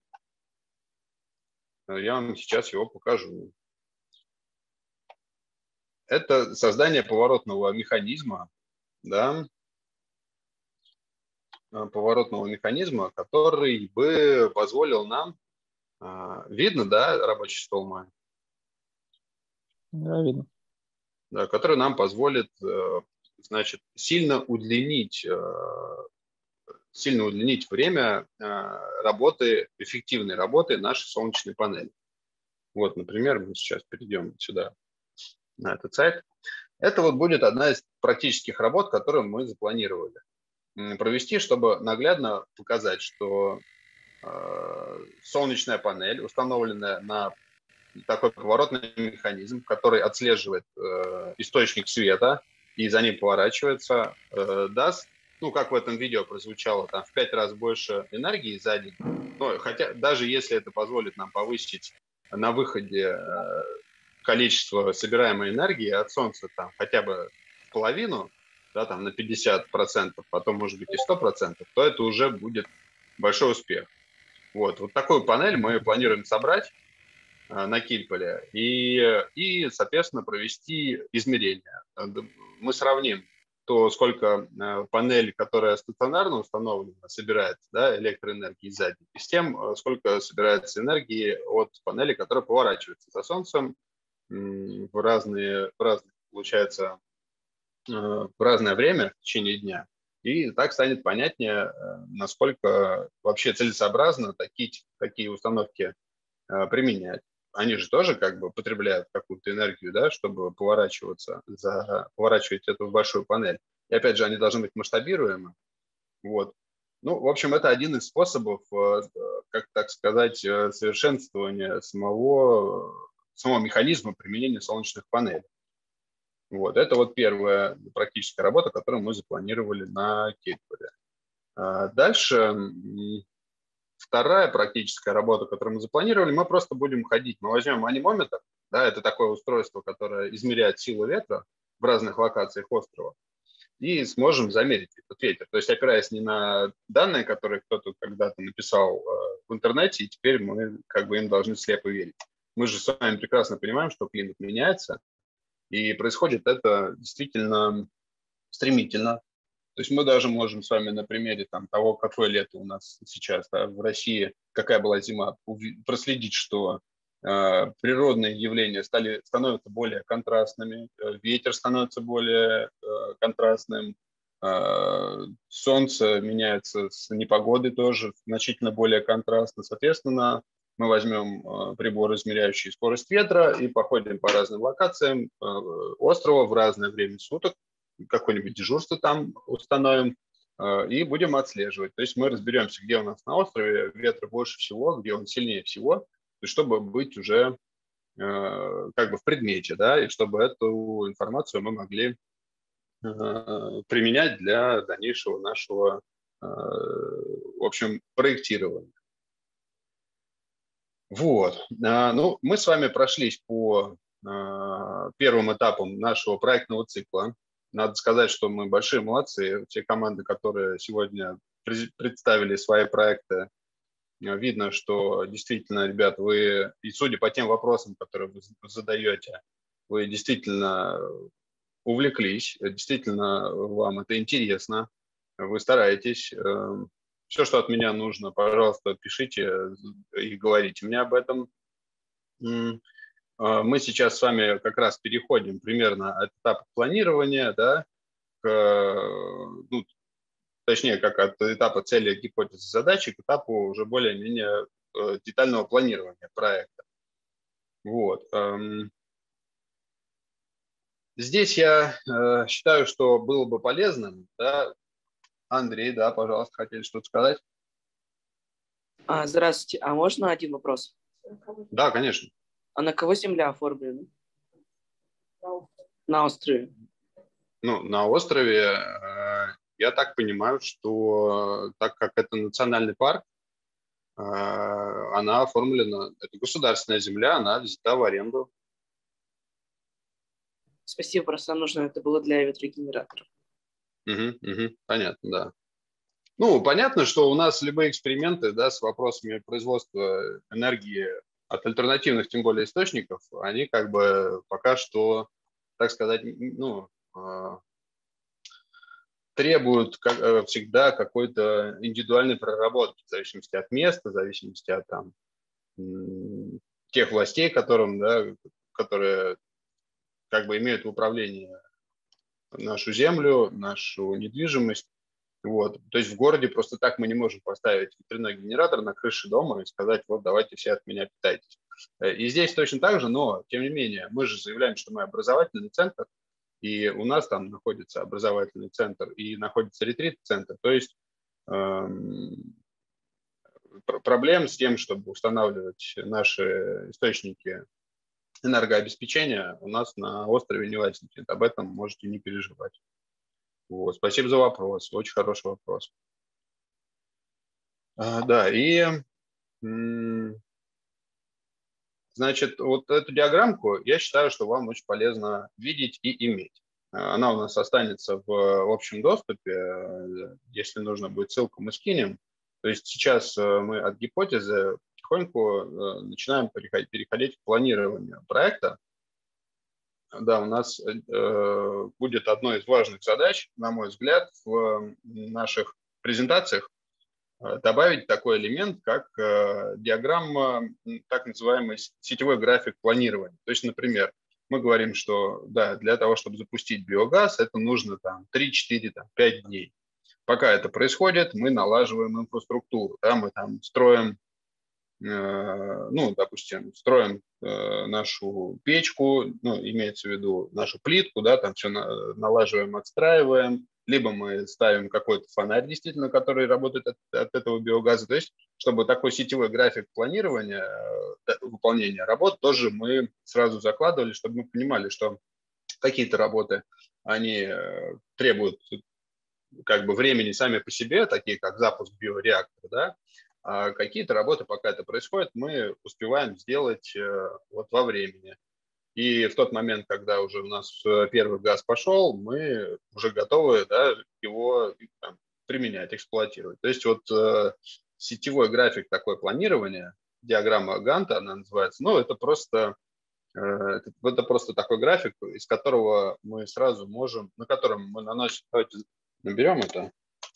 A: Я вам сейчас его покажу. Это создание поворотного механизма, да, поворотного механизма, который бы позволил нам… Видно, да, рабочий стол мой?
I: Да, видно.
A: Да, который нам позволит, значит, сильно удлинить, сильно удлинить время работы, эффективной работы нашей солнечной панели. Вот, например, мы сейчас перейдем сюда, на этот сайт. Это вот будет одна из практических работ, которую мы запланировали провести, чтобы наглядно показать, что э, солнечная панель, установленная на такой поворотный механизм, который отслеживает э, источник света и за ним поворачивается, э, даст, ну, как в этом видео прозвучало, там в пять раз больше энергии за день. Ну, хотя даже если это позволит нам повысить на выходе э, количество собираемой энергии от Солнца там хотя бы в половину, да, там на пятьдесят процентов, потом, может быть, и сто процентов, то это уже будет большой успех. Вот, вот такую панель мы планируем собрать э, на Кильполе и, и, соответственно, провести измерения. Мы сравним то, сколько э, панель, которая стационарно установлена, собирает, да, электроэнергии сзади, и с тем, сколько собирается энергии от панели, которая поворачивается за Солнцем в разные, в разные, получается, в разное время в течение дня. И так станет понятнее, насколько вообще целесообразно такие, такие установки применять. Они же тоже как бы потребляют какую-то энергию, да, чтобы поворачиваться, за, поворачивать эту большую панель. И опять же, они должны быть масштабируемы. Вот. Ну, в общем, это один из способов, как так сказать, совершенствования самого, самого механизма применения солнечных панелей. Вот. Это вот первая практическая работа, которую мы запланировали на Кильполе. Дальше вторая практическая работа, которую мы запланировали, мы просто будем ходить. Мы возьмем анимометр, да, это такое устройство, которое измеряет силу ветра в разных локациях острова, и сможем замерить этот ветер. То есть опираясь не на данные, которые кто-то когда-то написал э, в интернете, и теперь мы как бы им должны слепо верить. Мы же с вами прекрасно понимаем, что климат меняется, и происходит это действительно стремительно. То есть мы даже можем с вами на примере там, того, какое лето у нас сейчас, да, в России, какая была зима, проследить, что э, природные явления стали, становятся более контрастными, э, ветер становится более э, контрастным, э, солнце меняется с непогодой тоже значительно более контрастно. Соответственно, мы возьмем э, прибор, измеряющий скорость ветра, и походим по разным локациям э, острова в разное время суток, какое-нибудь дежурство там установим э, и будем отслеживать. То есть мы разберемся, где у нас на острове ветра больше всего, где он сильнее всего, чтобы быть уже э, как бы в предмете, да, и чтобы эту информацию мы могли э, применять для дальнейшего нашего, э, в общем, проектирования. Вот. А, ну, мы с вами прошлись по а, первым этапам нашего проектного цикла. Надо сказать, что мы большие молодцы. Те команды, которые сегодня представили свои проекты, видно, что действительно, ребят, вы, и судя по тем вопросам, которые вы задаете, вы действительно увлеклись, действительно вам это интересно, вы стараетесь. Все, что от меня нужно, пожалуйста, пишите и говорите мне об этом. Мы сейчас с вами как раз переходим примерно от этапа планирования, да, к, ну, точнее, как от этапа цели, гипотезы, задачи к этапу уже более-менее детального планирования проекта. Вот. Здесь я считаю, что было бы полезным, да. Андрей, да, пожалуйста, хотели что-то сказать?
J: А, здравствуйте. А можно один вопрос?
A: Да, конечно.
J: А на кого земля оформлена? На острове.
A: Ну, на острове э, я так понимаю, что так как это национальный парк, она оформлена, это государственная земля, она взята в аренду.
J: Спасибо, просто нам нужно это было для ветрогенераторов.
A: Угу, угу, понятно, да. Ну, понятно, что у нас любые эксперименты, да, с вопросами производства энергии от альтернативных, тем более, источников, они как бы пока что, так сказать, ну, требуют, как всегда, какой-то индивидуальной проработки в зависимости от места, в зависимости от там, тех властей, которым, да, которые как бы имеют в управлении нашу землю, нашу недвижимость. Вот. То есть в городе просто так мы не можем поставить ветряной генератор на крыше дома и сказать, вот давайте все от меня питайтесь. И здесь точно так же, но тем не менее мы же заявляем, что мы образовательный центр, и у нас там находится образовательный центр и находится ретрит-центр. То есть эм, проблем с тем, чтобы устанавливать наши источники энергообеспечения, у нас на острове не возникнет. Об этом можете не переживать. Вот. Спасибо за вопрос. Очень хороший вопрос. А, да, и значит, вот эту диаграммку я считаю, что вам очень полезно видеть и иметь. Она у нас останется в общем доступе. Если нужно будет, ссылку мы скинем. То есть сейчас мы от гипотезы потихоньку начинаем переходить к планированию проекта. Да, у нас э, будет одной из важных задач, на мой взгляд, в наших презентациях э, добавить такой элемент, как э, диаграмма, так называемый сетевой график планирования. То есть, например, мы говорим, что да, для того, чтобы запустить биогаз, это нужно там три-четыре, пять дней. Пока это происходит, мы налаживаем инфраструктуру, да, мы там строим, э, ну, допустим, строим нашу печку, ну, имеется в виду нашу плитку, да, там все налаживаем, отстраиваем, либо мы ставим какой-то фонарь, действительно, который работает от, от этого биогаза. То есть, чтобы такой сетевой график планирования, выполнения работ тоже мы сразу закладывали, чтобы мы понимали, что какие-то работы, они требуют как бы времени сами по себе, такие как запуск биореактора, да, а какие-то работы, пока это происходит, мы успеваем сделать вот во времени. И в тот момент, когда уже у нас первый газ пошел, мы уже готовы, да, его там применять, эксплуатировать. То есть вот сетевой график такое планирование, диаграмма Ганта она называется, ну это просто, это, это просто такой график, из которого мы сразу можем, на котором мы наносим, давайте наберем это.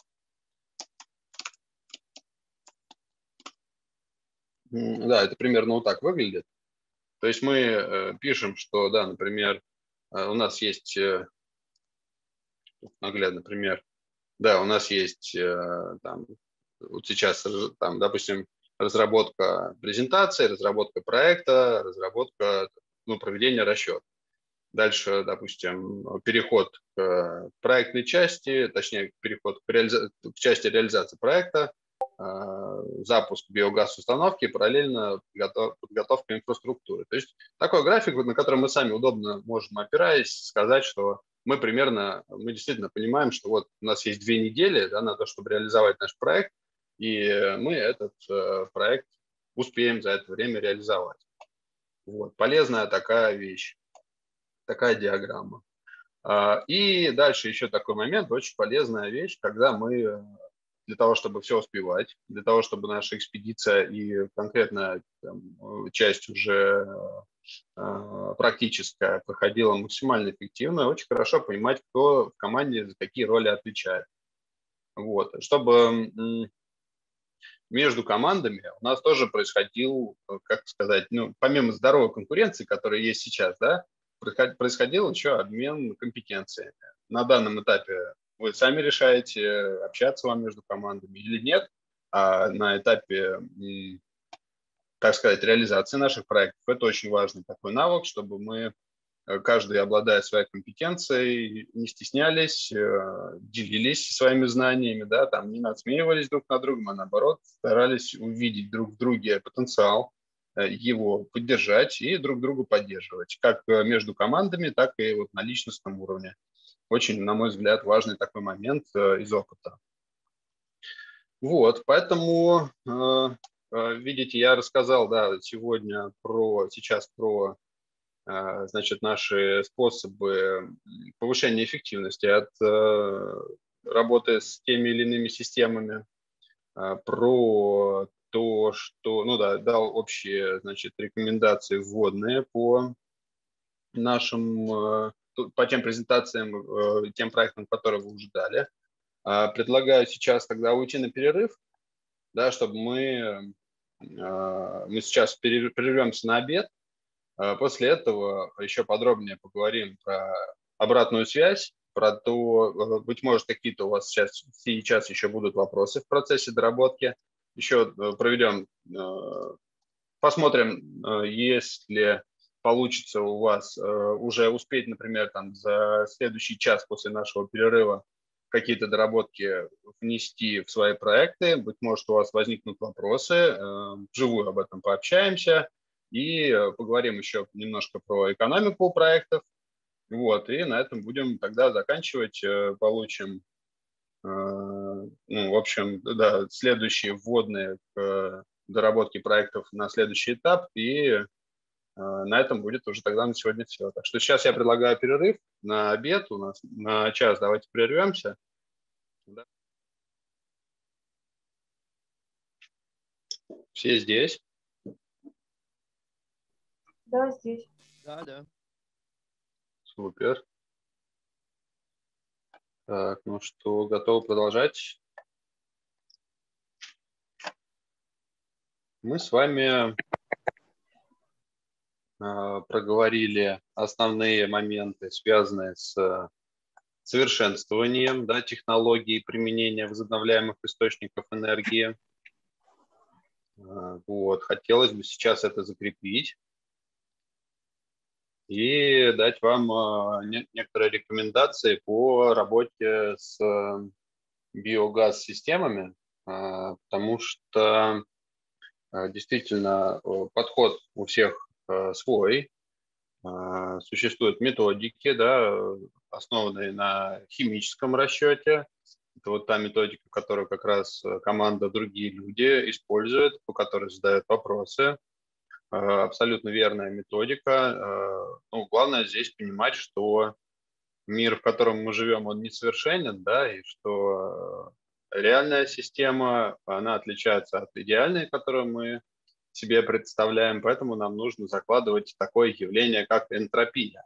A: Да, это примерно вот так выглядит. То есть мы э, пишем, что, да, например, э, у нас есть, э, наглядный пример, да, у нас есть э, там, вот сейчас, там, допустим, разработка презентации, разработка проекта, разработка, ну, проведения расчета. Дальше, допустим, переход к проектной части, точнее, переход к, реализа... к части реализации проекта, запуск биогаз-установки, параллельно подготовка инфраструктуры. То есть такой график, на котором мы сами удобно можем, опираясь, сказать, что мы примерно, мы действительно понимаем, что вот у нас есть две недели, да, на то, чтобы реализовать наш проект, и мы этот э, проект успеем за это время реализовать. Вот. Полезная такая вещь, такая диаграмма. И дальше еще такой момент, очень полезная вещь, когда мы для того, чтобы все успевать, для того, чтобы наша экспедиция и конкретная там, часть уже э, практическая проходила максимально эффективно, очень хорошо понимать, кто в команде за какие роли отвечает. Вот. Чтобы м, между командами у нас тоже происходил, как сказать, ну, помимо здоровой конкуренции, которая есть сейчас, да, происходил еще обмен компетенциями. На данном этапе вы сами решаете, общаться вам между командами или нет. А на этапе, так сказать, реализации наших проектов это очень важный такой навык, чтобы мы, каждый, обладая своей компетенцией, не стеснялись, делились своими знаниями, да, там не надсмеивались друг над другом, а наоборот старались увидеть друг в друге потенциал, его поддержать и друг друга поддерживать, как между командами, так и вот на личностном уровне. очень, на мой взгляд, важный такой момент из опыта. Вот, поэтому, видите, я рассказал, да, сегодня про, сейчас про, значит, наши способы повышения эффективности от работы с теми или иными системами, про то, что, ну да, дал общие, значит, рекомендации вводные по нашим, по тем презентациям, тем проектам, которые вы уже дали. Предлагаю сейчас тогда уйти на перерыв, да, чтобы мы, мы сейчас прервемся на обед. После этого еще подробнее поговорим про обратную связь, про то, быть может, какие-то у вас сейчас, сейчас еще будут вопросы в процессе доработки. Еще проведем, посмотрим, если получится у вас уже успеть, например, там, за следующий час после нашего перерыва какие-то доработки внести в свои проекты. Быть может, у вас возникнут вопросы, вживую об этом пообщаемся и поговорим еще немножко про экономику проектов. Вот, и на этом будем тогда заканчивать, получим, ну, в общем, да, следующие вводные к доработке проектов на следующий этап, и на этом будет уже тогда на сегодня все. Так что сейчас я предлагаю перерыв на обед у нас на час. Давайте прервемся. Все здесь?
H: Да, здесь.
G: Да, да.
A: Супер. Так, ну что, готовы продолжать? Мы с вами проговорили основные моменты, связанные с совершенствованием, да, технологий применения возобновляемых источников энергии. Вот. Хотелось бы сейчас это закрепить и дать вам некоторые рекомендации по работе с биогаз-системами, потому что действительно подход у всех свой. Существуют методики, да, основанные на химическом расчете. Это вот та методика, которую как раз команда «Другие люди» использует, по которой задают вопросы. Абсолютно верная методика. Ну, главное здесь понимать, что мир, в котором мы живем, он несовершенен, да, и что реальная система, она отличается от идеальной, которую мы себе представляем, поэтому нам нужно закладывать такое явление, как энтропия.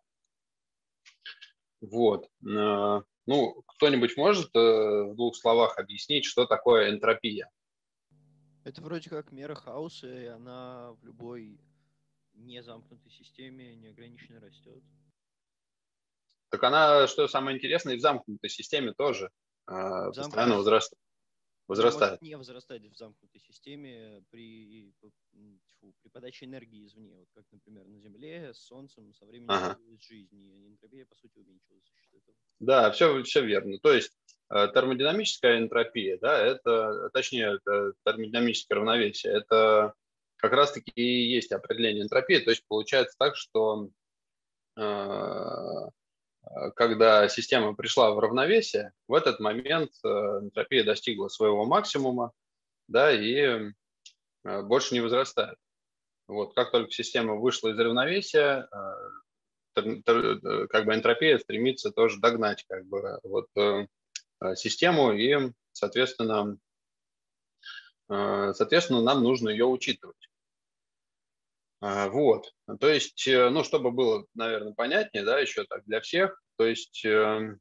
A: Вот. Ну, кто-нибудь может в двух словах объяснить, что такое энтропия?
G: Это вроде как мера хаоса, и она в любой незамкнутой системе неограниченно растет.
A: Так она, что самое интересное, и в замкнутой системе тоже в постоянно возраст... возрастает.
G: Может не возрастать в замкнутой системе при, фу, при подаче энергии извне. Вот как, например, на Земле с Солнцем со временем
A: ага.
G: появилась жизнь, и энтропия, по сути, уменьшилась за счет этого.
A: Да, все, все верно. То есть термодинамическая энтропия, да, это, точнее, это термодинамическое равновесие, это как раз-таки и есть определение энтропии. То есть получается так, что когда система пришла в равновесие, в этот момент энтропия достигла своего максимума, да, и больше не возрастает. Вот, как только система вышла из равновесия, как бы энтропия стремится тоже догнать как бы вот систему, и, соответственно, соответственно, нам нужно ее учитывать. Вот, то есть, ну, чтобы было, наверное, понятнее, да, еще так для всех, то есть э,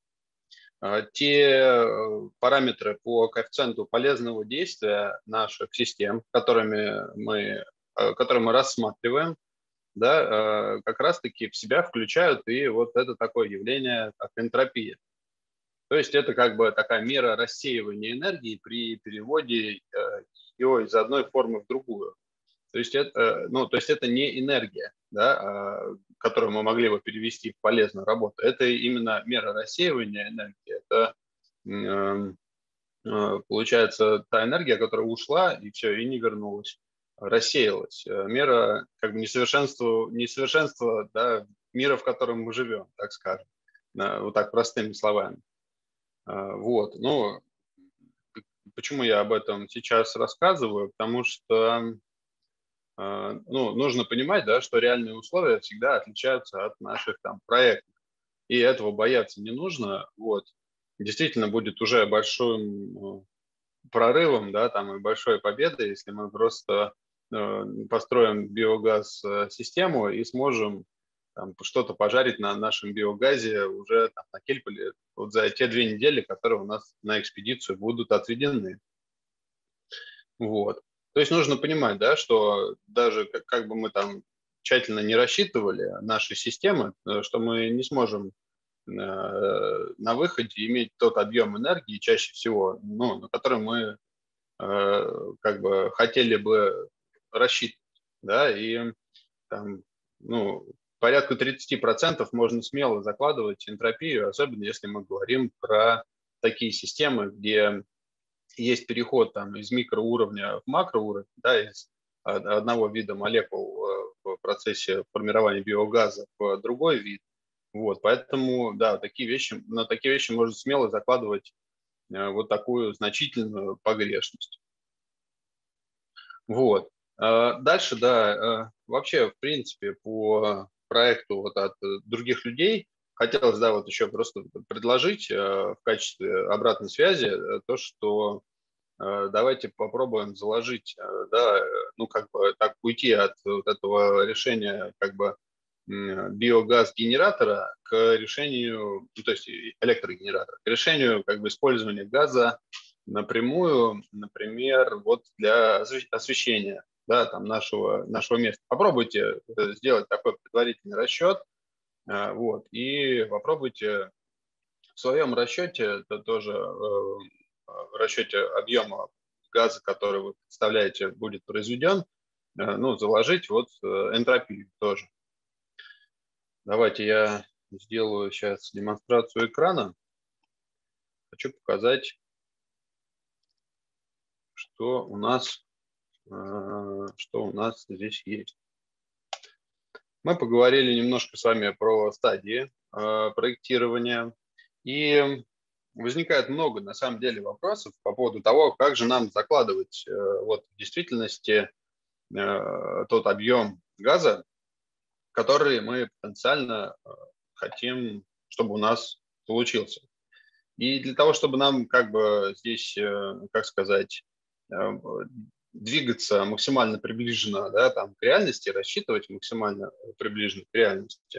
A: те параметры по коэффициенту полезного действия наших систем, которыми мы, которые мы рассматриваем, да, как раз-таки в себя включают и вот это такое явление, как энтропия. То есть это как бы такая мера рассеивания энергии при переводе ее из одной формы в другую. То есть это, ну, то есть это не энергия, да, которую мы могли бы перевести в полезную работу. Это именно мера рассеивания энергии. Это, получается, та энергия, которая ушла и все, и не вернулась, рассеялась. Мера как бы несовершенства, несовершенства, да, мира, в котором мы живем, так скажем. вот так простыми словами. Вот, ну, почему я об этом сейчас рассказываю? Потому что ну, нужно понимать, да, что реальные условия всегда отличаются от наших там проектов. И этого бояться не нужно. Вот. Действительно будет уже большим прорывом, да, там и большой победой, если мы просто э, построим биогаз-систему и сможем там, что-то пожарить на нашем биогазе уже там, на Кельполе вот за те две недели, которые у нас на экспедицию будут отведены. Вот. То есть нужно понимать, да, что даже как, как бы мы там тщательно не рассчитывали наши системы, что мы не сможем э, на выходе иметь тот объем энергии чаще всего, ну, на который мы э, как бы хотели бы рассчитывать, да, и там, ну, порядка тридцать процентов можно смело закладывать энтропию, особенно если мы говорим про такие системы, где есть переход там, из микроуровня в макроуровень, да, из одного вида молекул в процессе формирования биогаза в другой вид. Вот, поэтому, да, такие вещи, на такие вещи можно смело закладывать вот такую значительную погрешность. Вот. Дальше, да, вообще, в принципе, по проекту вот от других людей хотелось, да, вот еще просто предложить в качестве обратной связи то, что давайте попробуем заложить, да, ну, как бы так уйти от вот этого решения, как бы, биогаз-генератора к решению, ну, то есть электрогенератора, к решению, как бы, использования газа напрямую, например, вот для освещения, да, там нашего, нашего места. Попробуйте сделать такой предварительный расчет, вот, и попробуйте в своем расчете, это тоже в расчете объема газа, который вы представляете, будет произведен, ну, заложить вот энтропию тоже. Давайте я сделаю сейчас демонстрацию экрана. Хочу показать, что у нас, что у нас здесь есть. Мы поговорили немножко с вами про стадии проектирования. И возникает много, на самом деле, вопросов по поводу того, как же нам закладывать вот, в действительности тот объем газа, который мы потенциально хотим, чтобы у нас получился. И для того, чтобы нам как бы здесь, как сказать, двигаться максимально приближенно, да, там, к реальности, рассчитывать максимально приближенно к реальности,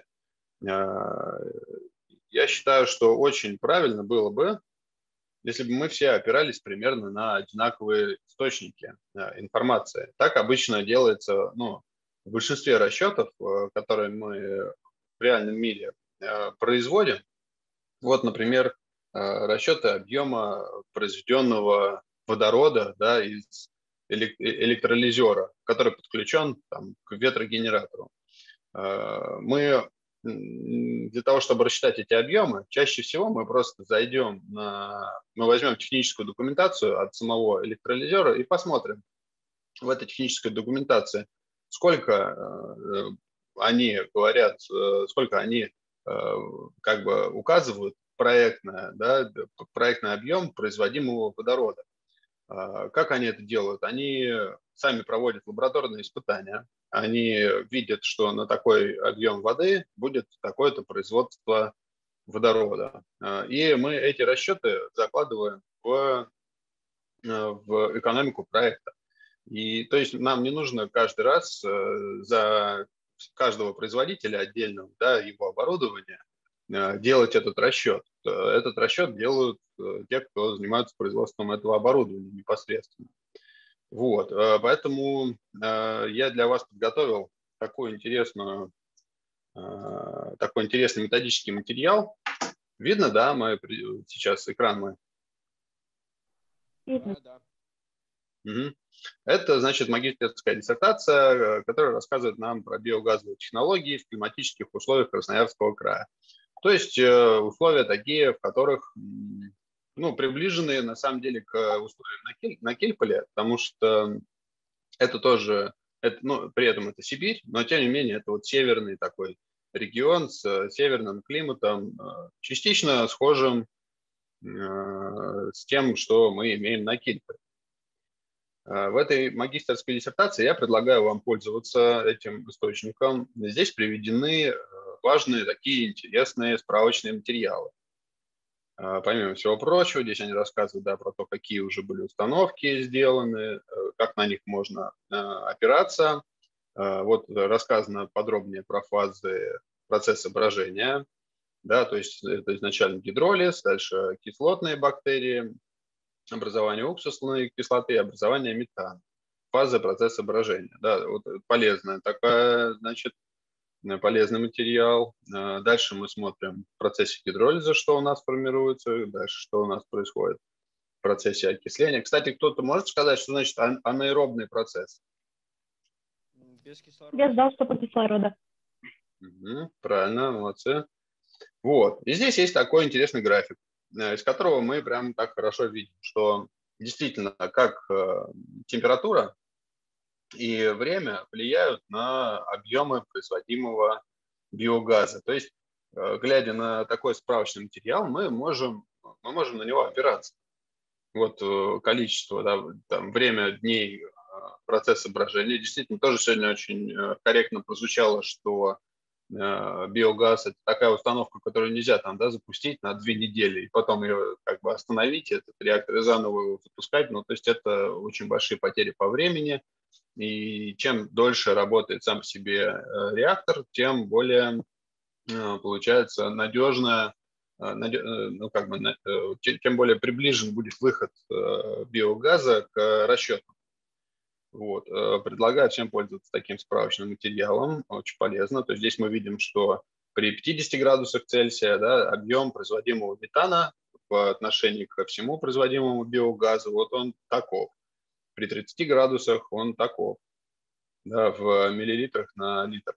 A: я считаю, что очень правильно было бы, если бы мы все опирались примерно на одинаковые источники информации. Так обычно делается, ну, в большинстве расчетов, которые мы в реальном мире производим. Вот, например, расчеты объема произведенного водорода, да, из электролизера, который подключен там, к ветрогенератору. Мы для того, чтобы рассчитать эти объемы, чаще всего мы просто зайдем на... Мы возьмем техническую документацию от самого электролизера и посмотрим в этой технической документации, сколько э, они говорят, э, сколько они э, как бы указывают проектное, да, проектный объем производимого водорода. Э, как они это делают? Они сами проводят лабораторные испытания. Они видят, что на такой объем воды будет такое-то производство водорода. И мы эти расчеты закладываем в, в экономику проекта. И то есть нам не нужно каждый раз за каждого производителя отдельного, да, его оборудования делать этот расчет. Этот расчет делают те, кто занимается производством этого оборудования непосредственно. Вот, поэтому я для вас подготовил такой интересный, такой интересный методический материал. Видно, да, мы сейчас экран мой? Видно. Да, да. Угу. Это, значит, магистерская диссертация, которая рассказывает нам про биогазовые технологии в климатических условиях Красноярского края. То есть условия такие, в которых, ну, приближенные на самом деле к условиям на, Кель, на Кельполе, потому что это тоже, это, ну, при этом это Сибирь, но тем не менее это вот северный такой регион с северным климатом, частично схожим с тем, что мы имеем на Кипре. В этой магистерской диссертации я предлагаю вам пользоваться этим источником. Здесь приведены важные такие интересные справочные материалы. Помимо всего прочего, здесь они рассказывают, да, про то, какие уже были установки сделаны, как на них можно опираться. Вот рассказано подробнее про фазы процесса брожения. Да, то есть это изначально гидролиз, дальше кислотные бактерии, образование уксусной кислоты, образование метана. Фаза процесса брожения. Да, вот полезная такая, значит, полезный материал. Дальше мы смотрим в процессе гидролиза, что у нас формируется, дальше что у нас происходит в процессе окисления. Кстати, кто-то может сказать, что значит анаэробный процесс?
G: Без кислорода.
M: Без доступа кислорода.
A: Угу, правильно, молодцы. Вот. И здесь есть такой интересный график, из которого мы прям так хорошо видим, что действительно, как температура и время влияют на объемы производимого биогаза. То есть, глядя на такой справочный материал, мы можем, мы можем на него опираться. Вот количество, да, там, время дней процесса брожения. Действительно, тоже сегодня очень корректно прозвучало, что биогаз – это такая установка, которую нельзя там, да, запустить на две недели и потом ее как бы остановить, этот реактор и заново его запускать. Ну, то есть это очень большие потери по времени. И чем дольше работает сам по себе реактор, тем более получается надежно, ну, как бы, тем более приближен будет выход биогаза к расчету. Вот. Предлагаю всем пользоваться таким справочным материалом, очень полезно. То есть здесь мы видим, что при пятидесяти градусах Цельсия, да, объем производимого метана по отношению ко всему производимому биогазу, вот он таков. При тридцати градусах он таков, да, в миллилитрах на литр.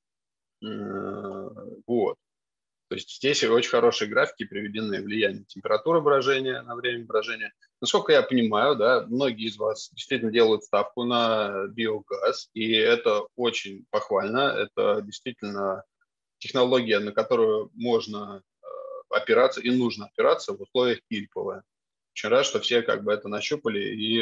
A: Вот. То есть здесь очень хорошие графики приведены, влияние температуры брожения на время брожения. Насколько я понимаю, да, многие из вас действительно делают ставку на биогаз, и это очень похвально. Это действительно технология, на которую можно опираться и нужно опираться в условиях Кильпова. Очень рад, что все как бы это нащупали и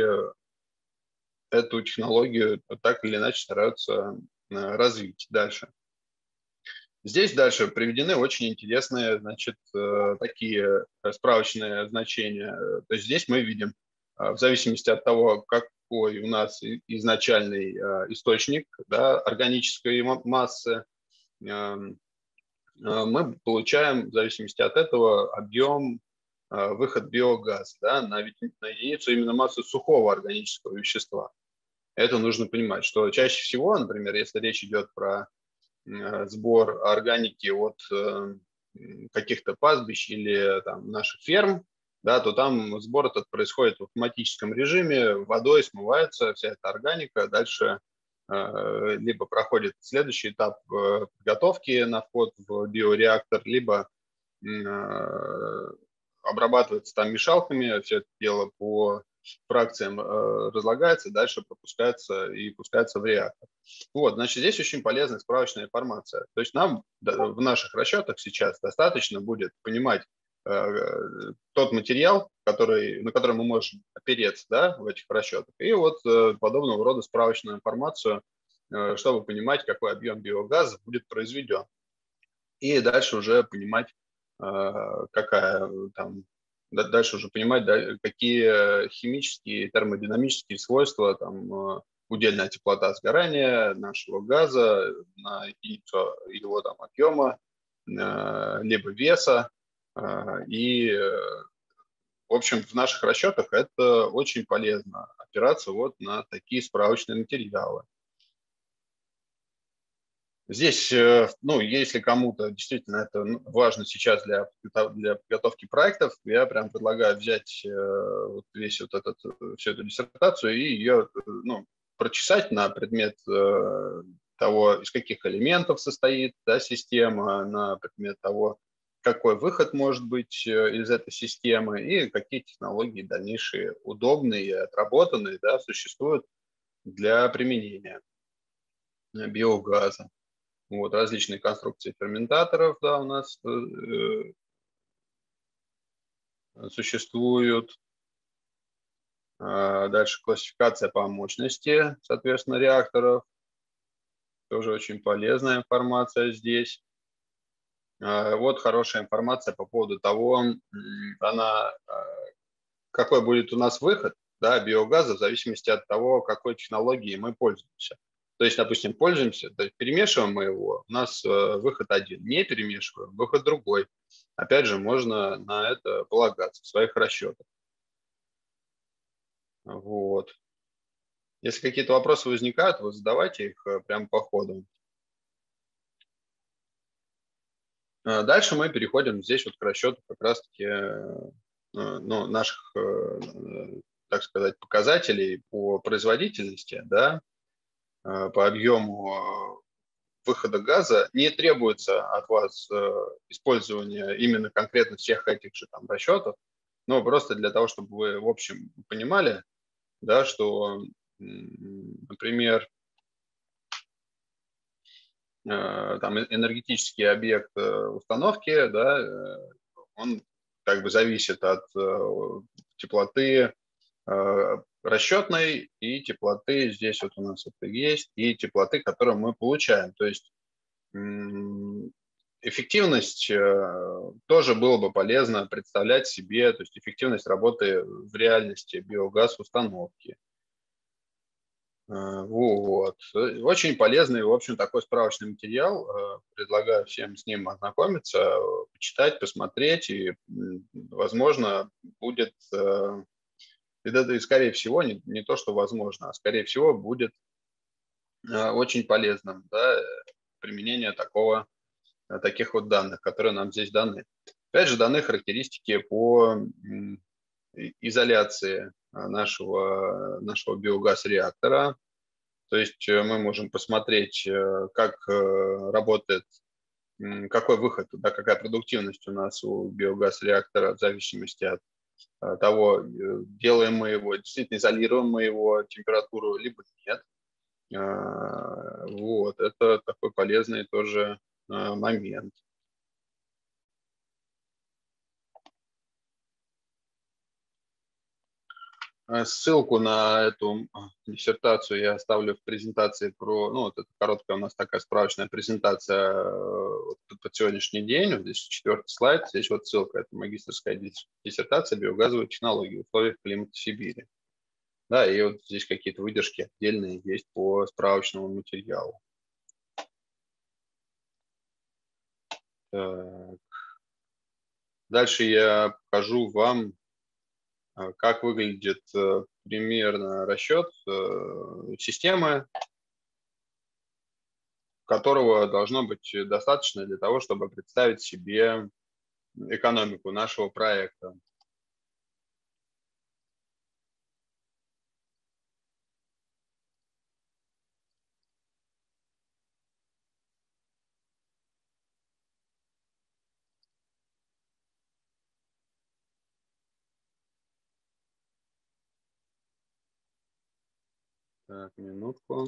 A: эту технологию так или иначе стараются развить дальше. Здесь дальше приведены очень интересные, значит, такие справочные значения. То есть здесь мы видим, в зависимости от того, какой у нас изначальный источник, да, органической массы, мы получаем, в зависимости от этого, объем, выход биогаза, да, на, на единицу именно массы сухого органического вещества. Это нужно понимать, что чаще всего, например, если речь идет про сбор органики от каких-то пастбищ или там, наших ферм, да, то там сбор этот происходит в автоматическом режиме, водой смывается вся эта органика, дальше э, либо проходит следующий этап э, подготовки на вход в биореактор, либо э, обрабатывается там мешалками, все это дело по фракциям э, разлагается, дальше пропускается и пускается в реактор. Вот, значит, здесь очень полезная справочная информация. То есть нам да, в наших расчетах сейчас достаточно будет понимать э, тот материал, который, на который мы можем опереться, да, в этих расчетах, и вот э, подобного рода справочную информацию, э, чтобы понимать, какой объем биогаза будет произведен. И дальше уже понимать, э, какая там дальше уже понимать, да, какие химические и термодинамические свойства, там, удельная теплота сгорания нашего газа на единицу его там, объема, либо веса. И, в общем, в наших расчетах это очень полезно опираться вот на такие справочные материалы. Здесь, ну, если кому-то действительно это важно сейчас для, для подготовки проектов, я прям предлагаю взять вот весь вот этот, всю эту диссертацию и ее, ну, прочесать на предмет того, из каких элементов состоит, да, система, на предмет того, какой выход может быть из этой системы и какие технологии дальнейшие удобные и отработанные, да, существуют для применения биогаза. Вот, различные конструкции ферментаторов, да, у нас э, существуют. Дальше классификация по мощности, соответственно, реакторов. Тоже очень полезная информация здесь. Вот хорошая информация по поводу того, она, какой будет у нас выход, да, биогаза в зависимости от того, какой технологией мы пользуемся. То есть, допустим, пользуемся, то есть перемешиваем мы его, у нас выход один. Не перемешиваем, выход другой. Опять же, можно на это полагаться в своих расчетах. Вот. Если какие-то вопросы возникают, вы задавайте их прямо по ходу. Дальше мы переходим здесь вот к расчету как раз-таки ну, наших, так сказать, показателей по производительности, да, по объему выхода газа. Не требуется от вас использования именно конкретно всех этих же там расчетов, но просто для того, чтобы вы в общем понимали, да, что, например, там энергетический объект установки, да, он как бы зависит от теплоты расчетной и теплоты, здесь вот у нас это есть, и теплоты, которую мы получаем. То есть эффективность тоже было бы полезно представлять себе, то есть эффективность работы в реальности биогаз установки. Вот. Очень полезный, в общем, такой справочный материал. Предлагаю всем с ним ознакомиться, почитать, посмотреть, и, возможно, будет, и, скорее всего, не, не то, что возможно, а скорее всего будет очень полезным, да, применение такого, таких вот данных, которые нам здесь даны. Опять же, даны характеристики по изоляции нашего, нашего биогаз-реактора. То есть мы можем посмотреть, как работает, какой выход, да, какая продуктивность у нас у биогаз-реактора в зависимости от того, делаем мы его, действительно изолируем мы его температуру, либо нет. Вот, это такой полезный тоже момент. Ссылку на эту диссертацию я оставлю в презентации про, ну, вот это короткая у нас такая справочная презентация вот, под сегодняшний день. Вот здесь четвертый слайд, здесь вот ссылка, это магистерская диссертация биогазовой технологии в условиях климата Сибири. Да, и вот здесь какие-то выдержки отдельные есть по справочному материалу. Так. Дальше я покажу вам, как выглядит примерно расчет системы, которого должно быть достаточно для того, чтобы представить себе экономику нашего проекта. Так, минутку.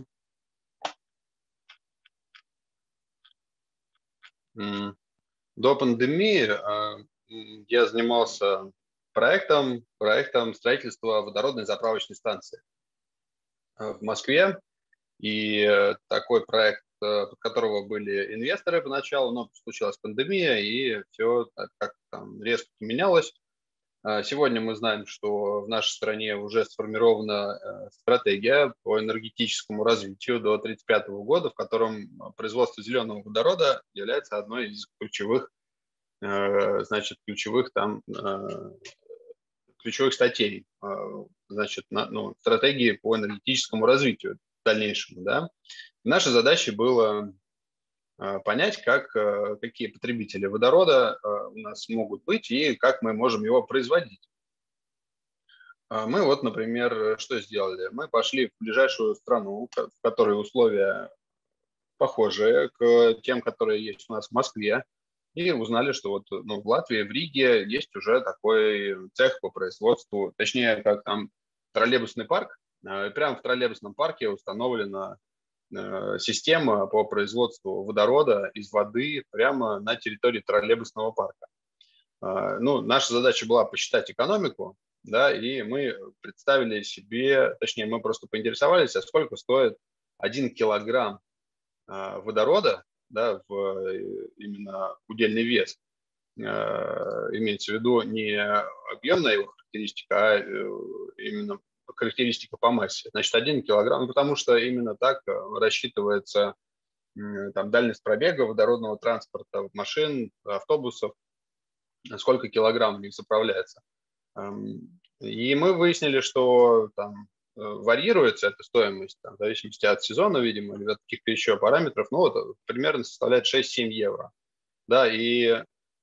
A: До пандемии я занимался проектом, проектом строительства водородной заправочной станции в Москве. И такой проект, под которого были инвесторы поначалу, но случилась пандемия, и все как там резко менялось. Сегодня мы знаем, что в нашей стране уже сформирована стратегия по энергетическому развитию до тридцать пятого года, в котором производство зеленого водорода является одной из ключевых, значит, ключевых там ключевых статей, значит, ну, стратегии по энергетическому развитию в дальнейшем, да. Наша задача была понять, как, какие потребители водорода у нас могут быть и как мы можем его производить. Мы вот, например, что сделали? Мы пошли в ближайшую страну, в которой условия похожие к тем, которые есть у нас в Москве, и узнали, что вот, ну, в Латвии, в Риге есть уже такой цех по производству, точнее, как там троллейбусный парк. Прямо в троллейбусном парке установлена система по производству водорода из воды прямо на территории троллейбусного парка. Ну, наша задача была посчитать экономику, да, и мы представили себе, точнее, мы просто поинтересовались, а сколько стоит один килограмм водорода, да, в именно удельный вес. Имеется в виду не объемная его характеристика, а именно характеристика по массе. Значит, один килограмм, ну, потому что именно так рассчитывается там, дальность пробега водородного транспорта, машин, автобусов, сколько килограмм в них заправляется. И мы выяснили, что там варьируется эта стоимость там, в зависимости от сезона, видимо, или от каких-то еще параметров, ну, вот, примерно составляет шесть-семь евро. Да, и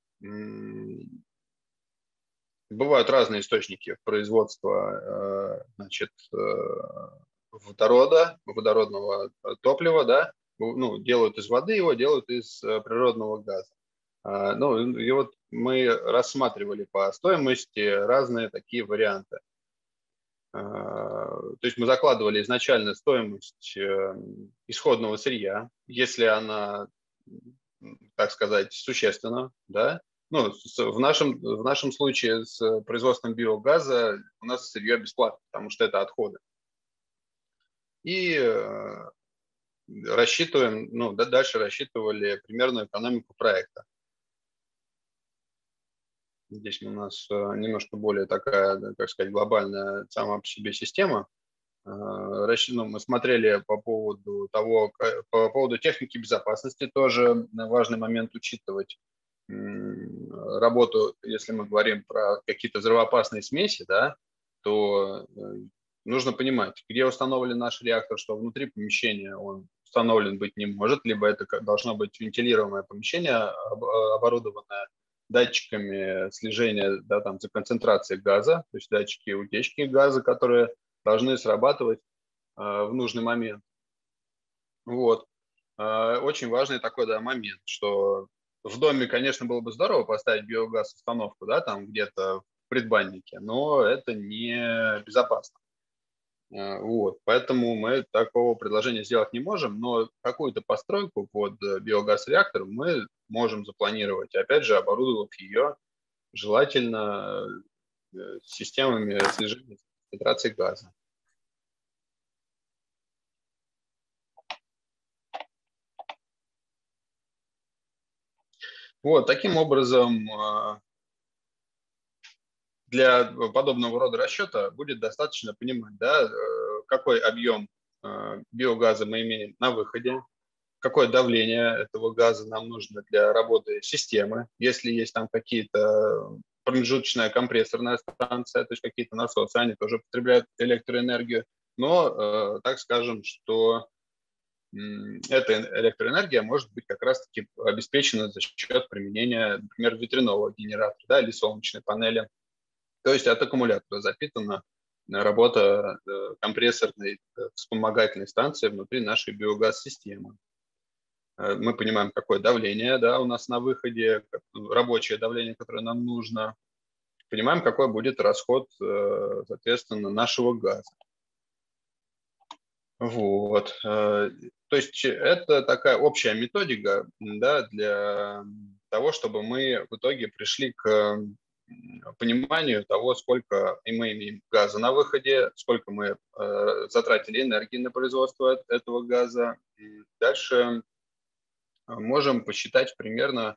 A: бывают разные источники производства, значит, водорода, водородного топлива, да, ну, делают из воды его, делают из природного газа. Ну, и вот мы рассматривали по стоимости разные такие варианты. То есть мы закладывали изначально стоимость исходного сырья, если она, так сказать, существенна, да. Ну, в нашем, в нашем случае с производством биогаза у нас сырье бесплатно, потому что это отходы. И рассчитываем, ну, дальше рассчитывали примерную экономику проекта. Здесь у нас немножко более такая, как сказать, глобальная сама по себе система. Ну, мы смотрели по поводу того, по поводу техники безопасности, тоже важный момент учитывать. Работу, если мы говорим про какие-то взрывоопасные смеси, да, то нужно понимать, где установлен наш реактор, что внутри помещения он установлен быть не может, либо это должно быть вентилируемое помещение, оборудованное датчиками слежения, да, там, за концентрацией газа, то есть датчики утечки газа, которые должны срабатывать э, в нужный момент. Вот. Э, очень важный такой, да, момент, что в доме, конечно, было бы здорово поставить биогаз-установку, да, там где-то в предбаннике, но это не безопасно. Э, вот. Поэтому мы такого предложения сделать не можем, но какую-то постройку под биогаз-реактор мы можем запланировать, опять же, оборудовав ее желательно системами слежения концентрации газа. Вот, таким образом, для подобного рода расчета будет достаточно понимать, да, какой объем биогаза мы имеем на выходе, какое давление этого газа нам нужно для работы системы, если есть там какие-то промежуточная компрессорная станция, то есть какие-то насосы, они тоже потребляют электроэнергию, но, так скажем, что эта электроэнергия может быть как раз-таки обеспечена за счет применения, например, ветряного генератора, да, или солнечной панели. То есть от аккумулятора запитана работа компрессорной вспомогательной станции внутри нашей биогаз-системы. Мы понимаем, какое давление, да, у нас на выходе, рабочее давление, которое нам нужно. Понимаем, какой будет расход, соответственно, нашего газа. Вот. То есть это такая общая методика, да, для того, чтобы мы в итоге пришли к пониманию того, сколько мы имеем газа на выходе, сколько мы затратили энергии на производство этого газа. И дальше можем посчитать примерно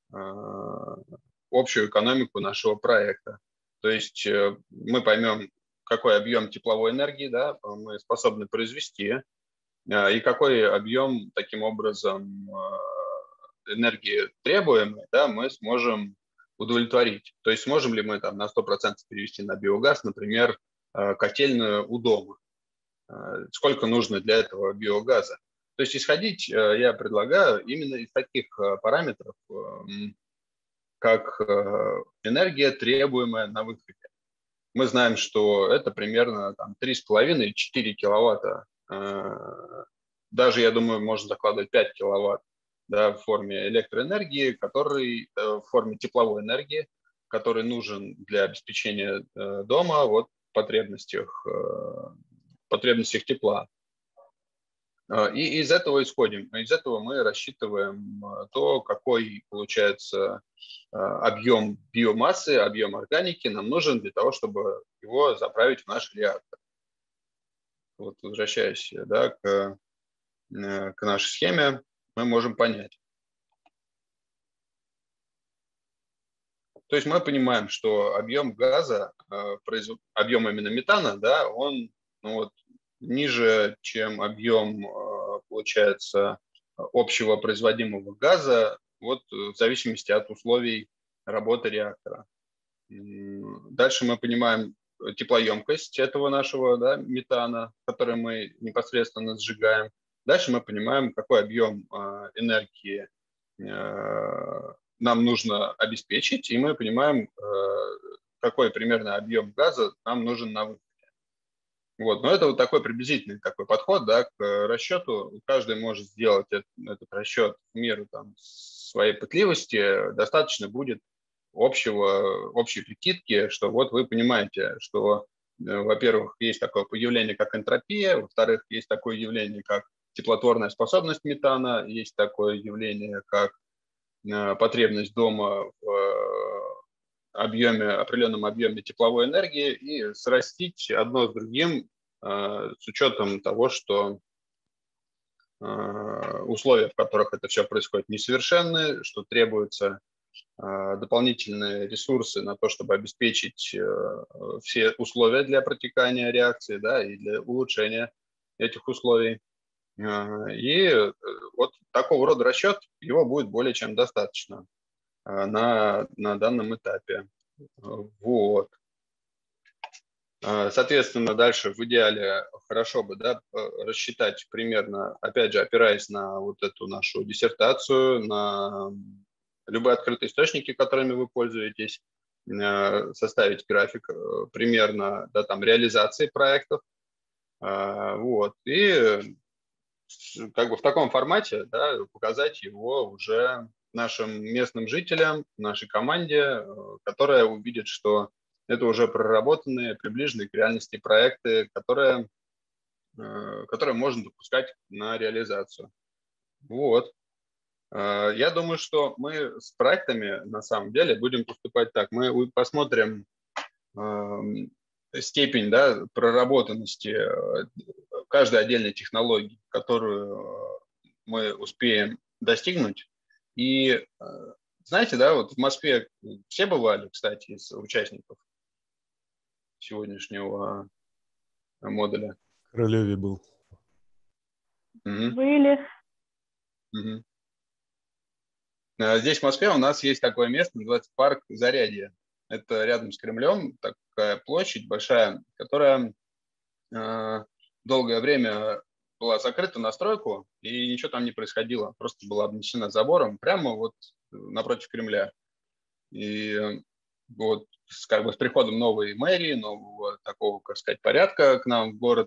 A: общую экономику нашего проекта. То есть мы поймем, какой объем тепловой энергии, да, мы способны произвести, и какой объем, таким образом, энергии требуемой, да, мы сможем удовлетворить. То есть сможем ли мы там на сто процентов перевести на биогаз, например, котельную у дома. Сколько нужно для этого биогаза. То есть исходить я предлагаю именно из таких параметров, как энергия, требуемая на выходе. Мы знаем, что это примерно там, три с половиной - четыре киловатта. Даже, я думаю, можно закладывать пять киловатт, да, в форме электроэнергии, который, в форме тепловой энергии, который нужен для обеспечения дома вот, в потребностях, потребностях тепла. И из этого исходим. Из этого мы рассчитываем то, какой получается объем биомассы, объем органики нам нужен для того, чтобы его заправить в наш реактор. Вот, возвращаясь, да, к, к нашей схеме, мы можем понять. То есть мы понимаем, что объем газа, объем именно метана, да, он, ну вот, ниже, чем объем, получается, общего производимого газа, вот в зависимости от условий работы реактора. Дальше мы понимаем теплоемкость этого нашего, да, метана, который мы непосредственно сжигаем. Дальше мы понимаем, какой объем энергии нам нужно обеспечить, и мы понимаем, какой примерно объем газа нам нужен на выходе. Вот. Но это вот такой приблизительный такой подход, да, к расчету. Каждый может сделать этот, этот расчет в меру там, своей пытливости. Достаточно будет общего, общей прикидки, что вот вы понимаете, что, во-первых, есть такое явление, как энтропия, во-вторых, есть такое явление, как теплотворная способность метана, есть такое явление, как потребность дома в объеме, определенном объеме тепловой энергии, и срастить одно с другим с учетом того, что условия, в которых это все происходит, несовершенны, что требуются дополнительные ресурсы на то, чтобы обеспечить все условия для протекания реакции, да, и для улучшения этих условий. И вот такого рода расчет, его будет более чем достаточно на, на данном этапе. Вот. Соответственно, дальше в идеале хорошо бы, да, рассчитать примерно, опять же, опираясь на вот эту нашу диссертацию, на любые открытые источники, которыми вы пользуетесь, составить график примерно, да, там, реализации проектов. Вот. И как бы в таком формате, да, показать его уже нашим местным жителям, нашей команде, которая увидит, что это уже проработанные, приближенные к реальности проекты, которые, которые можно допускать на реализацию. Вот. Я думаю, что мы с проектами на самом деле будем поступать так. Мы посмотрим степень, да, проработанности каждой отдельной технологии, которую мы успеем достигнуть. И знаете, да, вот в Москве все бывали, кстати, из участников сегодняшнего модуля?
M: В Королеве был.
B: Угу. Были.
A: Угу. Здесь, в Москве, у нас есть такое место, называется парк Зарядье. Это рядом с Кремлем, такая площадь большая, которая э, долгое время была закрыта на стройку, и ничего там не происходило. Просто была обнесена забором прямо вот напротив Кремля. И вот с, как бы, с приходом новой мэрии, нового такого, как сказать, порядка к нам в город,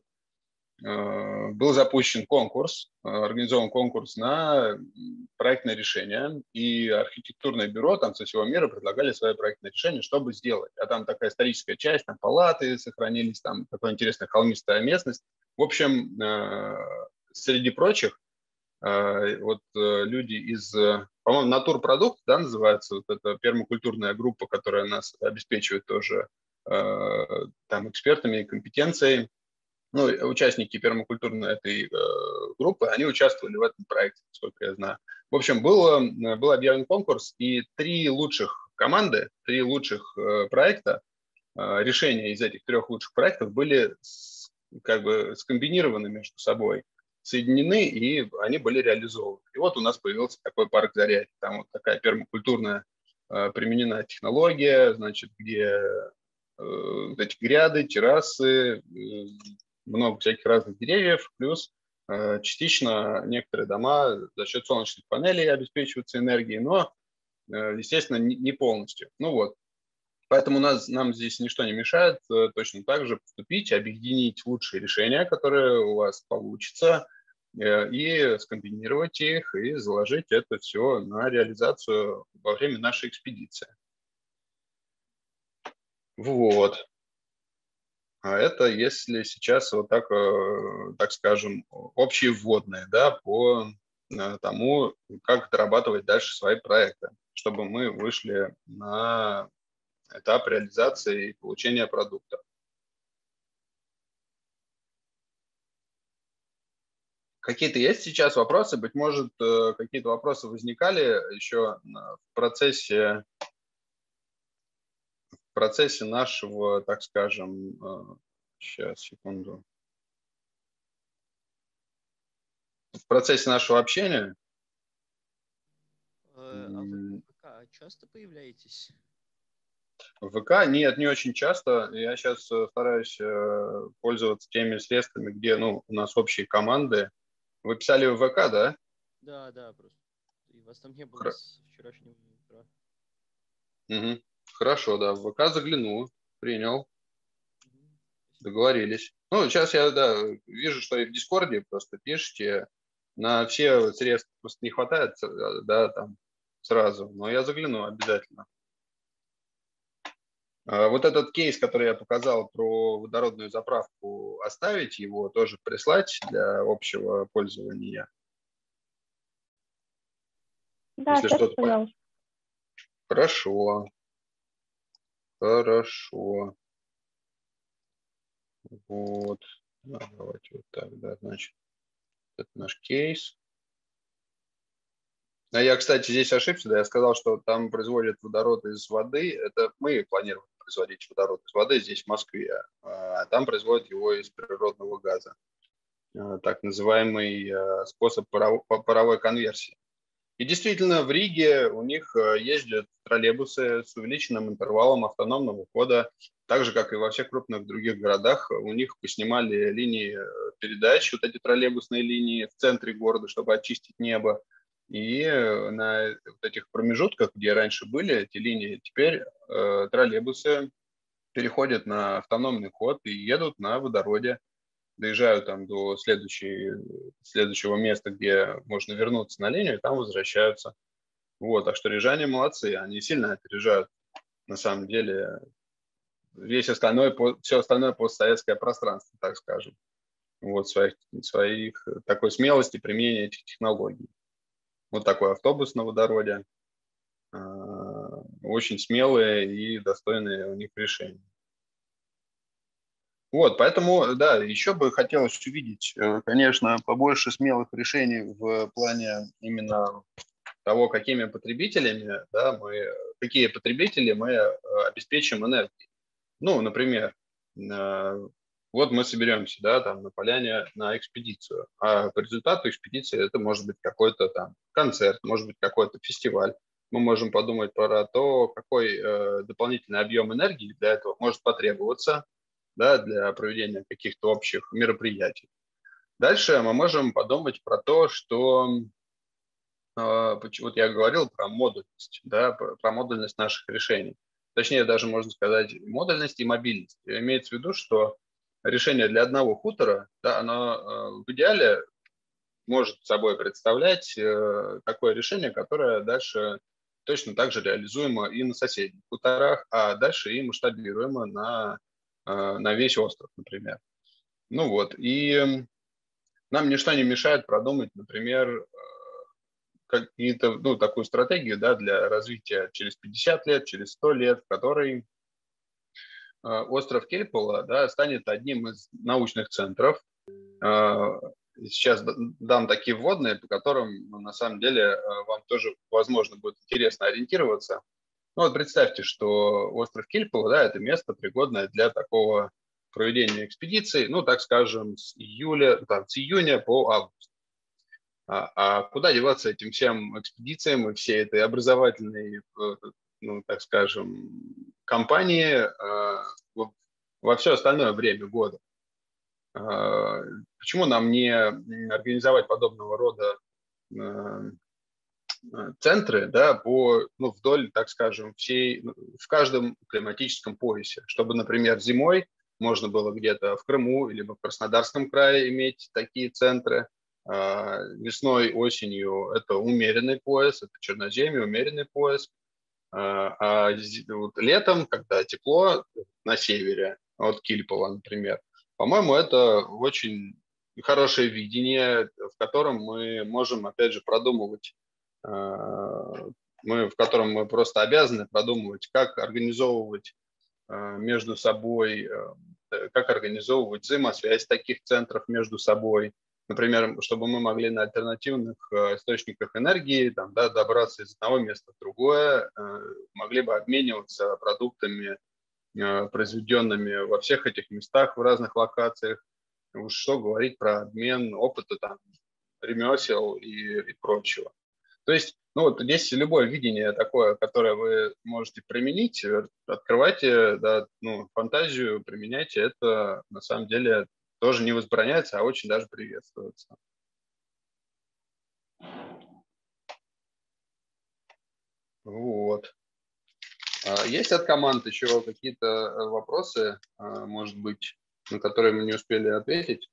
A: э, был запущен конкурс, э, организован конкурс на проектное решение, и архитектурное бюро там со всего мира предлагали свои проектные решения, чтобы сделать. А там такая историческая часть, там палаты сохранились, там такая интересная холмистая местность. В общем, э, среди прочих, э, вот э, люди из, по-моему, Натурпродукт, да, называется, вот эта пермакультурная группа, которая нас обеспечивает тоже э, там экспертами и компетенцией. Ну, участники пермакультурной этой э, группы, они участвовали в этом проекте, насколько я знаю. В общем, был, был объявлен конкурс, и три лучших команды, три лучших э, проекта, э, решения из этих трех лучших проектов были с, как бы скомбинированы между собой, соединены, и они были реализованы. И вот у нас появился такой парк Зарядье. Там вот такая пермакультурная э, примененная технология, значит, где э, эти гряды, террасы, э, много всяких разных деревьев, плюс э, частично некоторые дома за счет солнечных панелей обеспечиваются энергией, но, э, естественно, не, не полностью. Ну вот, поэтому нас, нам здесь ничто не мешает э, точно так же поступить, объединить лучшие решения, которые у вас получатся, э, и скомбинировать их, и заложить это все на реализацию во время нашей экспедиции. Вот. А это если сейчас вот так, так скажем, общие вводные, да, по тому, как дорабатывать дальше свои проекты, чтобы мы вышли на этап реализации и получения продукта. Какие-то есть сейчас вопросы? Быть может, какие-то вопросы возникали еще в процессе, в процессе нашего, так скажем, сейчас, секунду, в процессе нашего общения?
G: А вы в ВК часто появляетесь?
A: В ВК нет, не очень часто. Я сейчас стараюсь пользоваться теми средствами, где, ну, у нас общие команды. Вы писали в ВК, да?
G: Да, да, просто. И вас там не было
A: Хра...
G: с вчерашнего утра.
A: Угу. Хорошо, да. В ВК загляну, принял. Угу. Договорились. Ну, сейчас я, да, вижу, что и в Дискорде просто пишите. На все средства просто не хватает, да, там сразу. Но я загляну обязательно. Вот этот кейс, который я показал про водородную заправку, оставить его, тоже прислать для общего пользования?
B: Да,
A: если что-то...
B: пожалуйста.
A: Хорошо. Хорошо. Вот. Да, давайте вот так, да, значит, это наш кейс. А я, кстати, здесь ошибся, да, я сказал, что там производят водород из воды. Это мы планируем производить водород из воды здесь, в Москве, а там производят его из природного газа. Так называемый способ паровой конверсии. И действительно, в Риге у них ездят троллейбусы с увеличенным интервалом автономного хода, так же, как и во всех крупных других городах. У них поснимали линии передач, вот эти троллейбусные линии в центре города, чтобы очистить небо. И на вот этих промежутках, где раньше были эти линии, теперь э, троллейбусы переходят на автономный ход и едут на водороде. Доезжают там до следующей, следующего места, где можно вернуться на линию, и там возвращаются. Вот, так что рижане молодцы, они сильно опережают, на самом деле, весь остальной, все остальное постсоветское пространство, так скажем. Вот, своих, своих такой смелости применения этих технологий. Вот такой автобус на водороде. Очень смелые и достойные у них решения. Вот, поэтому, да, еще бы хотелось увидеть, конечно, побольше смелых решений в плане именно того, какими потребителями, да, мы, какие потребители мы обеспечим энергией. Ну, например, вот мы соберемся, да, там на поляне на экспедицию, а по результату экспедиции это может быть какой-то там концерт, может быть какой-то фестиваль. Мы можем подумать про то, какой э, дополнительный объем энергии для этого может потребоваться, да, для проведения каких-то общих мероприятий. Дальше мы можем подумать про то, что э, вот я говорил про модульность, да, про модульность наших решений. Точнее, даже можно сказать модульность и мобильность. Имеется в виду, что решение для одного хутора, да, оно э, в идеале может собой представлять э, такое решение, которое дальше точно так же реализуемо и на соседних хуторах, а дальше и масштабируемо на, э, на весь остров, например. Ну вот, и нам ничто не мешает продумать, например, какие-то, ну, такую стратегию, да, для развития через пятьдесят лет, через сто лет, в которой остров Кельпола, да, станет одним из научных центров. Сейчас дам такие вводные, по которым, ну, на самом деле, вам тоже, возможно, будет интересно ориентироваться. Ну, вот представьте, что остров Кельпола, да, это место, пригодное для такого проведения экспедиций, ну, так скажем, с июля, там, с июня по август. А, а куда деваться этим всем экспедициям и всей этой образовательной, ну, так скажем, кампании э, во все остальное время года? Э, почему нам не организовать подобного рода э, центры, да, по, ну, вдоль, так скажем, всей, в каждом климатическом поясе, чтобы, например, зимой можно было где-то в Крыму или в Краснодарском крае иметь такие центры, э, весной, осенью это умеренный пояс, это Черноземье, умеренный пояс, а вот летом, когда тепло на севере, от Кильпова, например. По-моему, это очень хорошее видение, в котором мы можем, опять же, продумывать, мы, в котором мы просто обязаны продумывать, как организовывать между собой, как организовывать взаимосвязь таких центров между собой. Например, чтобы мы могли на альтернативных источниках энергии там, да, добраться из одного места в другое, могли бы обмениваться продуктами, произведенными во всех этих местах, в разных локациях. Уж что говорить про обмен опыта, там, ремесел и, и прочего. То есть, ну вот здесь любое видение такое, которое вы можете применить, открывайте, да, ну, фантазию, применяйте, это на самом деле тоже не возбраняется, а очень даже приветствуется. Вот. Есть от команд еще какие-то вопросы, может быть, на которые мы не успели ответить?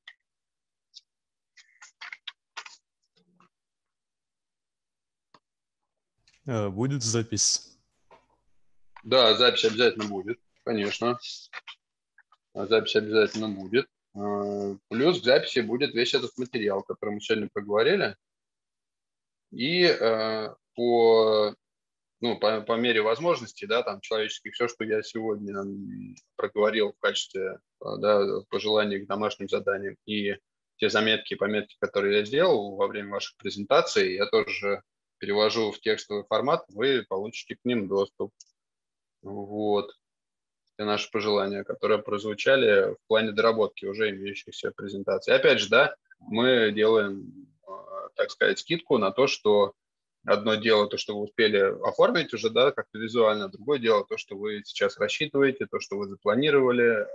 M: Будет запись?
A: Да, запись обязательно будет, конечно. Запись обязательно будет. Плюс в записи будет весь этот материал, который мы сегодня проговорили. И по... ну, по, по мере возможностей, да, там, человеческих, все, что я сегодня проговорил в качестве, да, пожеланий к домашним заданиям, и те заметки, пометки, которые я сделал во время ваших презентаций, я тоже перевожу в текстовый формат, вы получите к ним доступ. Вот. Это наши пожелания, которые прозвучали в плане доработки уже имеющихся презентаций. Опять же, да, мы делаем, так сказать, скидку на то, что одно дело то, что вы успели оформить уже, да, как-то визуально, другое дело то, что вы сейчас рассчитываете, то, что вы запланировали.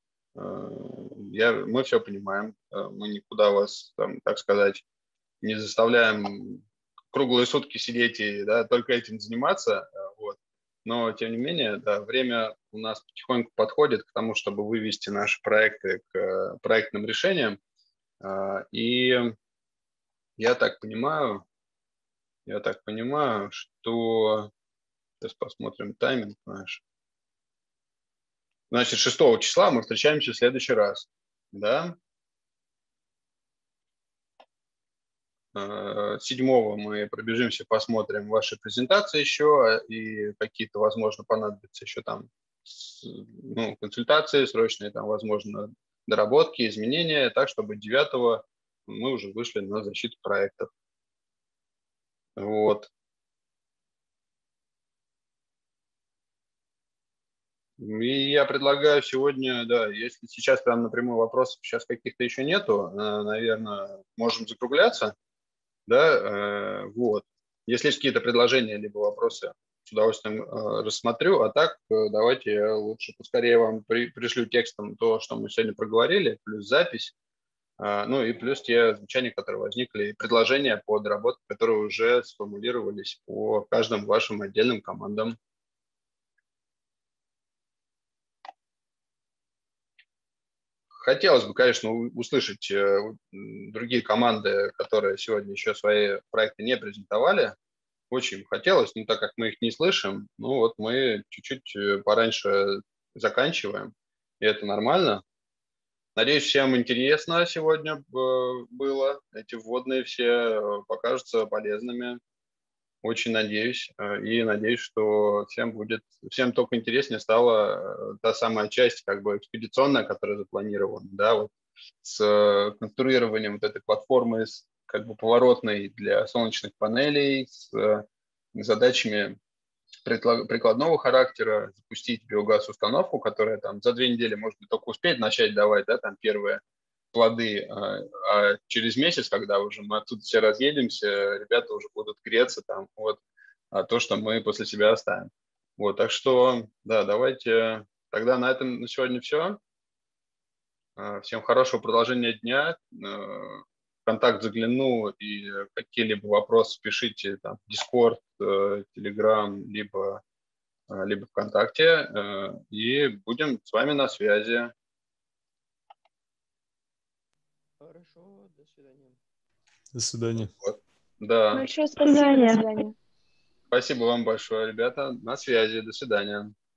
A: Я, мы все понимаем, мы никуда вас, там, так сказать, не заставляем круглые сутки сидеть и, да, только этим заниматься, вот. Но, тем не менее, да, время у нас потихоньку подходит к тому, чтобы вывести наши проекты к проектным решениям. И я так понимаю, Я так понимаю, что... Сейчас посмотрим тайминг наш. Значит, шестого числа мы встречаемся в следующий раз. Да? седьмого мы пробежимся, посмотрим ваши презентации еще, и какие-то, возможно, понадобятся еще там, ну, консультации срочные, там, возможно, доработки, изменения, так, чтобы девятого мы уже вышли на защиту проектов. Вот. И я предлагаю сегодня, да, если сейчас прям напрямую вопросов сейчас каких-то еще нету, наверное, можем закругляться, да, вот. Если есть какие-то предложения либо вопросы, с удовольствием рассмотрю, а так давайте я лучше поскорее вам при, пришлю текстом то, что мы сегодня проговорили, плюс запись, ну и плюс те замечания, которые возникли, и предложения по доработке, которые уже сформулировались по каждым вашим отдельным командам. Хотелось бы, конечно, услышать другие команды, которые сегодня еще свои проекты не презентовали. Очень хотелось, но так как мы их не слышим, ну вот мы чуть-чуть пораньше заканчиваем, и это нормально. Надеюсь, всем интересно сегодня было. Эти вводные все покажутся полезными. Очень надеюсь. И надеюсь, что всем будет, всем только интереснее стала та самая часть, как бы экспедиционная, которая запланирована, да, вот с конструированием вот этой платформы, с, как бы поворотной для солнечных панелей, с задачами прикладного характера, запустить биогаз-установку, которая там за две недели, может быть, только успеть начать давать, да, там первые плоды, а через месяц, когда уже мы оттуда все разъедемся, ребята уже будут греться там, вот, а то, что мы после себя оставим. Вот, так что, да, давайте, тогда на этом на сегодня все. Всем хорошего продолжения дня. В контакт загляну, и какие-либо вопросы пишите там в Discord, Telegram, либо, либо ВКонтакте, и будем с вами на связи.
G: Хорошо, до свидания.
M: До свидания.
A: Вот. Да.
F: Большое спасибо, до свидания.
A: Спасибо вам большое, ребята. На связи. До свидания.